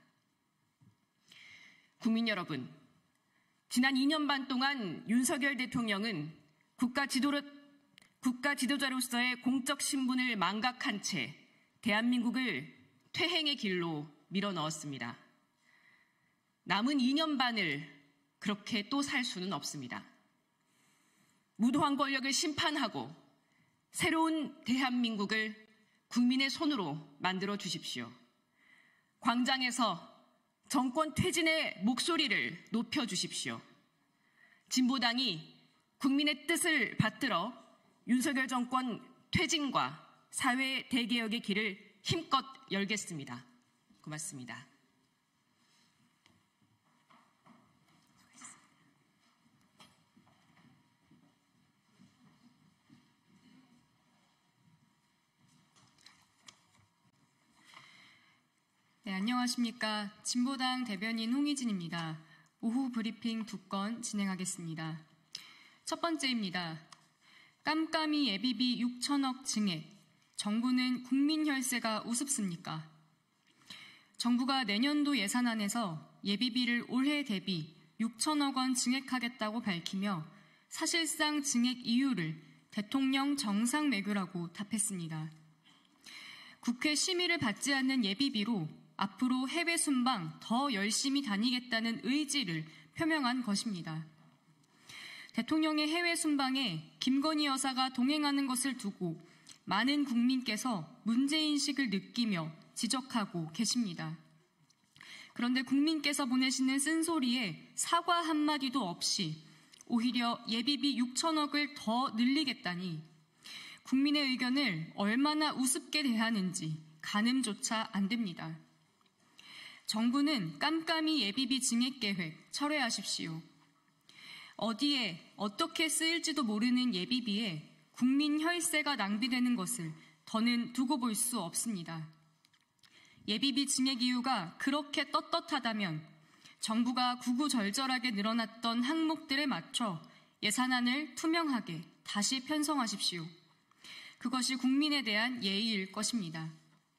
국민 여러분, 지난 이 년 반 동안 윤석열 대통령은 국가 지도로, 국가 지도자로서의 공적 신분을 망각한 채 대한민국을 퇴행의 길로 밀어넣었습니다. 남은 이 년 반을 그렇게 또 살 수는 없습니다. 무도한 권력을 심판하고 새로운 대한민국을 국민의 손으로 만들어 주십시오. 광장에서 정권 퇴진의 목소리를 높여 주십시오. 진보당이 국민의 뜻을 받들어 윤석열 정권 퇴진과 사회 대개혁의 길을 힘껏 열겠습니다. 고맙습니다. 안녕하십니까. 진보당 대변인 홍희진입니다. 오후 브리핑 두 건 진행하겠습니다. 첫 번째입니다. 깜깜이 예비비 육천억 증액. 정부는 국민 혈세가 우습습니까? 정부가 내년도 예산안에서 예비비를 올해 대비 육천억 원 증액하겠다고 밝히며 사실상 증액 이유를 대통령 정상 외교라고 답했습니다. 국회 심의를 받지 않는 예비비로 앞으로 해외 순방 더 열심히 다니겠다는 의지를 표명한 것입니다. 대통령의 해외 순방에 김건희 여사가 동행하는 것을 두고 많은 국민께서 문제인식을 느끼며 지적하고 계십니다. 그런데 국민께서 보내시는 쓴소리에 사과 한마디도 없이 오히려 예비비 육천억을 더 늘리겠다니 국민의 의견을 얼마나 우습게 대하는지 가늠조차 안 됩니다. 정부는 깜깜이 예비비 증액 계획 철회하십시오. 어디에 어떻게 쓰일지도 모르는 예비비에 국민 혈세가 낭비되는 것을 더는 두고 볼 수 없습니다. 예비비 증액 이유가 그렇게 떳떳하다면 정부가 구구절절하게 늘어났던 항목들에 맞춰 예산안을 투명하게 다시 편성하십시오. 그것이 국민에 대한 예의일 것입니다.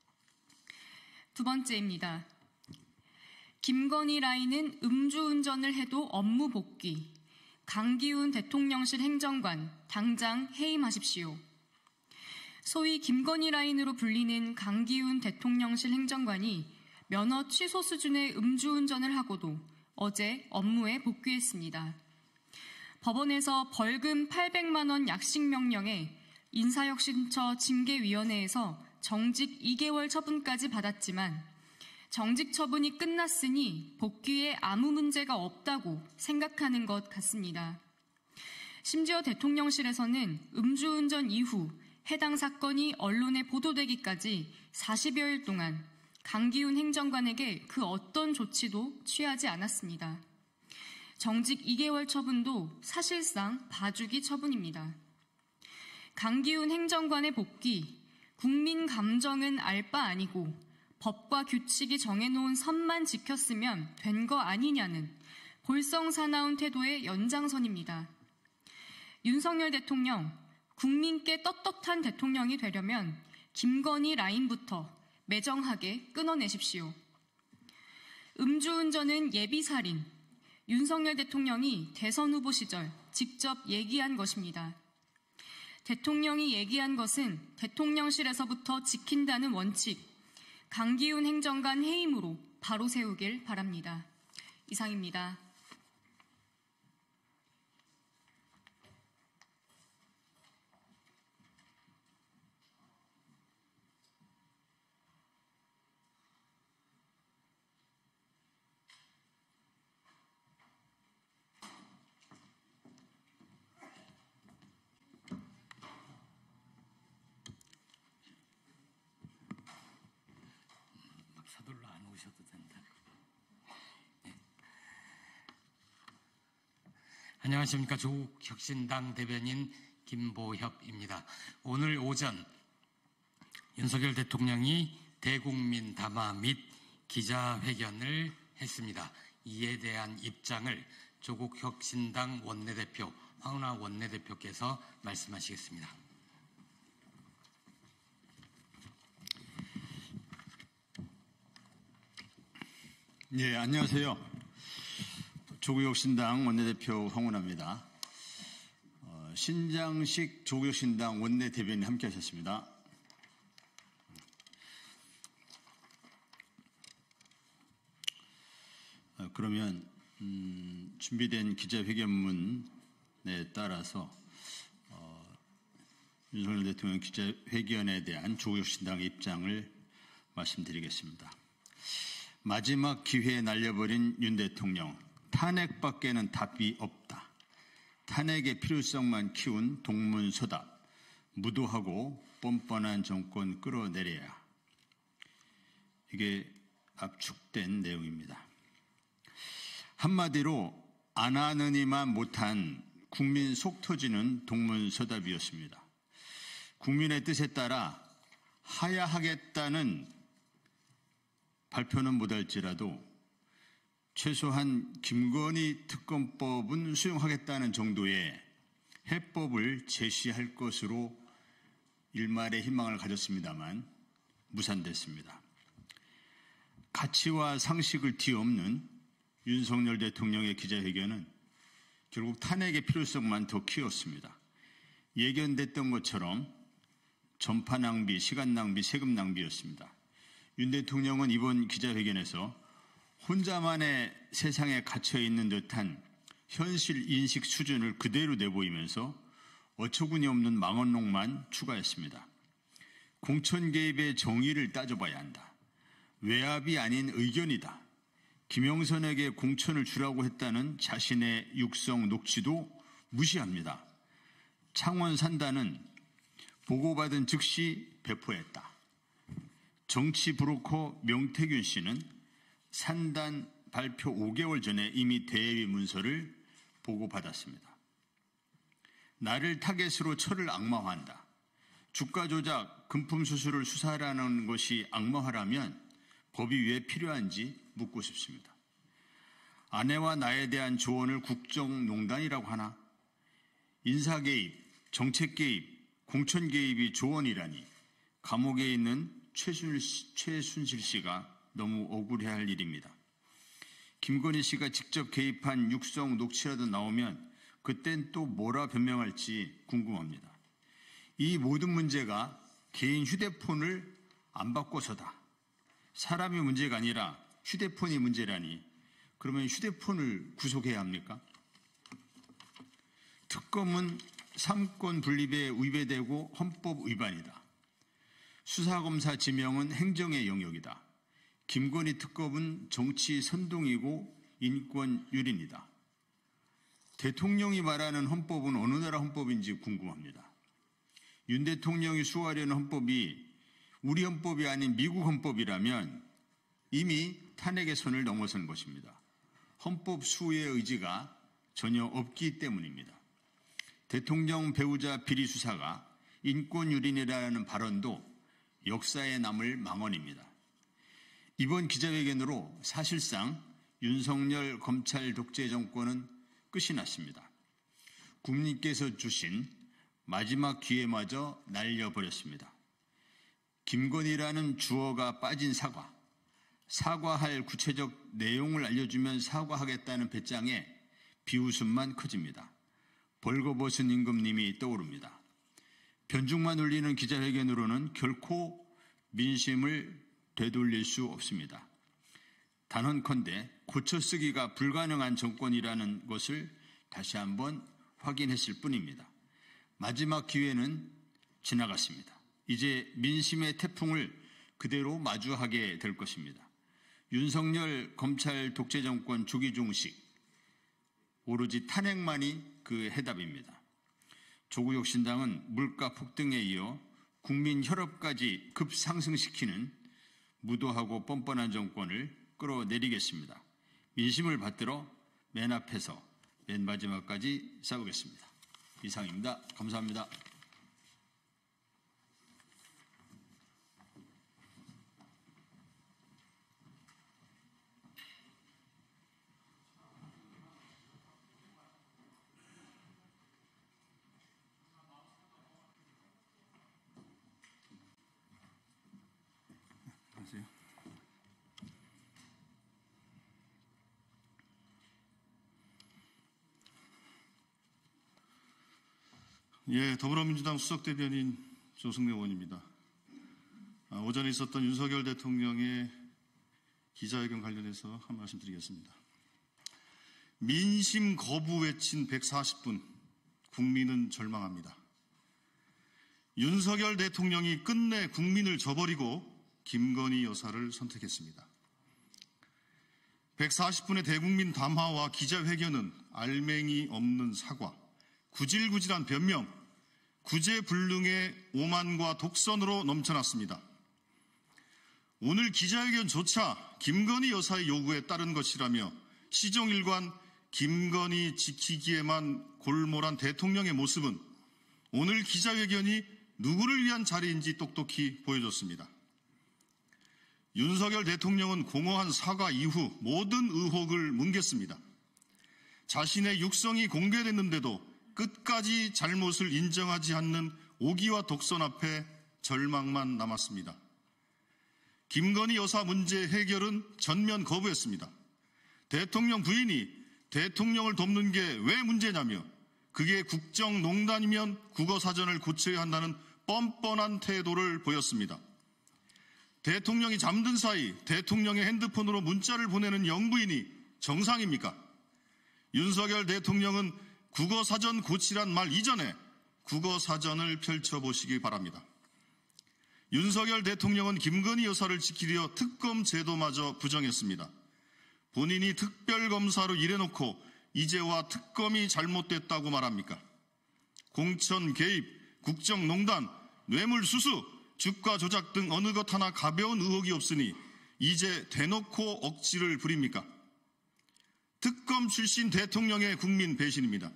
두 번째입니다. 김건희 라인은 음주운전을 해도 업무 복귀. 강기훈 대통령실 행정관 당장 해임하십시오. 소위 김건희 라인으로 불리는 강기훈 대통령실 행정관이 면허 취소 수준의 음주운전을 하고도 어제 업무에 복귀했습니다. 법원에서 벌금 팔백만 원 약식 명령에 인사혁신처 징계위원회에서 정직 이 개월 처분까지 받았지만 정직 처분이 끝났으니 복귀에 아무 문제가 없다고 생각하는 것 같습니다. 심지어 대통령실에서는 음주운전 이후 해당 사건이 언론에 보도되기까지 사십여일 동안 강기훈 행정관에게 그 어떤 조치도 취하지 않았습니다. 정직 이 개월 처분도 사실상 봐주기 처분입니다. 강기훈 행정관의 복귀, 국민 감정은 알 바 아니고 법과 규칙이 정해놓은 선만 지켰으면 된 거 아니냐는 볼썽사나운 태도의 연장선입니다. 윤석열 대통령, 국민께 떳떳한 대통령이 되려면 김건희 라인부터 매정하게 끊어내십시오. 음주운전은 예비살인, 윤석열 대통령이 대선 후보 시절 직접 얘기한 것입니다. 대통령이 얘기한 것은 대통령실에서부터 지킨다는 원칙, 강기훈 행정관 해임으로 바로 세우길 바랍니다. 이상입니다. 서둘러 안 오셔도 된다. 네. 안녕하십니까. 조국혁신당 대변인 김보협입니다. 오늘 오전 윤석열 대통령이 대국민 담화 및 기자회견을 했습니다. 이에 대한 입장을 조국혁신당 원내대표 황운하 원내대표께서 말씀하시겠습니다. 네, 안녕하세요. 조국혁신당 원내대표 황운하입니다. 어, 신장식 조국혁신당 원내대변인 함께 하셨습니다. 어, 그러면 음, 준비된 기자회견문에 따라서 어, 윤석열 대통령 기자회견에 대한 조국혁신당의 입장을 말씀드리겠습니다. 마지막 기회에 날려버린 윤 대통령, 탄핵밖에는 답이 없다. 탄핵의 필요성만 키운 동문서답, 무도하고 뻔뻔한 정권 끌어내려야. 이게 압축된 내용입니다. 한마디로 안 하느니만 못한 국민 속 터지는 동문서답이었습니다. 국민의 뜻에 따라 하야 하겠다는 발표는 못할지라도 최소한 김건희 특검법은 수용하겠다는 정도의 해법을 제시할 것으로 일말의 희망을 가졌습니다만 무산됐습니다. 가치와 상식을 뒤엎는 윤석열 대통령의 기자회견은 결국 탄핵의 필요성만 더 키웠습니다. 예견됐던 것처럼 전파 낭비, 시간 낭비, 세금 낭비였습니다. 윤 대통령은 이번 기자회견에서 혼자만의 세상에 갇혀있는 듯한 현실 인식 수준을 그대로 내보이면서 어처구니 없는 망언록만 추가했습니다. 공천 개입의 정의를 따져봐야 한다. 외압이 아닌 의견이다. 김영선에게 공천을 주라고 했다는 자신의 육성 녹취도 무시합니다. 창원 산단은 보고받은 즉시 배포했다. 정치 브로커 명태균 씨는 산단 발표 오 개월 전에 이미 대외 문서를 보고받았습니다. 나를 타겟으로 철을 악마화한다. 주가 조작, 금품 수수를 수사하라는 것이 악마화라면 법이 왜 필요한지 묻고 싶습니다. 아내와 나에 대한 조언을 국정농단이라고 하나? 인사 개입, 정책 개입, 공천 개입이 조언이라니 감옥에 있는 최순, 최순실 씨가 너무 억울해할 일입니다. 김건희 씨가 직접 개입한 육성 녹취라도 나오면 그땐 또 뭐라 변명할지 궁금합니다. 이 모든 문제가 개인 휴대폰을 안 바꿔서다. 사람이 문제가 아니라 휴대폰이 문제라니 그러면 휴대폰을 구속해야 합니까? 특검은 삼권 분립에 위배되고 헌법 위반이다. 수사검사 지명은 행정의 영역이다. 김건희 특검은 정치 선동이고 인권 유린이다. 대통령이 말하는 헌법은 어느 나라 헌법인지 궁금합니다. 윤 대통령이 수호하려는 헌법이 우리 헌법이 아닌 미국 헌법이라면 이미 탄핵의 선을 넘어선 것입니다. 헌법 수호의 의지가 전혀 없기 때문입니다. 대통령 배우자 비리 수사가 인권 유린이라는 발언도 역사에 남을 망언입니다. 이번 기자회견으로 사실상 윤석열 검찰 독재 정권은 끝이 났습니다. 국민께서 주신 마지막 기회마저 날려버렸습니다. 김건희라는 주어가 빠진 사과, 사과할 구체적 내용을 알려주면 사과하겠다는 배짱에 비웃음만 커집니다. 벌거벗은 임금님이 떠오릅니다. 변죽만 울리는 기자회견으로는 결코 민심을 되돌릴 수 없습니다. 단언컨대 고쳐쓰기가 불가능한 정권이라는 것을 다시 한번 확인했을 뿐입니다. 마지막 기회는 지나갔습니다. 이제 민심의 태풍을 그대로 마주하게 될 것입니다. 윤석열 검찰 독재 정권 조기 종식, 오로지 탄핵만이 그 해답입니다. 조국혁신당은 물가 폭등에 이어 국민 혈압까지 급상승시키는 무도하고 뻔뻔한 정권을 끌어내리겠습니다. 민심을 받들어 맨 앞에서 맨 마지막까지 싸우겠습니다. 이상입니다. 감사합니다. 예, 더불어민주당 수석대변인 조승래 의원입니다. 아, 오전에 있었던 윤석열 대통령의 기자회견 관련해서 한 말씀 드리겠습니다. 민심 거부 외친 백사십 분, 국민은 절망합니다. 윤석열 대통령이 끝내 국민을 저버리고 김건희 여사를 선택했습니다. 백사십 분의 대국민 담화와 기자회견은 알맹이 없는 사과, 구질구질한 변명, 구제불능의 오만과 독선으로 넘쳐났습니다. 오늘 기자회견조차 김건희 여사의 요구에 따른 것이라며 시종일관 김건희 지키기에만 골몰한 대통령의 모습은 오늘 기자회견이 누구를 위한 자리인지 똑똑히 보여줬습니다. 윤석열 대통령은 공허한 사과 이후 모든 의혹을 뭉갰습니다. 자신의 육성이 공개됐는데도 끝까지 잘못을 인정하지 않는 오기와 독선 앞에 절망만 남았습니다. 김건희 여사 문제 해결은 전면 거부했습니다. 대통령 부인이 대통령을 돕는 게 왜 문제냐며 그게 국정농단이면 국어사전을 고쳐야 한다는 뻔뻔한 태도를 보였습니다. 대통령이 잠든 사이 대통령의 핸드폰으로 문자를 보내는 영부인이 정상입니까? 윤석열 대통령은 국어사전 고치란 말 이전에 국어사전을 펼쳐보시기 바랍니다. 윤석열 대통령은 김건희 여사를 지키려 특검 제도마저 부정했습니다. 본인이 특별검사로 일해놓고 이제와 특검이 잘못됐다고 말합니까? 공천 개입, 국정농단, 뇌물수수, 주가 조작 등 어느 것 하나 가벼운 의혹이 없으니 이제 대놓고 억지를 부립니까? 특검 출신 대통령의 국민 배신입니다.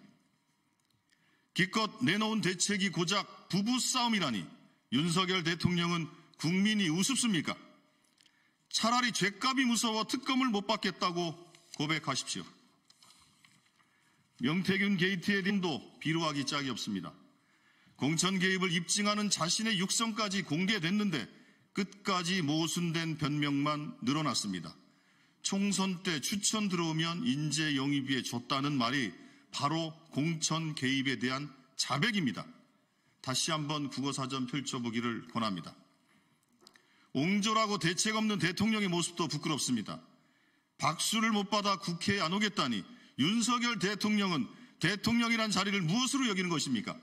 기껏 내놓은 대책이 고작 부부싸움이라니 윤석열 대통령은 국민이 우습습니까? 차라리 죗값이 무서워 특검을 못 받겠다고 고백하십시오. 명태균 게이트의 림도 비루하기 짝이 없습니다. 공천 개입을 입증하는 자신의 육성까지 공개됐는데 끝까지 모순된 변명만 늘어났습니다. 총선 때 추천 들어오면 인재 영입비에 줬다는 말이 바로 공천 개입에 대한 자백입니다. 다시 한번 국어사전 펼쳐보기를 권합니다. 옹졸하고 대책 없는 대통령의 모습도 부끄럽습니다. 박수를 못 받아 국회에 안 오겠다니 윤석열 대통령은 대통령이란 자리를 무엇으로 여기는 것입니까?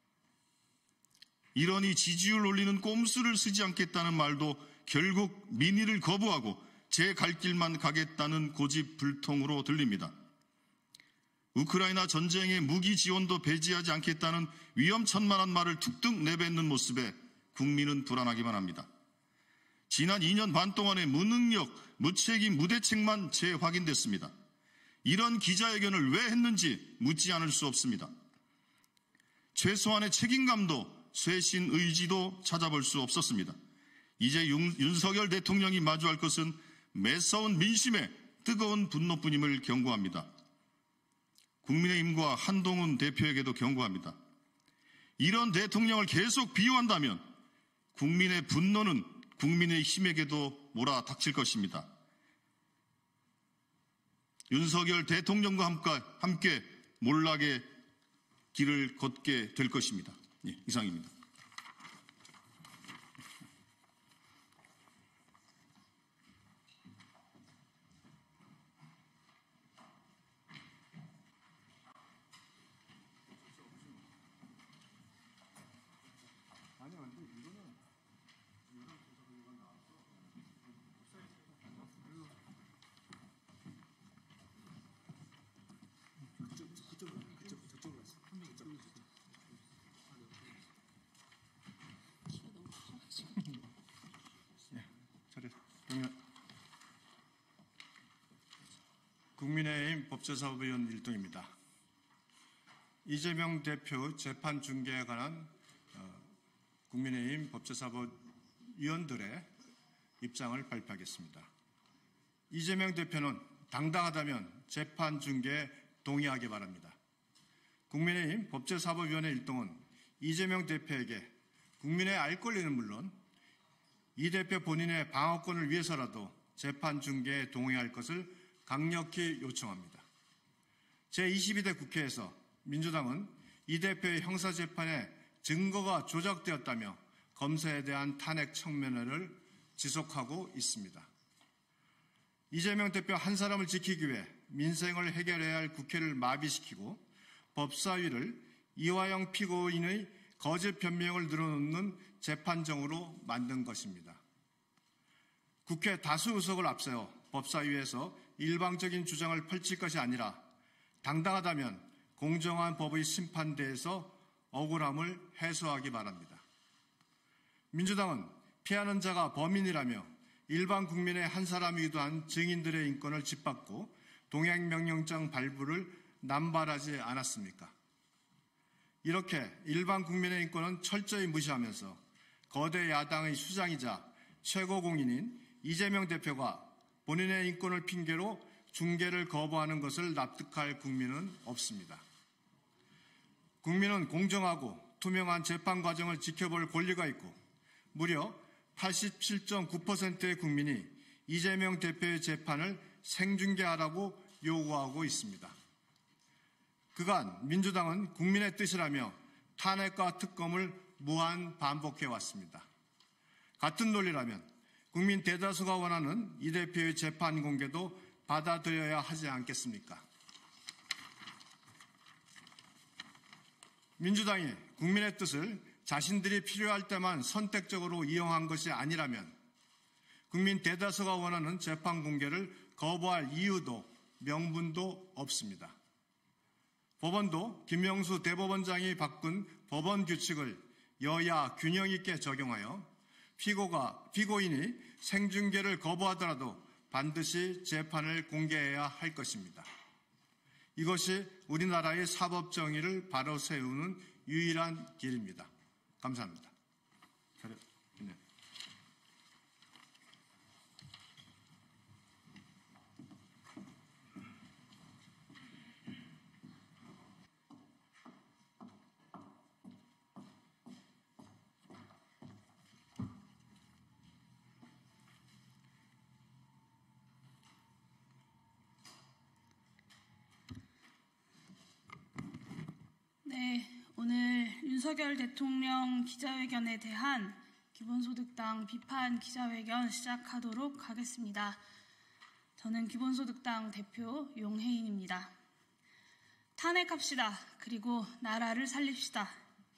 이러니 지지율 올리는 꼼수를 쓰지 않겠다는 말도 결국 민의를 거부하고 제 갈 길만 가겠다는 고집불통으로 들립니다. 우크라이나 전쟁에 무기 지원도 배제하지 않겠다는 위험천만한 말을 툭툭 내뱉는 모습에 국민은 불안하기만 합니다. 지난 이 년 반 동안의 무능력, 무책임, 무대책만 재확인됐습니다. 이런 기자회견을 왜 했는지 묻지 않을 수 없습니다. 최소한의 책임감도 쇄신 의지도 찾아볼 수 없었습니다. 이제 윤, 윤석열 대통령이 마주할 것은 매서운 민심의 뜨거운 분노뿐임을 경고합니다. 국민의힘과 한동훈 대표에게도 경고합니다. 이런 대통령을 계속 비호한다면 국민의 분노는 국민의 힘에게도 몰아닥칠 것입니다. 윤석열 대통령과 함께, 함께 몰락의 길을 걷게 될 것입니다. 예, 이상입니다. 국민의힘 법제사법위원 일동입니다. 이재명 대표 재판 중계에 관한 국민의힘 법제사법위원들의 입장을 발표하겠습니다. 이재명 대표는 당당하다면 재판 중계에 동의하기 바랍니다. 국민의힘 법제사법위원회 일동은 이재명 대표에게 국민의 알 권리는 물론 이 대표 본인의 방어권을 위해서라도 재판 중계에 동의할 것을 강력히 요청합니다. 제이십이 대 국회에서 민주당은 이 대표의 형사재판에 증거가 조작되었다며 검사에 대한 탄핵 청문회를 지속하고 있습니다. 이재명 대표 한 사람을 지키기 위해 민생을 해결해야 할 국회를 마비시키고 법사위를 이화영 피고인의 거짓 변명을 늘어놓는 재판정으로 만든 것입니다. 국회 다수 의석을 앞세워 법사위에서 일방적인 주장을 펼칠 것이 아니라 당당하다면 공정한 법의 심판대에서 억울함을 해소하기 바랍니다. 민주당은 피하는 자가 범인이라며 일반 국민의 한 사람이기도 한 증인들의 인권을 짓밟고 동행명령장 발부를 남발하지 않았습니까? 이렇게 일반 국민의 인권은 철저히 무시하면서 거대 야당의 수장이자 최고공인인 이재명 대표가 본인의 인권을 핑계로 중계를 거부하는 것을 납득할 국민은 없습니다. 국민은 공정하고 투명한 재판 과정을 지켜볼 권리가 있고 무려 팔십칠 점 구 퍼센트의 국민이 이재명 대표의 재판을 생중계하라고 요구하고 있습니다. 그간 민주당은 국민의 뜻이라며 탄핵과 특검을 무한 반복해왔습니다. 같은 논리라면 국민 대다수가 원하는 이 대표의 재판 공개도 받아들여야 하지 않겠습니까? 민주당이 국민의 뜻을 자신들이 필요할 때만 선택적으로 이용한 것이 아니라면 국민 대다수가 원하는 재판 공개를 거부할 이유도 명분도 없습니다. 법원도 김명수 대법원장이 바꾼 법원 규칙을 여야 균형 있게 적용하여 피고가, 피고인이 생중계를 거부하더라도 반드시 재판을 공개해야 할 것입니다. 이것이 우리나라의 사법 정의를 바로 세우는 유일한 길입니다. 감사합니다. 네. 네, 오늘 윤석열 대통령 기자회견에 대한 기본소득당 비판 기자회견 시작하도록 하겠습니다. 저는 기본소득당 대표 용혜인입니다. 탄핵합시다. 그리고 나라를 살립시다.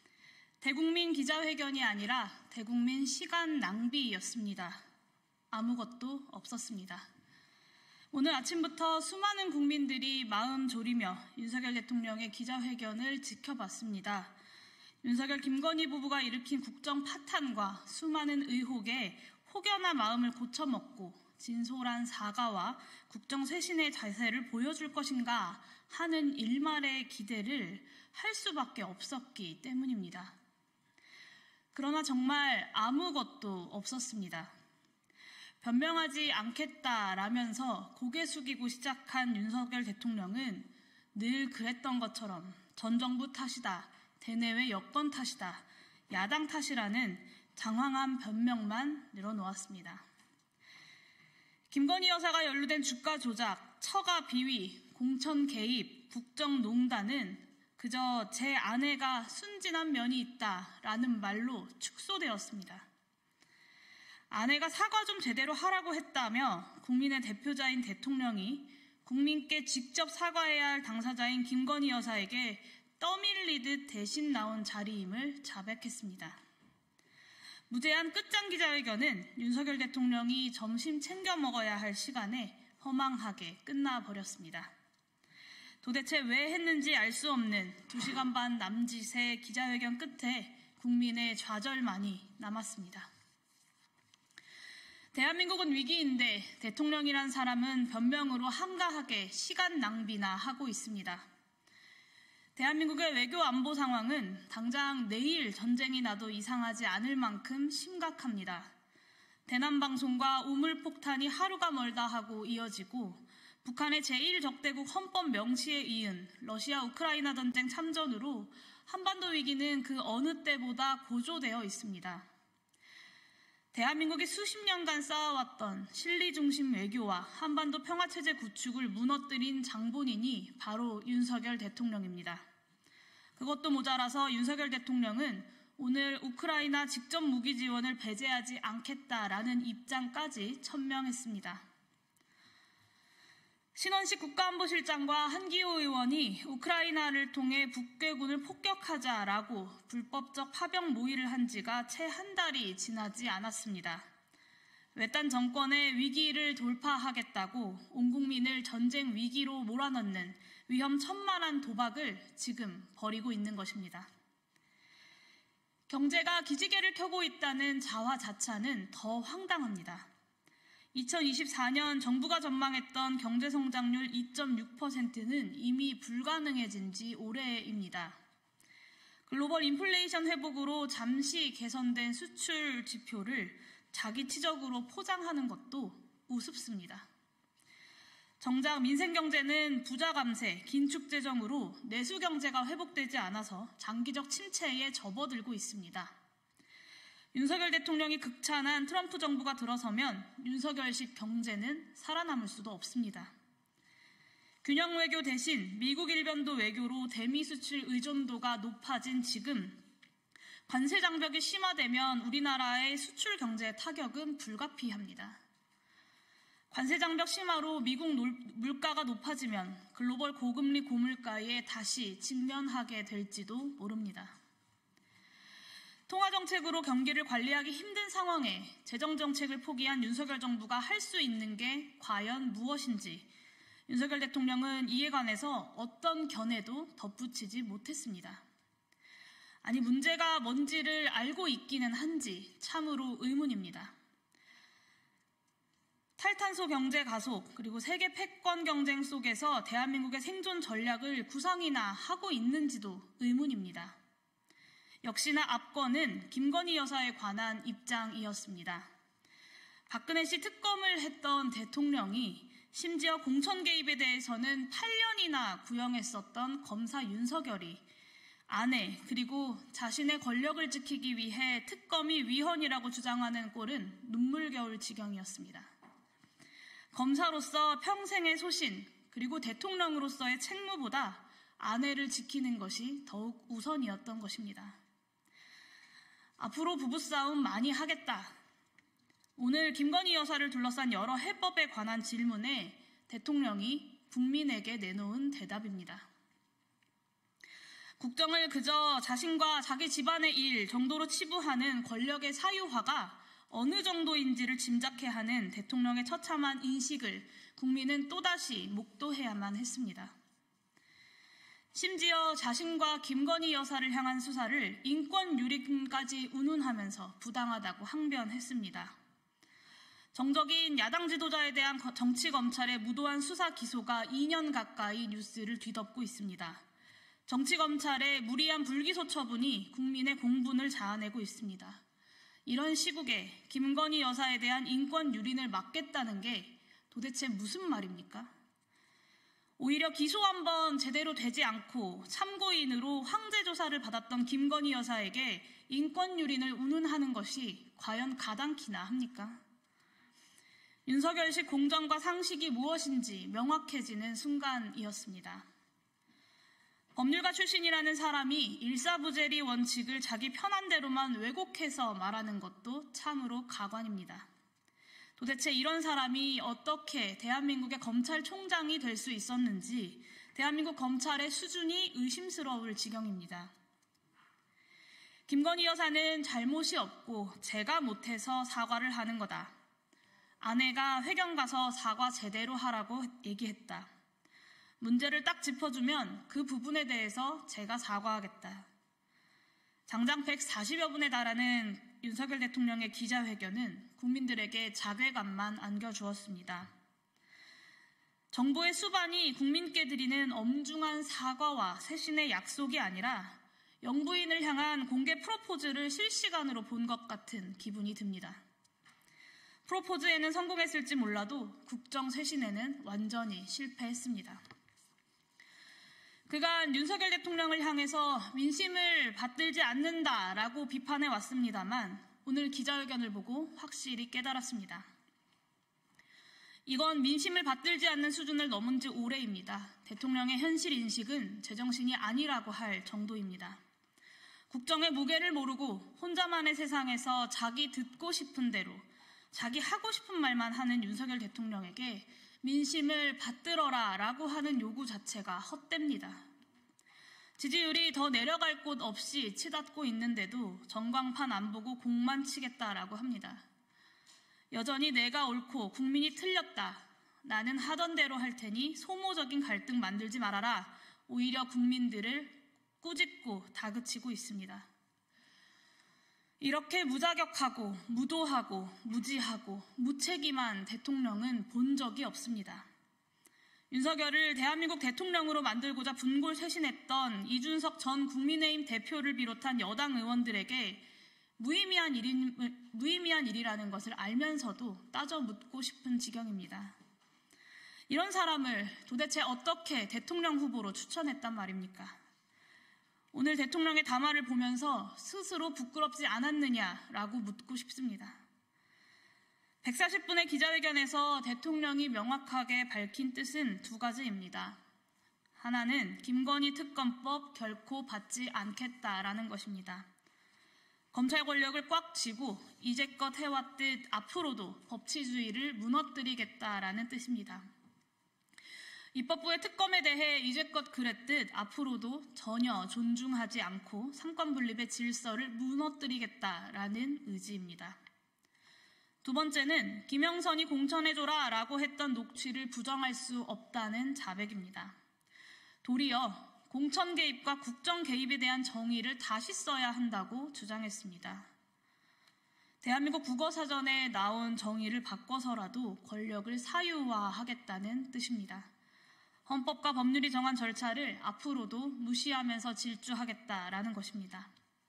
대국민 기자회견이 아니라 대국민 시간 낭비였습니다. 아무것도 없었습니다. 오늘 아침부터 수많은 국민들이 마음 졸이며 윤석열 대통령의 기자회견을 지켜봤습니다. 윤석열 김건희 부부가 일으킨 국정 파탄과 수많은 의혹에 혹여나 마음을 고쳐먹고 진솔한 사과와 국정 쇄신의 자세를 보여줄 것인가 하는 일말의 기대를 할 수밖에 없었기 때문입니다. 그러나 정말 아무것도 없었습니다. 변명하지 않겠다라면서 고개 숙이고 시작한 윤석열 대통령은 늘 그랬던 것처럼 전 정부 탓이다, 대내외 여건 탓이다, 야당 탓이라는 장황한 변명만 늘어놓았습니다. 김건희 여사가 연루된 주가 조작, 처가 비위, 공천 개입, 국정농단은 그저 제 아내가 순진한 면이 있다라는 말로 축소되었습니다. 아내가 사과 좀 제대로 하라고 했다며 국민의 대표자인 대통령이 국민께 직접 사과해야 할 당사자인 김건희 여사에게 떠밀리듯 대신 나온 자리임을 자백했습니다. 무제한 끝장 기자회견은 윤석열 대통령이 점심 챙겨 먹어야 할 시간에 허망하게 끝나버렸습니다. 도대체 왜 했는지 알 수 없는 두 시간 반 남짓의 기자회견 끝에 국민의 좌절만이 남았습니다. 대한민국은 위기인데 대통령이란 사람은 변명으로 한가하게 시간 낭비나 하고 있습니다. 대한민국의 외교 안보 상황은 당장 내일 전쟁이 나도 이상하지 않을 만큼 심각합니다. 대남방송과 우물폭탄이 하루가 멀다 하고 이어지고 북한의 제일 적대국 헌법 명시에 이은 러시아 우크라이나 전쟁 참전으로 한반도 위기는 그 어느 때보다 고조되어 있습니다. 대한민국이 수십 년간 쌓아왔던 실리 중심 외교와 한반도 평화체제 구축을 무너뜨린 장본인이 바로 윤석열 대통령입니다. 그것도 모자라서 윤석열 대통령은 오늘 우크라이나 직접 무기 지원을 배제하지 않겠다라는 입장까지 천명했습니다. 신원식 국가안보실장과 한기호 의원이 우크라이나를 통해 북괴군을 폭격하자라고 불법적 파병 모의를 한 지가 채 한 달이 지나지 않았습니다. 외딴 정권의 위기를 돌파하겠다고 온 국민을 전쟁 위기로 몰아넣는 위험천만한 도박을 지금 벌이고 있는 것입니다. 경제가 기지개를 켜고 있다는 자화자찬은 더 황당합니다. 이천이십사 년 정부가 전망했던 경제성장률 이 점 육 퍼센트는 이미 불가능해진 지 오래입니다. 글로벌 인플레이션 회복으로 잠시 개선된 수출 지표를 자기 치적으로 포장하는 것도 우습습니다. 정작 민생경제는 부자 감세, 긴축 재정으로 내수 경제가 회복되지 않아서 장기적 침체에 접어들고 있습니다. 윤석열 대통령이 극찬한 트럼프 정부가 들어서면 윤석열식 경제는 살아남을 수도 없습니다. 균형 외교 대신 미국 일변도 외교로 대미 수출 의존도가 높아진 지금 관세 장벽이 심화되면 우리나라의 수출 경제의 타격은 불가피합니다. 관세 장벽 심화로 미국 물가가 높아지면 글로벌 고금리 고물가에 다시 직면하게 될지도 모릅니다. 통화정책으로 경기를 관리하기 힘든 상황에 재정정책을 포기한 윤석열 정부가 할 수 있는 게 과연 무엇인지 윤석열 대통령은 이에 관해서 어떤 견해도 덧붙이지 못했습니다. 아니, 문제가 뭔지를 알고 있기는 한지 참으로 의문입니다. 탈탄소 경제 가속, 그리고 세계 패권 경쟁 속에서 대한민국의 생존 전략을 구상이나 하고 있는지도 의문입니다. 역시나 압권은 김건희 여사에 관한 입장이었습니다. 박근혜 씨 특검을 했던 대통령이 심지어 공천 개입에 대해서는 팔 년이나 구형했었던 검사 윤석열이 아내 그리고 자신의 권력을 지키기 위해 특검이 위헌이라고 주장하는 꼴은 눈물겨울 지경이었습니다. 검사로서 평생의 소신 그리고 대통령으로서의 책무보다 아내를 지키는 것이 더욱 우선이었던 것입니다. 앞으로 부부싸움 많이 하겠다. 오늘 김건희 여사를 둘러싼 여러 해법에 관한 질문에 대통령이 국민에게 내놓은 대답입니다. 국정을 그저 자신과 자기 집안의 일 정도로 치부하는 권력의 사유화가 어느 정도인지를 짐작케 하는 대통령의 처참한 인식을 국민은 또다시 목도해야만 했습니다. 심지어 자신과 김건희 여사를 향한 수사를 인권유린까지 운운하면서 부당하다고 항변했습니다. 정적인 야당 지도자에 대한 정치검찰의 무도한 수사 기소가 이 년 가까이 뉴스를 뒤덮고 있습니다. 정치검찰의 무리한 불기소 처분이 국민의 공분을 자아내고 있습니다. 이런 시국에 김건희 여사에 대한 인권 유린을 막겠다는 게 도대체 무슨 말입니까? 오히려 기소 한번 제대로 되지 않고 참고인으로 황제 조사를 받았던 김건희 여사에게 인권 유린을 운운하는 것이 과연 가당키나 합니까? 윤석열식 공정과 상식이 무엇인지 명확해지는 순간이었습니다. 법률가 출신이라는 사람이 일사부재리 원칙을 자기 편한 대로만 왜곡해서 말하는 것도 참으로 가관입니다. 도대체 이런 사람이 어떻게 대한민국의 검찰총장이 될 수 있었는지 대한민국 검찰의 수준이 의심스러울 지경입니다. 김건희 여사는 잘못이 없고 제가 못해서 사과를 하는 거다. 아내가 회견 가서 사과 제대로 하라고 얘기했다. 문제를 딱 짚어주면 그 부분에 대해서 제가 사과하겠다. 장장 백사십여 분에 달하는 윤석열 대통령의 기자회견은 국민들에게 자괴감만 안겨주었습니다. 정부의 수반이 국민께 드리는 엄중한 사과와 새신의 약속이 아니라 영부인을 향한 공개 프로포즈를 실시간으로 본 것 같은 기분이 듭니다. 프로포즈에는 성공했을지 몰라도 국정 쇄신에는 완전히 실패했습니다. 그간 윤석열 대통령을 향해서 민심을 받들지 않는다라고 비판해 왔습니다만 오늘 기자회견을 보고 확실히 깨달았습니다. 이건 민심을 받들지 않는 수준을 넘은 지 오래입니다. 대통령의 현실 인식은 제정신이 아니라고 할 정도입니다. 국정의 무게를 모르고 혼자만의 세상에서 자기 듣고 싶은 대로 자기 하고 싶은 말만 하는 윤석열 대통령에게 민심을 받들어라 라고 하는 요구 자체가 헛됩니다. 지지율이 더 내려갈 곳 없이 치닫고 있는데도 전광판 안 보고 공만 치겠다라고 합니다. 여전히 내가 옳고 국민이 틀렸다. 나는 하던 대로 할 테니 소모적인 갈등 만들지 말아라. 오히려 국민들을 꾸짖고 다그치고 있습니다. 이렇게 무자격하고 무도하고 무지하고 무책임한 대통령은 본 적이 없습니다. 윤석열을 대한민국 대통령으로 만들고자 분골 쇄신했던 이준석 전 국민의힘 대표를 비롯한 여당 의원들에게 무의미한 일인, 무의미한 일이라는 것을 알면서도 따져 묻고 싶은 지경입니다. 이런 사람을 도대체 어떻게 대통령 후보로 추천했단 말입니까? 오늘 대통령의 담화를 보면서 스스로 부끄럽지 않았느냐라고 묻고 싶습니다. 백사십 분의 기자회견에서 대통령이 명확하게 밝힌 뜻은 두 가지입니다. 하나는 김건희 특검법 결코 받지 않겠다라는 것입니다. 검찰 권력을 꽉 쥐고 이제껏 해왔듯 앞으로도 법치주의를 무너뜨리겠다라는 뜻입니다. 입법부의 특검에 대해 이제껏 그랬듯 앞으로도 전혀 존중하지 않고 삼권분립의 질서를 무너뜨리겠다라는 의지입니다. 두 번째는 김영선이 공천해줘라 라고 했던 녹취를 부정할 수 없다는 자백입니다. 도리어 공천 개입과 국정 개입에 대한 정의를 다시 써야 한다고 주장했습니다. 대한민국 국어사전에 나온 정의를 바꿔서라도 권력을 사유화하겠다는 뜻입니다. 헌법과 법률이 정한 절차를 앞으로도 무시하면서 질주하겠다라는 것입니다.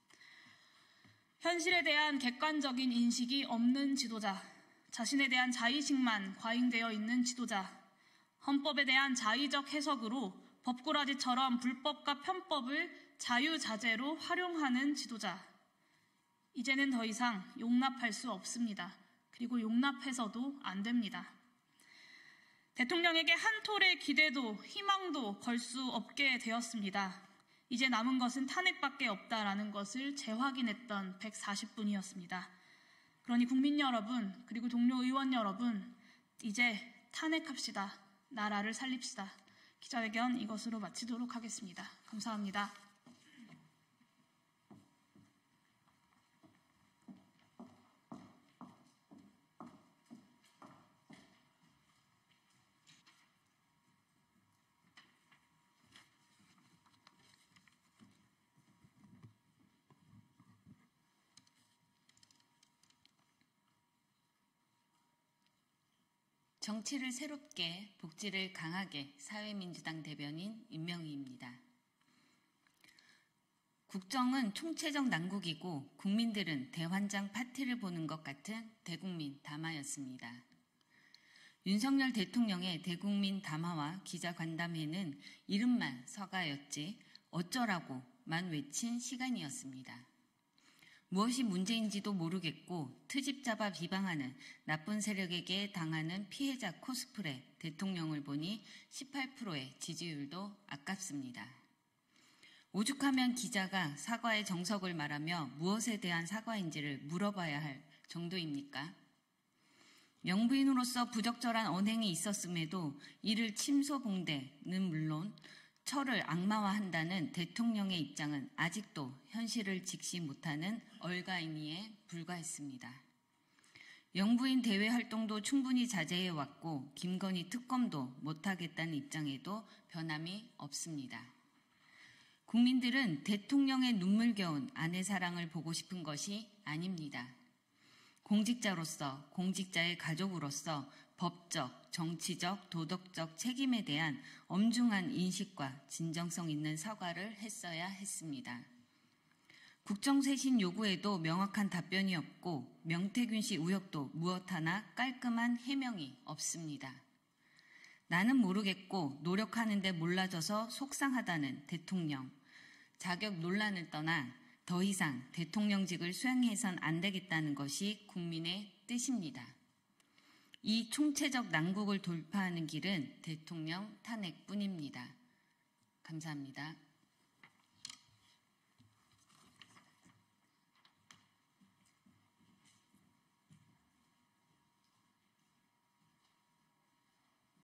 현실에 대한 객관적인 인식이 없는 지도자, 자신에 대한 자의식만 과잉되어 있는 지도자, 헌법에 대한 자의적 해석으로 법꾸라지처럼 불법과 편법을 자유자재로 활용하는 지도자. 이제는 더 이상 용납할 수 없습니다. 그리고 용납해서도 안 됩니다. 대통령에게 한 톨의 기대도 희망도 걸 수 없게 되었습니다. 이제 남은 것은 탄핵밖에 없다라는 것을 재확인했던 백사십 분이었습니다. 그러니 국민 여러분, 그리고 동료 의원 여러분, 이제 탄핵합시다. 나라를 살립시다. 기자회견 이것으로 마치도록 하겠습니다. 감사합니다. 정치를 새롭게, 복지를 강하게 사회민주당 대변인 임명희입니다. 국정은 총체적 난국이고 국민들은 대환장 파티를 보는 것 같은 대국민 담화였습니다. 윤석열 대통령의 대국민 담화와 기자간담회는 이름만 서가였지 어쩌라고만 외친 시간이었습니다. 무엇이 문제인지도 모르겠고 트집 잡아 비방하는 나쁜 세력에게 당하는 피해자 코스프레 대통령을 보니 십팔 퍼센트의 지지율도 아깝습니다. 오죽하면 기자가 사과의 정석을 말하며 무엇에 대한 사과인지를 물어봐야 할 정도입니까? 명부인으로서 부적절한 언행이 있었음에도 이를 침소봉대는 물론 철을 악마화한다는 대통령의 입장은 아직도 현실을 직시 못하는 얼간이에 불과했습니다. 영부인 대외 활동도 충분히 자제해왔고 김건희 특검도 못하겠다는 입장에도 변함이 없습니다. 국민들은 대통령의 눈물겨운 아내 사랑을 보고 싶은 것이 아닙니다. 공직자로서, 공직자의 가족으로서 법적, 정치적, 도덕적 책임에 대한 엄중한 인식과 진정성 있는 사과를 했어야 했습니다. 국정쇄신 요구에도 명확한 답변이 없고 명태균 씨 의혹도 무엇 하나 깔끔한 해명이 없습니다. 나는 모르겠고 노력하는데 몰라져서 속상하다는 대통령, 자격 논란을 떠나 더 이상 대통령직을 수행해선 안 되겠다는 것이 국민의 뜻입니다. 이 총체적 난국을 돌파하는 길은 대통령 탄핵뿐입니다. 감사합니다.